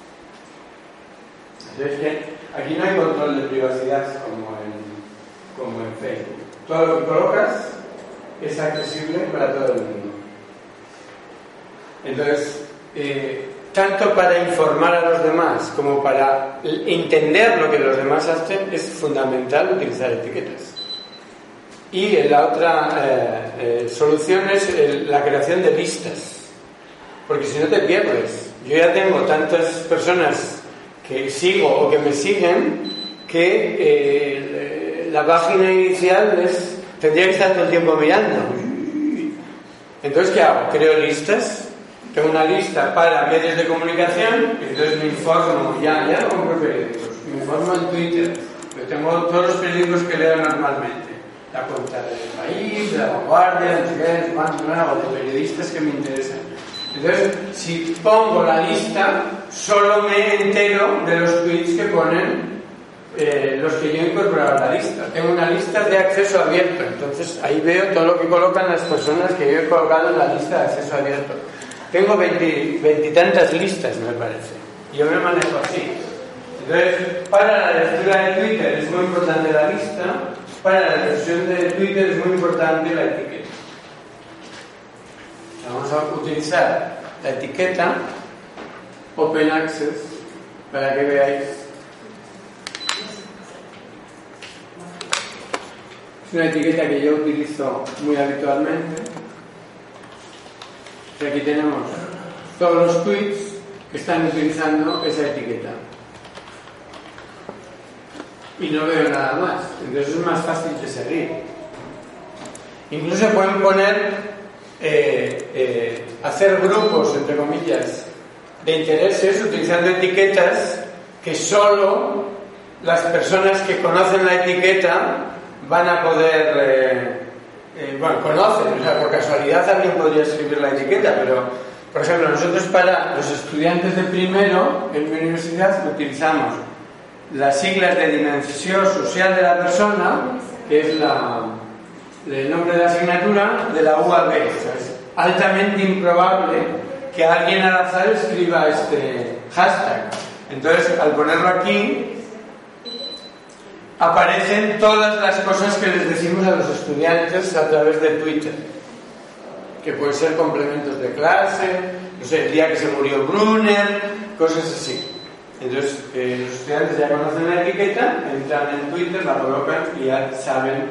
Es que aquí no hay control de privacidad como en Facebook. Todo lo que colocas es accesible para todo el mundo. Entonces, tanto para informar a los demás como para entender lo que los demás hacen, es fundamental utilizar etiquetas. Y la otra solución es la creación de listas, porque si no te pierdes. Yo ya tengo tantas personas que sigo o que me siguen que la página inicial tendría que estar todo el tiempo mirando. Entonces, ¿qué hago? Creo listas. Tengo una lista para medios de comunicación, entonces me informo, ya no compro periódicos, me informo en Twitter. Yo tengo todos los periódicos que leo normalmente. La cuenta del País, de La Vanguardia, o de periodistas que me interesan. Entonces, si pongo la lista, solo me entero de los tweets que ponen los que yo he incorporado a la lista. Tengo una lista de acceso abierto, entonces ahí veo todo lo que colocan las personas que yo he colocado en la lista de acceso abierto. Tengo 20 y tantas listas, me parece. Yo me manejo así. Entonces, para la lectura de Twitter es muy importante la lista. Para la difusión de Twitter es muy importante la etiqueta. Vamos a utilizar la etiqueta Open Access para que veáis. Es una etiqueta que yo utilizo muy habitualmente. Y aquí tenemos todos los tweets que están utilizando esa etiqueta. Y no veo nada más, entonces es más fácil de seguir. Incluso pueden poner hacer grupos, entre comillas, de intereses utilizando etiquetas que solo las personas que conocen la etiqueta van a poder conocen, o sea, por casualidad alguien podría escribir la etiqueta, pero por ejemplo nosotros para los estudiantes de primero en mi universidad utilizamos las siglas de dimensión social de la persona, que es el nombre de la asignatura de la UAB. O sea, es altamente improbable que alguien al azar escriba este hashtag. Entonces, al ponerlo aquí, aparecen todas las cosas que les decimos a los estudiantes a través de Twitter, que pueden ser complementos de clase, no sé, el día que se murió Brunner, cosas así. Entonces, los estudiantes ya conocen la etiqueta, entran en Twitter, la colocan y ya saben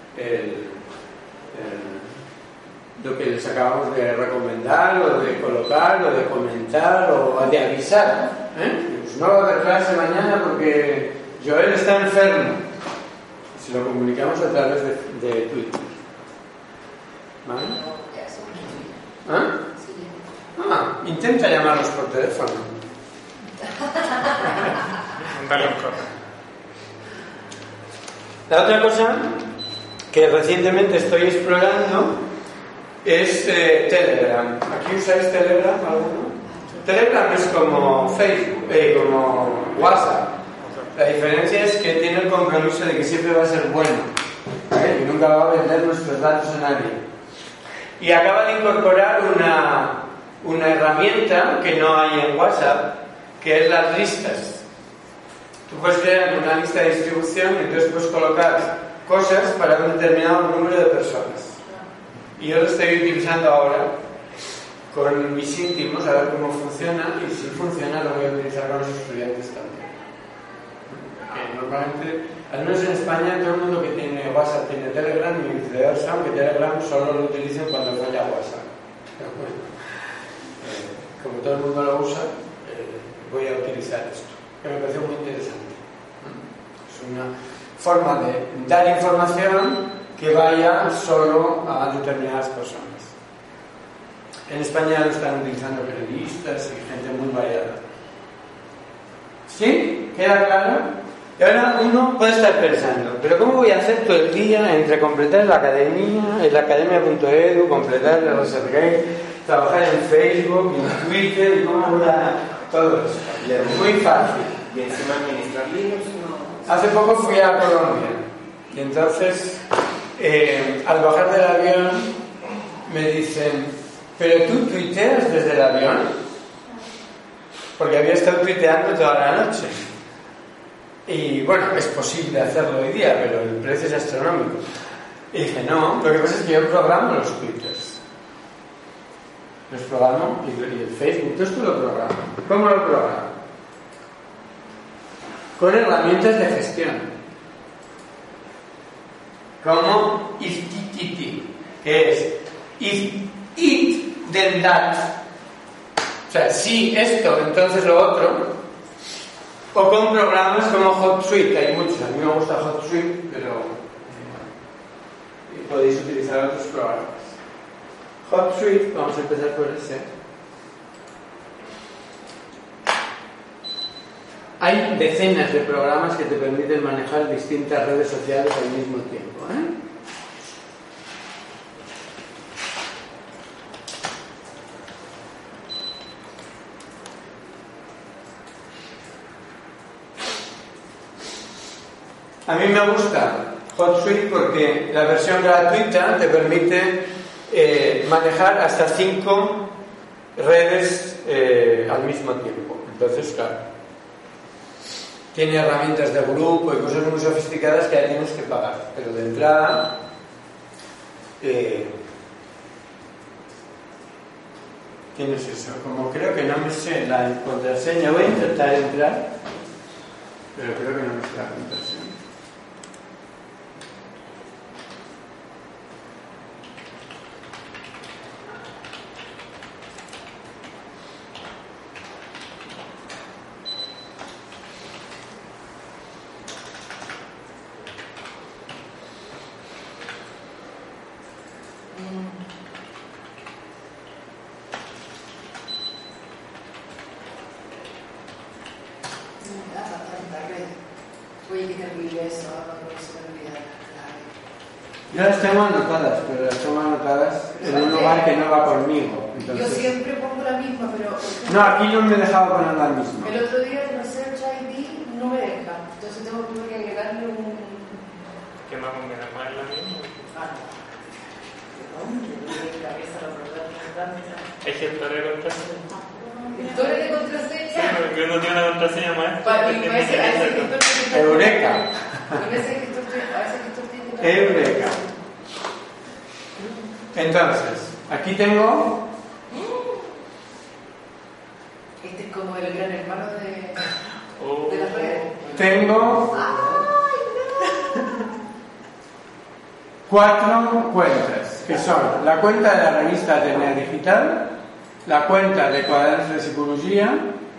lo que les acabamos de recomendar, o de colocar, o de comentar, o de avisar. Pues no va a haber clase mañana porque Joel está enfermo. Si lo comunicamos a través de Twitter. ¿Vale? Intenta llamarlos por teléfono. Dale un correo. La otra cosa que recientemente estoy explorando es Telegram. ¿Aquí usáis Telegram alguno? Telegram es como Facebook, como WhatsApp. La diferencia es que tiene el compromiso de que siempre va a ser bueno, ¿vale? Y nunca va a vender nuestros datos a nadie. Y acaba de incorporar una herramienta que no hay en WhatsApp, que es las listas. Tú puedes crear una lista de distribución y entonces puedes colocar cosas para un determinado número de personas. Y yo lo estoy utilizando ahora con mis íntimos a ver cómo funciona, y si funciona lo voy a utilizar con los estudiantes también. Porque normalmente, al menos en España, todo el mundo que tiene WhatsApp tiene Telegram y viceversa, aunque Telegram solo lo utilicen cuando falla WhatsApp. Pero bueno, como todo el mundo lo usa, voy a utilizar esto, que me parece muy interesante. Es una forma de dar información que vaya solo a determinadas personas. En España lo están utilizando periodistas y gente muy variada. ¿Sí? ¿Queda claro? Y ahora uno puede estar pensando, ¿pero cómo voy a hacer todo el día entre completar la academia, el academia.edu, completar el ResearchGate, trabajar en Facebook, en Twitter, y cómo voy a todo eso? Muy fácil. Y encima administrar libros, ¿no? Hace poco fui a Colombia y entonces al bajar del avión me dicen, Pero tú tuiteas desde el avión, porque había estado tuiteando toda la noche. Y bueno, es posible hacerlo hoy día, pero el precio es astronómico. Y dije, no, lo que pasa es que yo programo los twitters. Los programo y el Facebook, todo esto lo programo. ¿Cómo lo programo? Con herramientas de gestión. Como IFTTT, que es if it, then that. O sea, si esto, entonces lo otro. O con programas como HotSuite, hay muchos. A mí me gusta HotSuite, pero podéis utilizar otros programas. HotSuite, vamos a empezar por ese. Hay decenas de programas que te permiten manejar distintas redes sociales al mismo tiempo, A mí me gusta HotSuite porque la versión gratuita te permite manejar hasta 5 redes al mismo tiempo. Entonces, claro, tiene herramientas de grupo y cosas muy sofisticadas que ya tienes que pagar. Pero de entrada, tienes eso. Como creo que no me sé la contraseña, voy a intentar entrar, pero creo que no me sé la contraseña. Oye, qué terrible eso, no se me olvida. Yo las tengo anotadas, pero las tengo anotadas en un lugar que no va conmigo. Entonces... Yo siempre pongo la misma, pero... No, aquí no me he dejado poner la misma. El otro día el Research ID no me deja, entonces tengo que agregarle un... ¿Qué más me da más la misma? Hay gestores de contraseña. ¿Gestores de contraseña? Sí, porque uno tiene una contraseña más. Para mí, a ese Eureka. A ese gestor tiene... Eureka. Entonces, aquí tengo... Este es como el gran hermano de las redes. Tengo 4 cuentas, que son la cuenta de la revista Atenea Digital, la cuenta de Cuadernos de Psicología,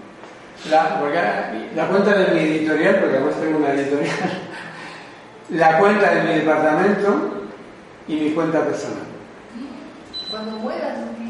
la cuenta de mi editorial, porque además tengo una editorial, la cuenta de mi departamento y mi cuenta personal. Cuando mueras,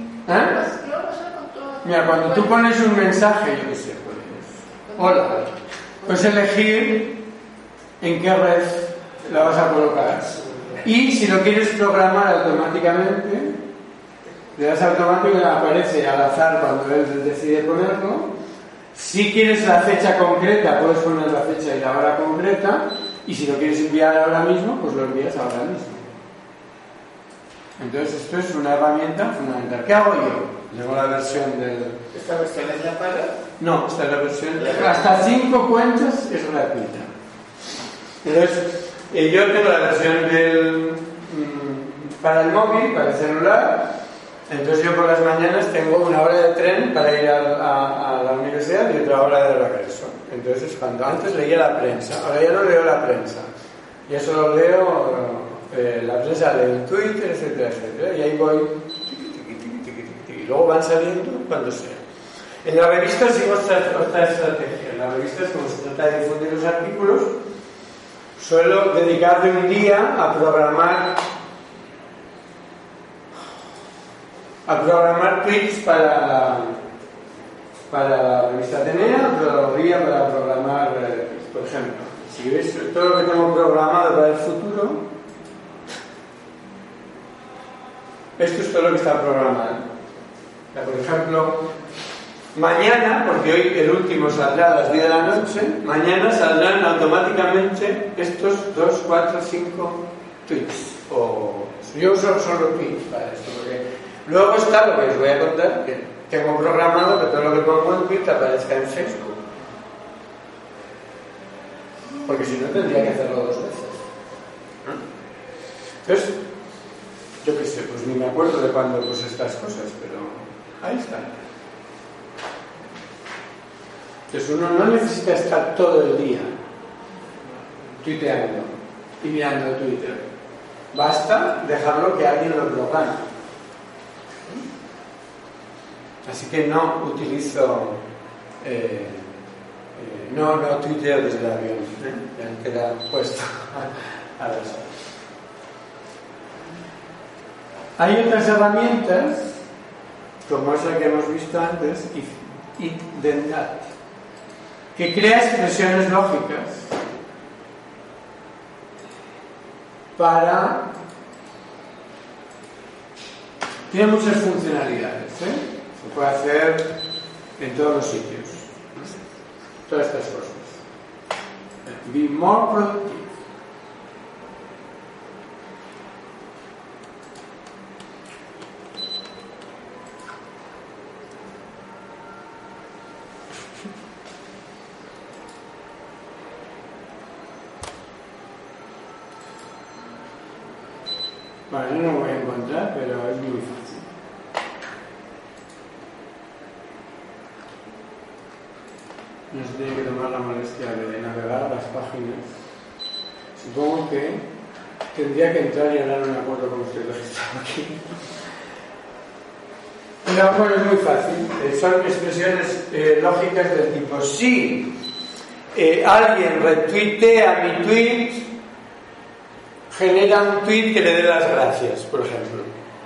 Mira, cuando tú pones un mensaje, yo qué sé, hola, puedes elegir en qué red la vas a colocar. Y si lo quieres programar automáticamente, le das automático y aparece al azar cuando él decide ponerlo. Si quieres la fecha concreta, puedes poner la fecha y la hora concreta. Y si lo quieres enviar ahora mismo, pues lo envías ahora mismo. Entonces esto es una herramienta fundamental. ¿Qué hago yo? Tengo la versión del... ¿Esta versión es la paga? No, esta es la versión... Hasta 5 cuentas es gratuita. Entonces, yo tengo la versión del... para el móvil, para el celular. Entonces yo por las mañanas tengo una hora de tren para ir a la universidad y otra hora de regreso. Entonces cuando antes leía la prensa, ahora ya no leo la prensa. Ya solo leo la prensa, leo Twitter, etcétera, etcétera. Y ahí voy. Y luego van saliendo cuando sea. En la revista sigo otra estrategia. En la revista, como se trata de difundir los artículos, suelo dedicarle un día a programar tweets para la revista Atenea, otro día para programar, por ejemplo, si ves todo lo que tengo programado para el futuro, esto es todo lo que está programado. O sea, por ejemplo, mañana, porque hoy el último saldrá a las 10 de la noche, mañana saldrán automáticamente estos 2, 4, 5 tweets. Yo uso solo tweets para esto, porque Luego está lo que os voy a contar, que tengo programado que todo lo que pongo en Twitter aparezca en Facebook. Porque si no tendría que hacerlo 2 veces. Entonces, yo qué sé, pues ni me acuerdo de cuándo puse estas cosas, pero ahí está. Entonces uno no necesita estar todo el día tuiteando y mirando Twitter. Basta dejarlo que alguien lo haga. Así que no utilizo, no tuiteo desde el avión, ya queda puesto a las horas. Hay otras herramientas, como esa que hemos visto antes, It Then That, que crea expresiones lógicas para... Tiene muchas funcionalidades, Se puede hacer en todos los sitios, todas estas cosas. Be more productive. Bueno, no lo voy a encontrar, pero es muy fácil. No se tiene que tomar la molestia de navegar las páginas. Supongo que tendría que entrar y ahora no me acuerdo cómo estoy registrado aquí. Pero bueno, es muy fácil. Son expresiones lógicas del tipo: si alguien retuitea mi tweet, genera un tweet que le dé las gracias, por ejemplo.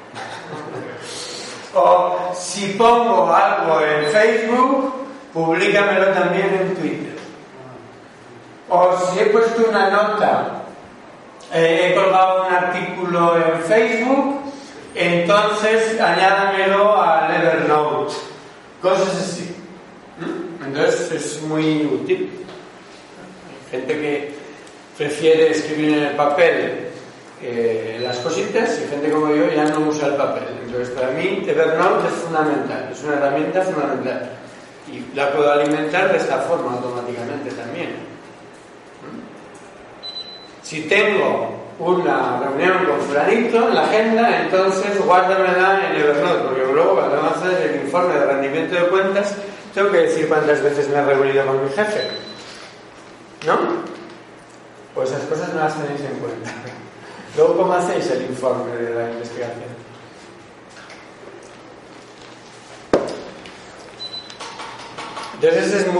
O si pongo algo en Facebook, publícamelo también en Twitter. O si he puesto una nota, he colgado un artículo en Facebook, entonces añádamelo al Evernote. Cosas así. Entonces es muy útil. Hay gente que prefiere escribir en el papel las cositas, y gente como yo ya no usa el papel. Entonces para mí Evernote es fundamental, es una herramienta fundamental, y la puedo alimentar de esta forma automáticamente también. Si tengo una reunión con fulanito en la agenda, entonces guárdamela en Evernote, porque luego cuando vamos a hacer el informe de rendimiento de cuentas tengo que decir cuántas veces me he reunido con mi jefe, ¿no? Pues esas cosas no las tenéis en cuenta. Luego, ¿cómo hacéis el informe de la investigación? Entonces es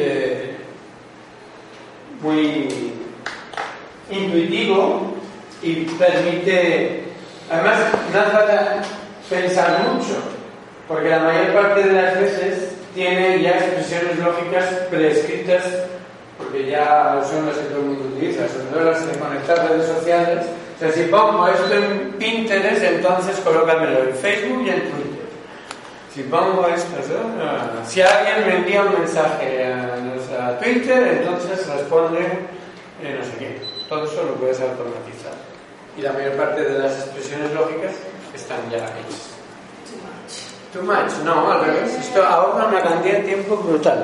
muy intuitivo y permite, además no hace falta pensar mucho, porque la mayor parte de las veces tiene ya expresiones lógicas preescritas, porque ya son las que todo el mundo utiliza, sobre todo las de conectar redes sociales. O sea, si pongo esto en Pinterest, entonces colócamelo en Facebook y en Twitter. Si pongo esto, si alguien me envía un mensaje a Twitter, entonces responde no sé qué. Todo eso lo puedes automatizar. Y la mayor parte de las expresiones lógicas están ya hechas. Too much. No, al revés. Esto ahorra una cantidad de tiempo brutal.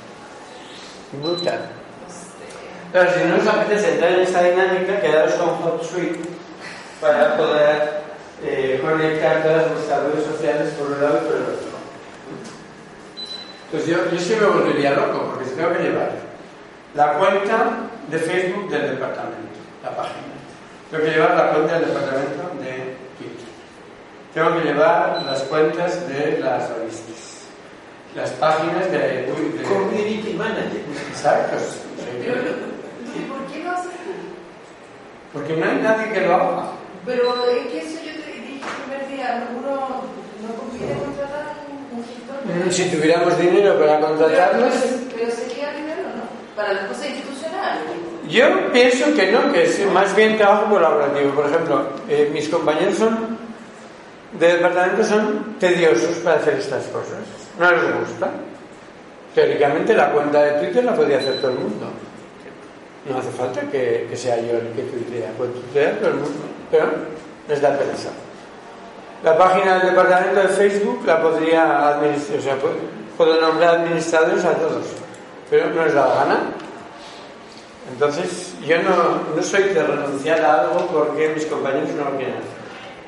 Claro, si no os apetece entrar en esta dinámica, quedaros con HotSuite para poder conectar todas vuestras redes sociales por un lado y por el otro. Pues yo sí me volvería loco, porque si tengo que llevar la cuenta de Facebook del departamento, la página. Tengo que llevar la cuenta del departamento de Twitter. Tengo que llevar las cuentas de las revistas, las páginas de Community Manager. Exacto. ¿Y por qué lo haces tú? Porque no hay nadie que lo haga. Pero es que eso yo te dije el primer día, uno no conviene contratar un gestor. Si tuviéramos dinero para contratarlos. Pero sería dinero, ¿no? Para las cosas institucionales. Yo pienso que no, que es más bien trabajo colaborativo. Por ejemplo, mis compañeros de departamento son tediosos para hacer estas cosas. No les gusta. Teóricamente la cuenta de Twitter la podría hacer todo el mundo. No hace falta que sea yo el que tuitea. Puede tuitear todo el mundo, pero les da pereza. La página del departamento de Facebook la podría administrar, o sea, puedo nombrar administradores a todos, pero no les da la gana. Entonces, yo no soy de renunciar a algo porque mis compañeros no lo quieren hacer.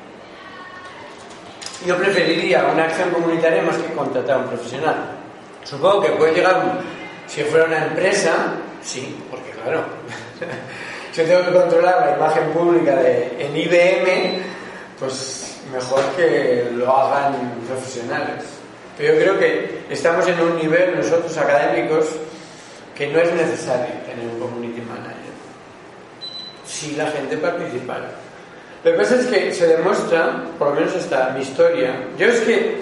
Yo preferiría una acción comunitaria más que contratar a un profesional. Supongo que puede llegar, si fuera una empresa, sí, porque claro, si yo tengo que controlar la imagen pública en IBM, pues mejor que lo hagan profesionales. Pero yo creo que estamos en un nivel, nosotros académicos, que no es necesario tener un community manager si la gente participara. Lo que pasa es que se demuestra, por lo menos hasta mi historia, yo es que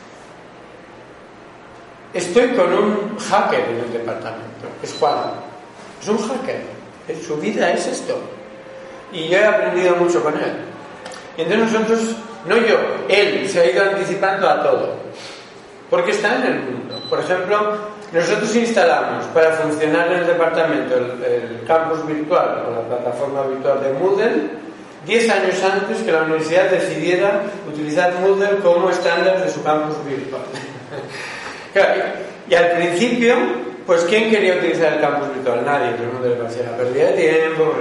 estoy con un hacker en el departamento, es Juan, es un hacker, su vida es esto, y yo he aprendido mucho con él. Y entonces nosotros, no yo, él se ha ido anticipando a todo, porque está en el mundo. Por ejemplo, nosotros instalamos para funcionar en el departamento el campus virtual o la plataforma virtual de Moodle 10 años antes que la universidad decidiera utilizar Moodle como estándar de su campus virtual. Claro, y al principio, pues ¿quién quería utilizar el campus virtual? Nadie, todo el mundo le parecía una pérdida de tiempo.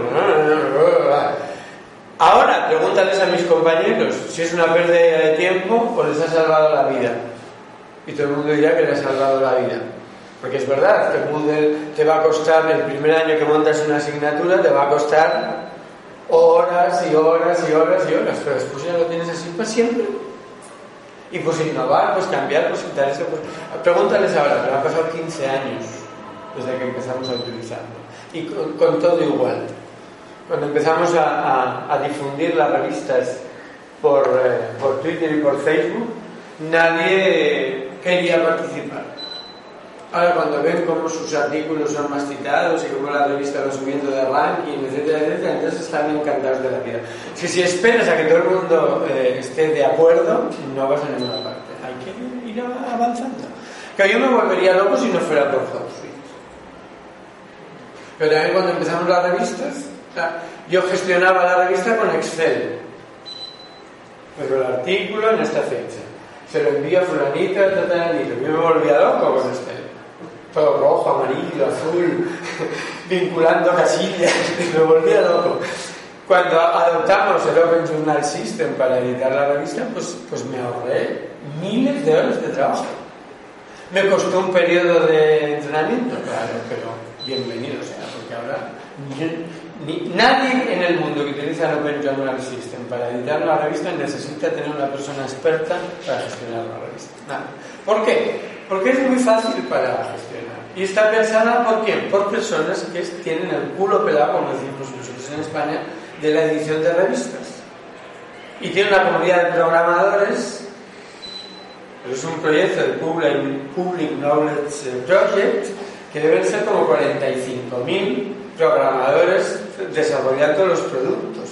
Ahora, pregúntales a mis compañeros si es una pérdida de tiempo o les ha salvado la vida. Y todo el mundo dirá que les ha salvado la vida. Porque es verdad que Moodle te va a costar, el primer año que montas una asignatura, te va a costar horas y horas y horas y horas, pero después ya lo tienes así para siempre. Y pues innovar, pues cambiar, pues quitar eso. Pues... Pregúntales ahora, pero han pasado 15 años desde que empezamos a utilizarlo. Y con todo igual. Cuando empezamos a difundir las revistas por Twitter y por Facebook, nadie quería participar. Ahora cuando ven cómo sus artículos son más citados y cómo la revista va subiendo de ranking, etcétera, etcétera, entonces están encantados de la vida. Si esperas a que todo el mundo esté de acuerdo, no vas a ninguna parte. Hay que ir avanzando. Que yo me volvería loco si no fuera por HotSuite. Pero también cuando empezamos las revistas, yo gestionaba la revista con Excel. Pero el artículo en esta fecha. Se lo envía a fulanita, y yo me volvía loco con Excel. Todo rojo, amarillo, azul, vinculando casillas, me volvía loco. Cuando adoptamos el Open Journal System para editar la revista, pues me ahorré miles de horas de trabajo. Me costó un periodo de entrenamiento, claro, pero bienvenido sea, porque ahora nadie en el mundo que utiliza el Open Journal System para editar la revista necesita tener una persona experta para gestionar la revista. Nada. ¿Por qué? Porque es muy fácil para gestionar. Y está pensada ¿por quién? Por personas que tienen el culo pelado, como decimos nosotros en España, de la edición de revistas. Y tiene una comunidad de programadores. Es un proyecto del Public Knowledge Project que deben ser como 45.000 programadores desarrollando los productos.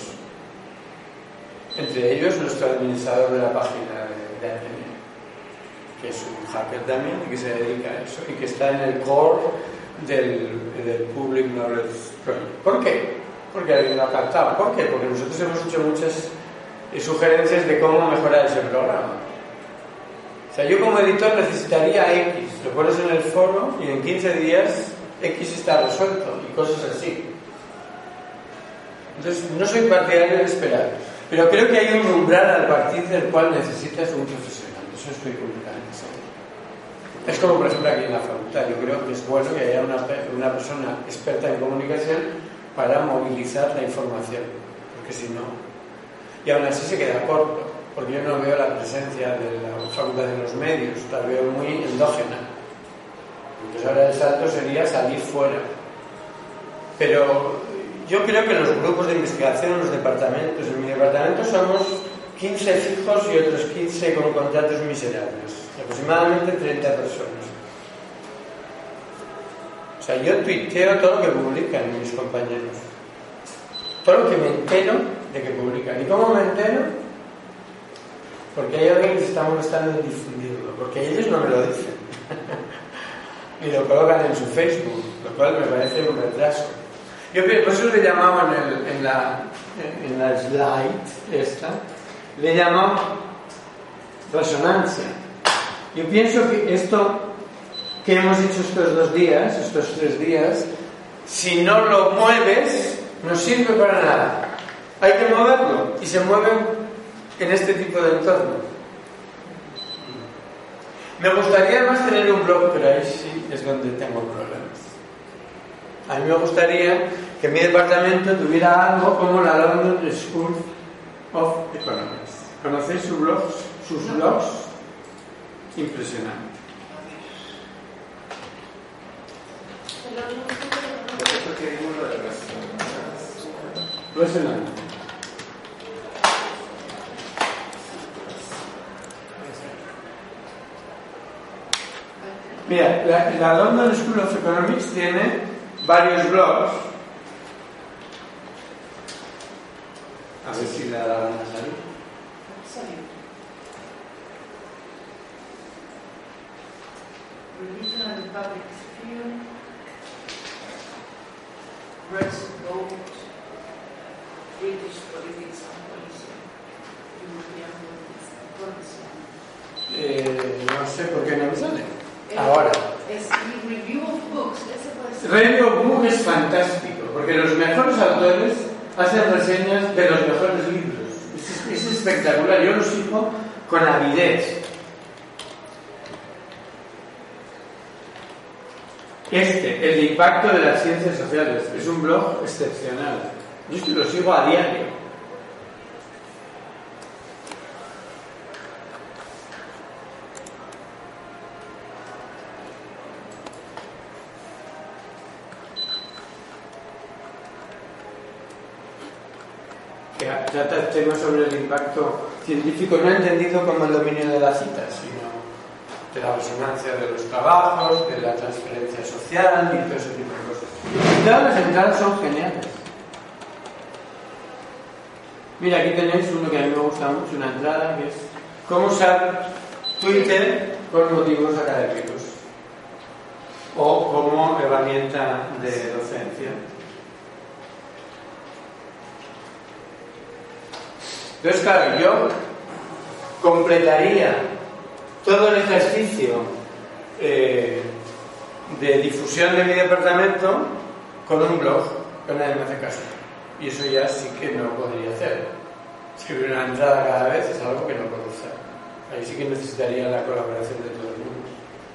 Entre ellos nuestro administrador de la página de Ateneo, que es un hacker también y que se dedica a eso y que está en el core del Public Knowledge Project. ¿Por qué? Porque alguien lo ha captado. ¿Por qué? Porque nosotros hemos hecho muchas sugerencias de cómo mejorar ese programa. O sea, yo como editor necesitaría X, lo pones en el foro y en 15 días X está resuelto y cosas así. Entonces, no soy partidario de esperar, pero creo que hay un umbral al partir del cual necesitas un profesional. Eso estoy completamente seguro. Es como, por ejemplo, aquí en la facultad. Yo creo que es bueno que haya una persona experta en comunicación para movilizar la información, porque si no... Y aún así se queda corto, porque yo no veo la presencia de la facultad en los medios, la veo muy endógena. Entonces ahora el salto sería salir fuera. Pero yo creo que los grupos de investigación en los departamentos, en mi departamento somos 15 fijos y otros 15 con contratos miserables, aproximadamente 30 personas. O sea, yo tuiteo todo lo que publican mis compañeros, todo lo que me entero de que publican. ¿Y cómo me entero? Porque hay alguien que se está molestando en difundirlo, porque ellos no me lo dicen y lo colocan en su Facebook, lo cual me parece un retraso. Yo por eso le llamaban en la slide esta, le llaman resonancia. Yo pienso que esto que hemos hecho estos 3 días, si no lo mueves, no sirve para nada. Hay que moverlo, y se mueven en este tipo de entorno. Me gustaría más tener un blog, pero ahí sí es donde tengo problemas. A mí me gustaría que mi departamento tuviera algo como la London School of Economics. ¿Conocéis sus blogs? Impresionante. Resonante. Mira, la London School of Economics tiene varios blogs. A ver si la van a salir. Religion and the public sphere, Rights of Vote, British Politics and Policy, European Politics and Policy. No sé por qué no me sale. Ahora. Es Review of Books. Review of Books es fantástico, porque los mejores autores hacen reseñas de los mejores libros. Es espectacular, yo los sigo con avidez. El de impacto de las ciencias sociales, es un blog excepcional. Yo es que lo sigo a diario. Que trata temas sobre el impacto científico, no entendido como el dominio de la cita, sino de la resonancia de los trabajos, de la transferencia social y todo ese tipo de cosas. Y todas las entradas son geniales. Mira, aquí tenéis uno que a mí me gusta mucho, una entrada que es cómo usar Twitter con motivos académicos o como herramienta de docencia. Entonces, claro, yo completaría todo el ejercicio de difusión de mi departamento con un blog, que nadie me hace caso. Y eso ya sí que no podría hacer. Escribir una entrada cada vez es algo que no puedo hacer. Ahí sí que necesitaría la colaboración de todo el mundo.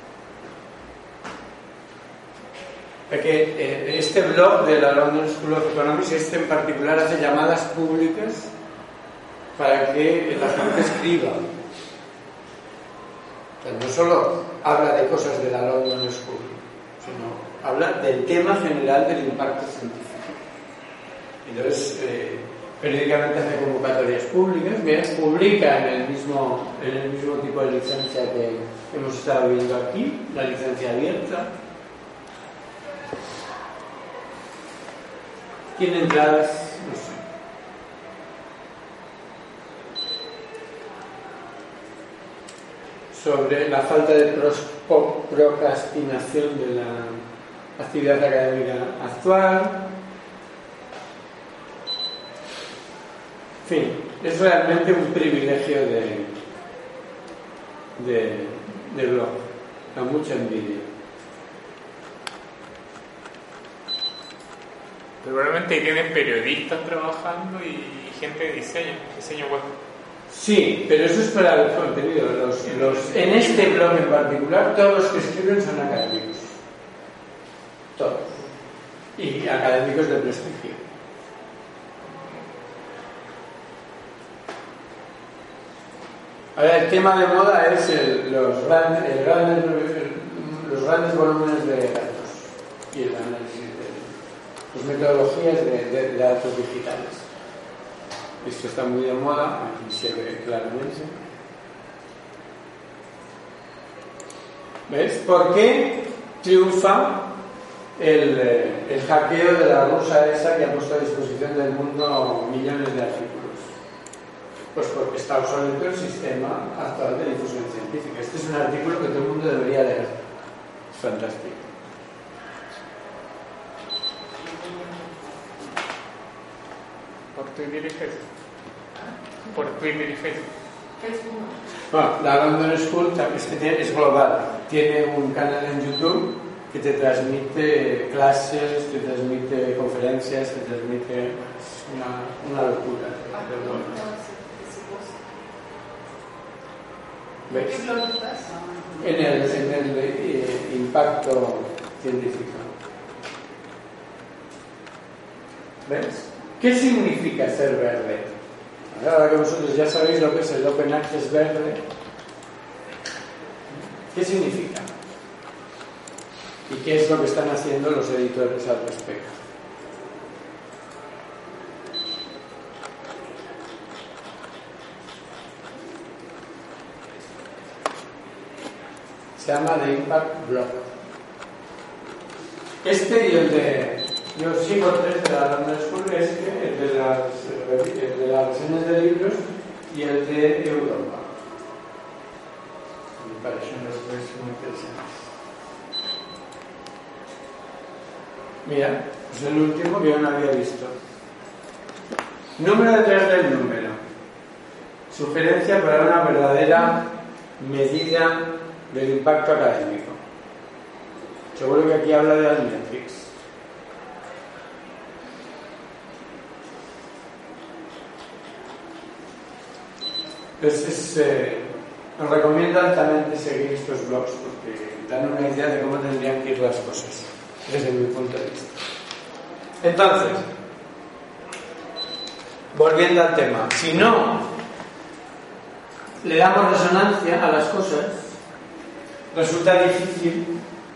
Porque este blog de la London School of Economics, en particular, hace llamadas públicas para que la gente escriba. No solo habla de cosas de la London School, sino habla del tema general del impacto científico. Entonces, periódicamente hace convocatorias públicas, publica en el mismo tipo de licencia que hemos estado viendo aquí, la licencia abierta. Tiene entradas, no sé. Sobre la falta de procrastinación de la actividad académica actual. En fin, es realmente un privilegio de blog, da mucha envidia. Probablemente tienen periodistas trabajando y gente de diseño web. Sí, pero eso es para el contenido. En este blog en particular, todos los que escriben son académicos. Todos. Y académicos de prestigio. Ahora, el tema de moda es los grandes volúmenes de datos y el análisis de las metodologías de datos digitales. Esto está muy de moda, aquí se ve claramente. ¿Ves? ¿Por qué triunfa el hackeo de la rusa esa que ha puesto a disposición del mundo millones de artículos? Pues porque está obsoleto el sistema actual de difusión científica. Este es un artículo que todo el mundo debería leer. Es fantástico. Por Twitter y Facebook. Por Twitter y Facebook. Facebook no. Bueno, la London School es global. Tiene un canal en YouTube que te transmite clases, te transmite conferencias, te transmite una locura. ¿Ves? ¿Qué blog estás? En el impacto científico. ¿Ves? ¿Qué significa ser verde? Ahora que vosotros ya sabéis lo que es el Open Access verde, ¿qué significa? ¿Y qué es lo que están haciendo los editores al respecto? Se llama The Impact Block. Este y el de... Yo sigo tres de la London School, el de las reseñas de libros y el de Europa. Me parecen los tres muy interesantes. Mira, es el último que yo no había visto. Número detrás del número. Sugerencia para una verdadera medida del impacto académico. Seguro que aquí habla de las metrics. Os recomiendo altamente seguir estos blogs porque dan una idea de cómo tendrían que ir las cosas desde mi punto de vista. Entonces, volviendo al tema, si no le damos resonancia a las cosas, resulta difícil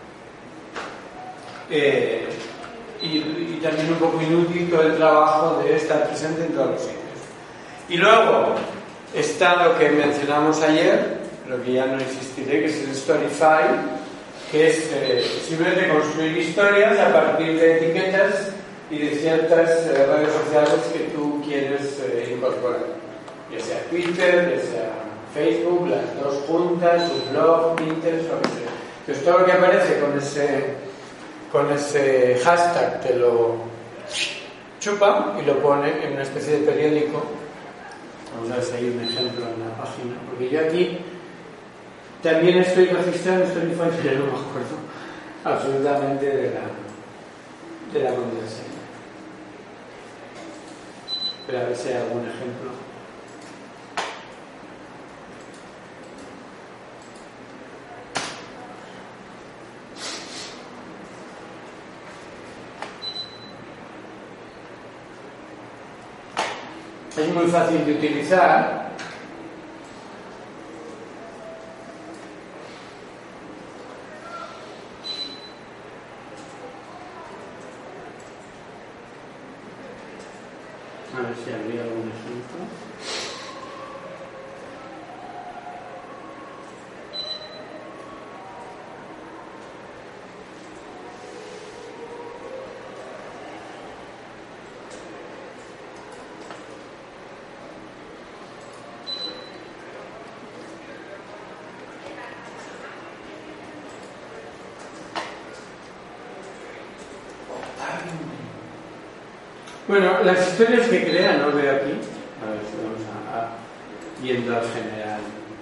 y también un poco inútil todo el trabajo de estar presente en todos los sitios. Y luego está lo que mencionamos ayer, lo que ya no existiré, que es el Storyfy, que es simplemente construir historias a partir de etiquetas y de ciertas redes sociales que tú quieres incorporar, ya sea Twitter, ya sea Facebook, las dos juntas, un blog, Pinterest, lo que sea. Entonces todo lo que aparece con ese hashtag te lo chupa y lo pone en una especie de periódico. Vamos a ver si hay un ejemplo en la página, porque yo aquí también estoy registrado en Storyfy, pero no me acuerdo absolutamente de la contraseña. Pero a ver si hay algún ejemplo. Es muy fácil de utilizar. A ver si habría algún ejemplo. Bueno, las historias que crean, no veo aquí. A ver si vamos yendo al general.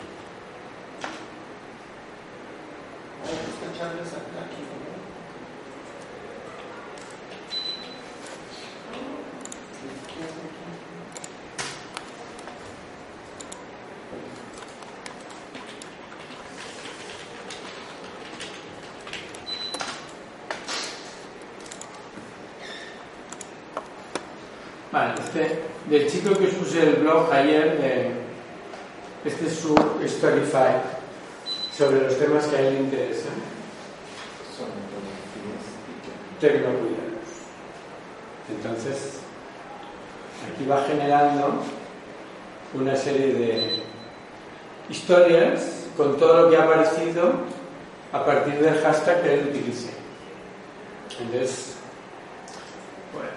Vale, del chico que os puse el blog ayer, este es su Storyfy sobre los temas que a él le interesan. Son Tecnocuidados. Entonces, aquí va generando una serie de historias con todo lo que ha aparecido a partir del hashtag que él utilice. Entonces, bueno,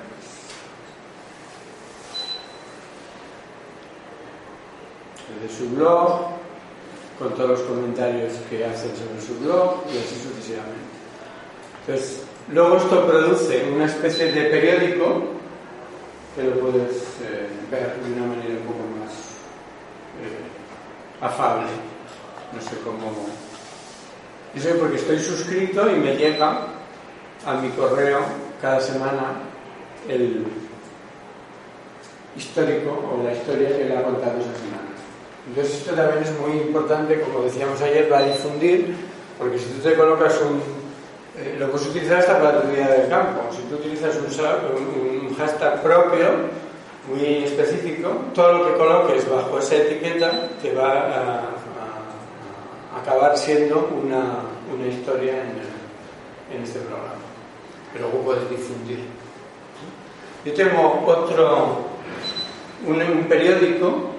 de su blog, con todos los comentarios que hacen sobre su blog y así sucesivamente. Entonces, luego esto produce una especie de periódico que lo puedes ver de una manera un poco más afable. No sé cómo. Eso es porque estoy suscrito y me llega a mi correo cada semana el histórico o la historia que le ha contado esa semana. Entonces esto también es muy importante, como decíamos ayer, para difundir, porque si tú te colocas lo puedes utilizar hasta para tu día del campo. Si tú utilizas un hashtag propio, muy específico, todo lo que coloques bajo esa etiqueta te va a acabar siendo una historia en este programa. Que luego puedes difundir. Yo tengo un periódico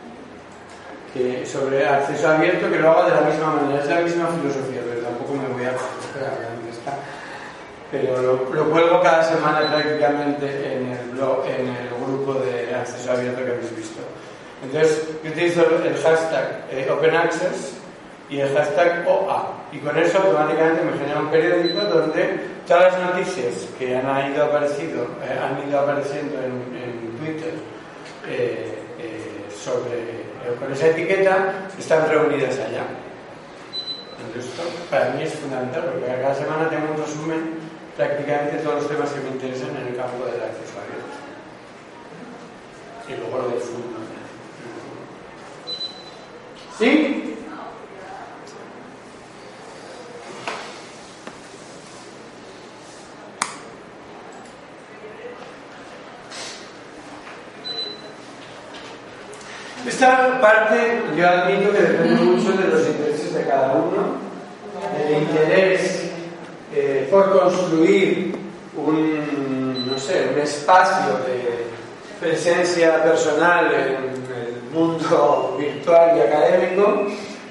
sobre acceso abierto que lo hago de la misma manera, es la misma filosofía, pero tampoco me voy a coger a dónde está. Pero lo cuelgo cada semana prácticamente en el blog, en el grupo de acceso abierto que habéis visto. Entonces, yo utilizo el hashtag Open Access y el hashtag OA, y con eso automáticamente me genera un periódico donde todas las noticias que han ido apareciendo en Twitter con esa etiqueta están reunidas allá. Entonces, esto para mí es fundamental porque cada semana tengo un resumen prácticamente de todos los temas que me interesan en el campo del acceso abierto. Y luego lo difundo. ¿Sí? Esta parte yo admito que depende mucho de los intereses de cada uno, del interés por construir un espacio de presencia personal en el mundo virtual y académico,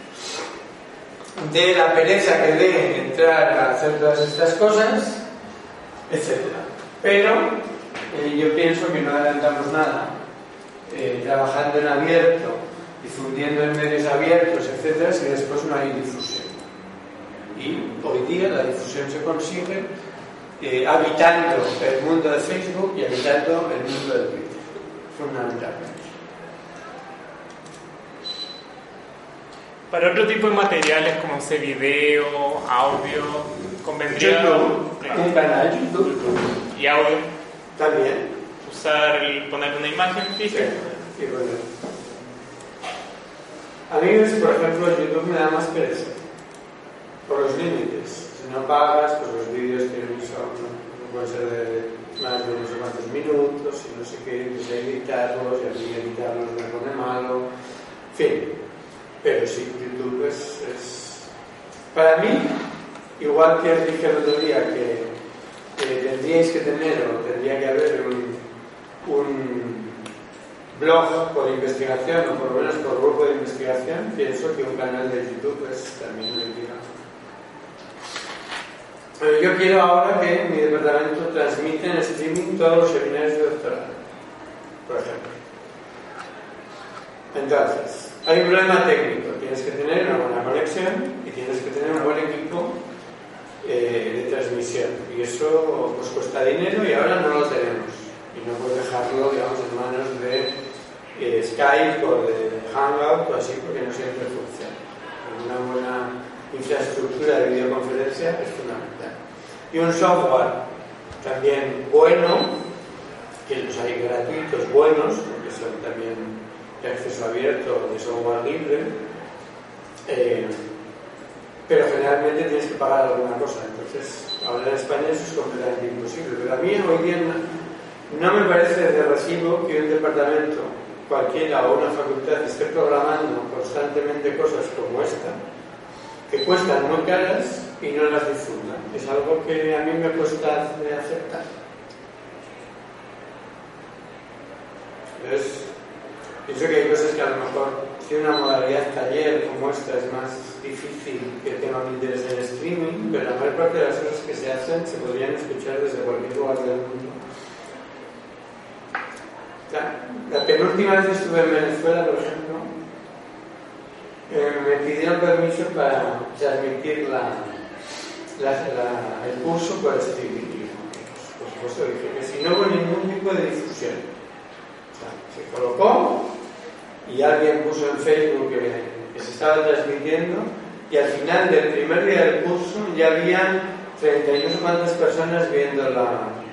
de la pereza que dé entrar a hacer todas estas cosas, etc. Pero yo pienso que no adelantamos nada. Trabajando en abierto, difundiendo en medios abiertos, etcétera, si después no hay difusión. Y hoy día la difusión se consigue habitando el mundo de Facebook y habitando el mundo de Twitter, fundamentalmente. Para otro tipo de materiales como ese video, audio, convendría un canal YouTube y audio también. Poner una imagen fija. Sí, bueno. A mí, por ejemplo, YouTube me da más pereza por los límites. Si no pagas, pues los vídeos tienen no pueden ser de más de no sé cuántos minutos y no sé qué, pues hay que editarlos y a mí editarlos me pone malo, en fin. Pero sí, YouTube es para mí, igual que os dije el otro día que tendríais que tener o tendría que haber un blog por investigación o por lo menos por grupo de investigación, pienso que un canal de YouTube es también una indicación. Yo quiero ahora que mi departamento transmita en streaming todos los seminarios de doctorado, por ejemplo. Entonces, hay un problema técnico, tienes que tener una buena conexión y tienes que tener un buen equipo de transmisión, y eso pues cuesta dinero y ahora no lo tenemos. Y no puedes dejarlo, digamos, en manos de Skype o de Hangout o así, porque no siempre funciona. Una buena infraestructura de videoconferencia es fundamental. Y un software también bueno, que los hay gratuitos buenos, porque son también de acceso abierto, de software libre, pero generalmente tienes que pagar alguna cosa. Entonces, ahora en España eso es completamente imposible. Pero a mí hoy día no me parece de recibo que un departamento cualquiera o una facultad esté programando constantemente cosas como esta, que cuestan muy caras y no las difundan. Es algo que a mí me cuesta aceptar. Entonces, pienso que hay cosas que a lo mejor, si una modalidad taller como esta es más difícil que tenga un interés en streaming, pero la mayor parte de las cosas que se hacen se podrían escuchar desde cualquier lugar del mundo. La penúltima vez que estuve en Venezuela, por ejemplo, me pidieron permiso para transmitir el curso por streaming. Por supuesto dije que si no hubo ningún tipo de difusión. O sea, se colocó y alguien puso en Facebook estaba transmitiendo y al final del primer día del curso ya habían 30 y no sé cuántas personas viendo la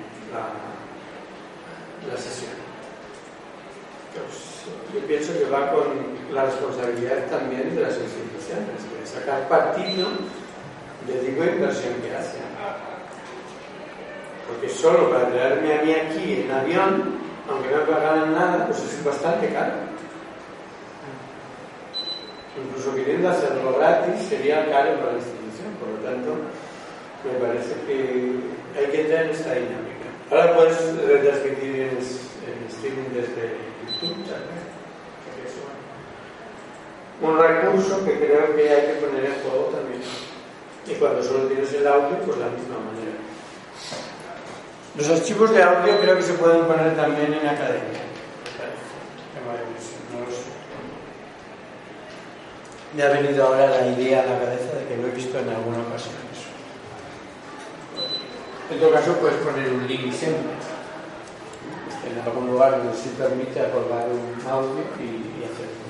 sesión. Pues, yo pienso que va con la responsabilidad también de las instituciones, de sacar partido del tipo de inversión que hacen. Porque solo para traerme a mí aquí en avión, aunque no me pagaran nada, pues es bastante caro. Incluso queriendo hacerlo gratis sería caro para la institución, por lo tanto me parece que hay que entrar en esta dinámica. Ahora puedes retransmitir en streaming desde YouTube, ¿sabes? Un recurso que creo que hay que poner en juego también. Y cuando solo tienes el audio, pues la misma manera. Los archivos de audio creo que se pueden poner también en academia. No lo sé. Me ha venido ahora la idea a la cabeza de que lo he visto en alguna ocasión eso. En todo caso puedes poner un link siempre. En algún lugar donde se permite colgar un audio y hacerlo.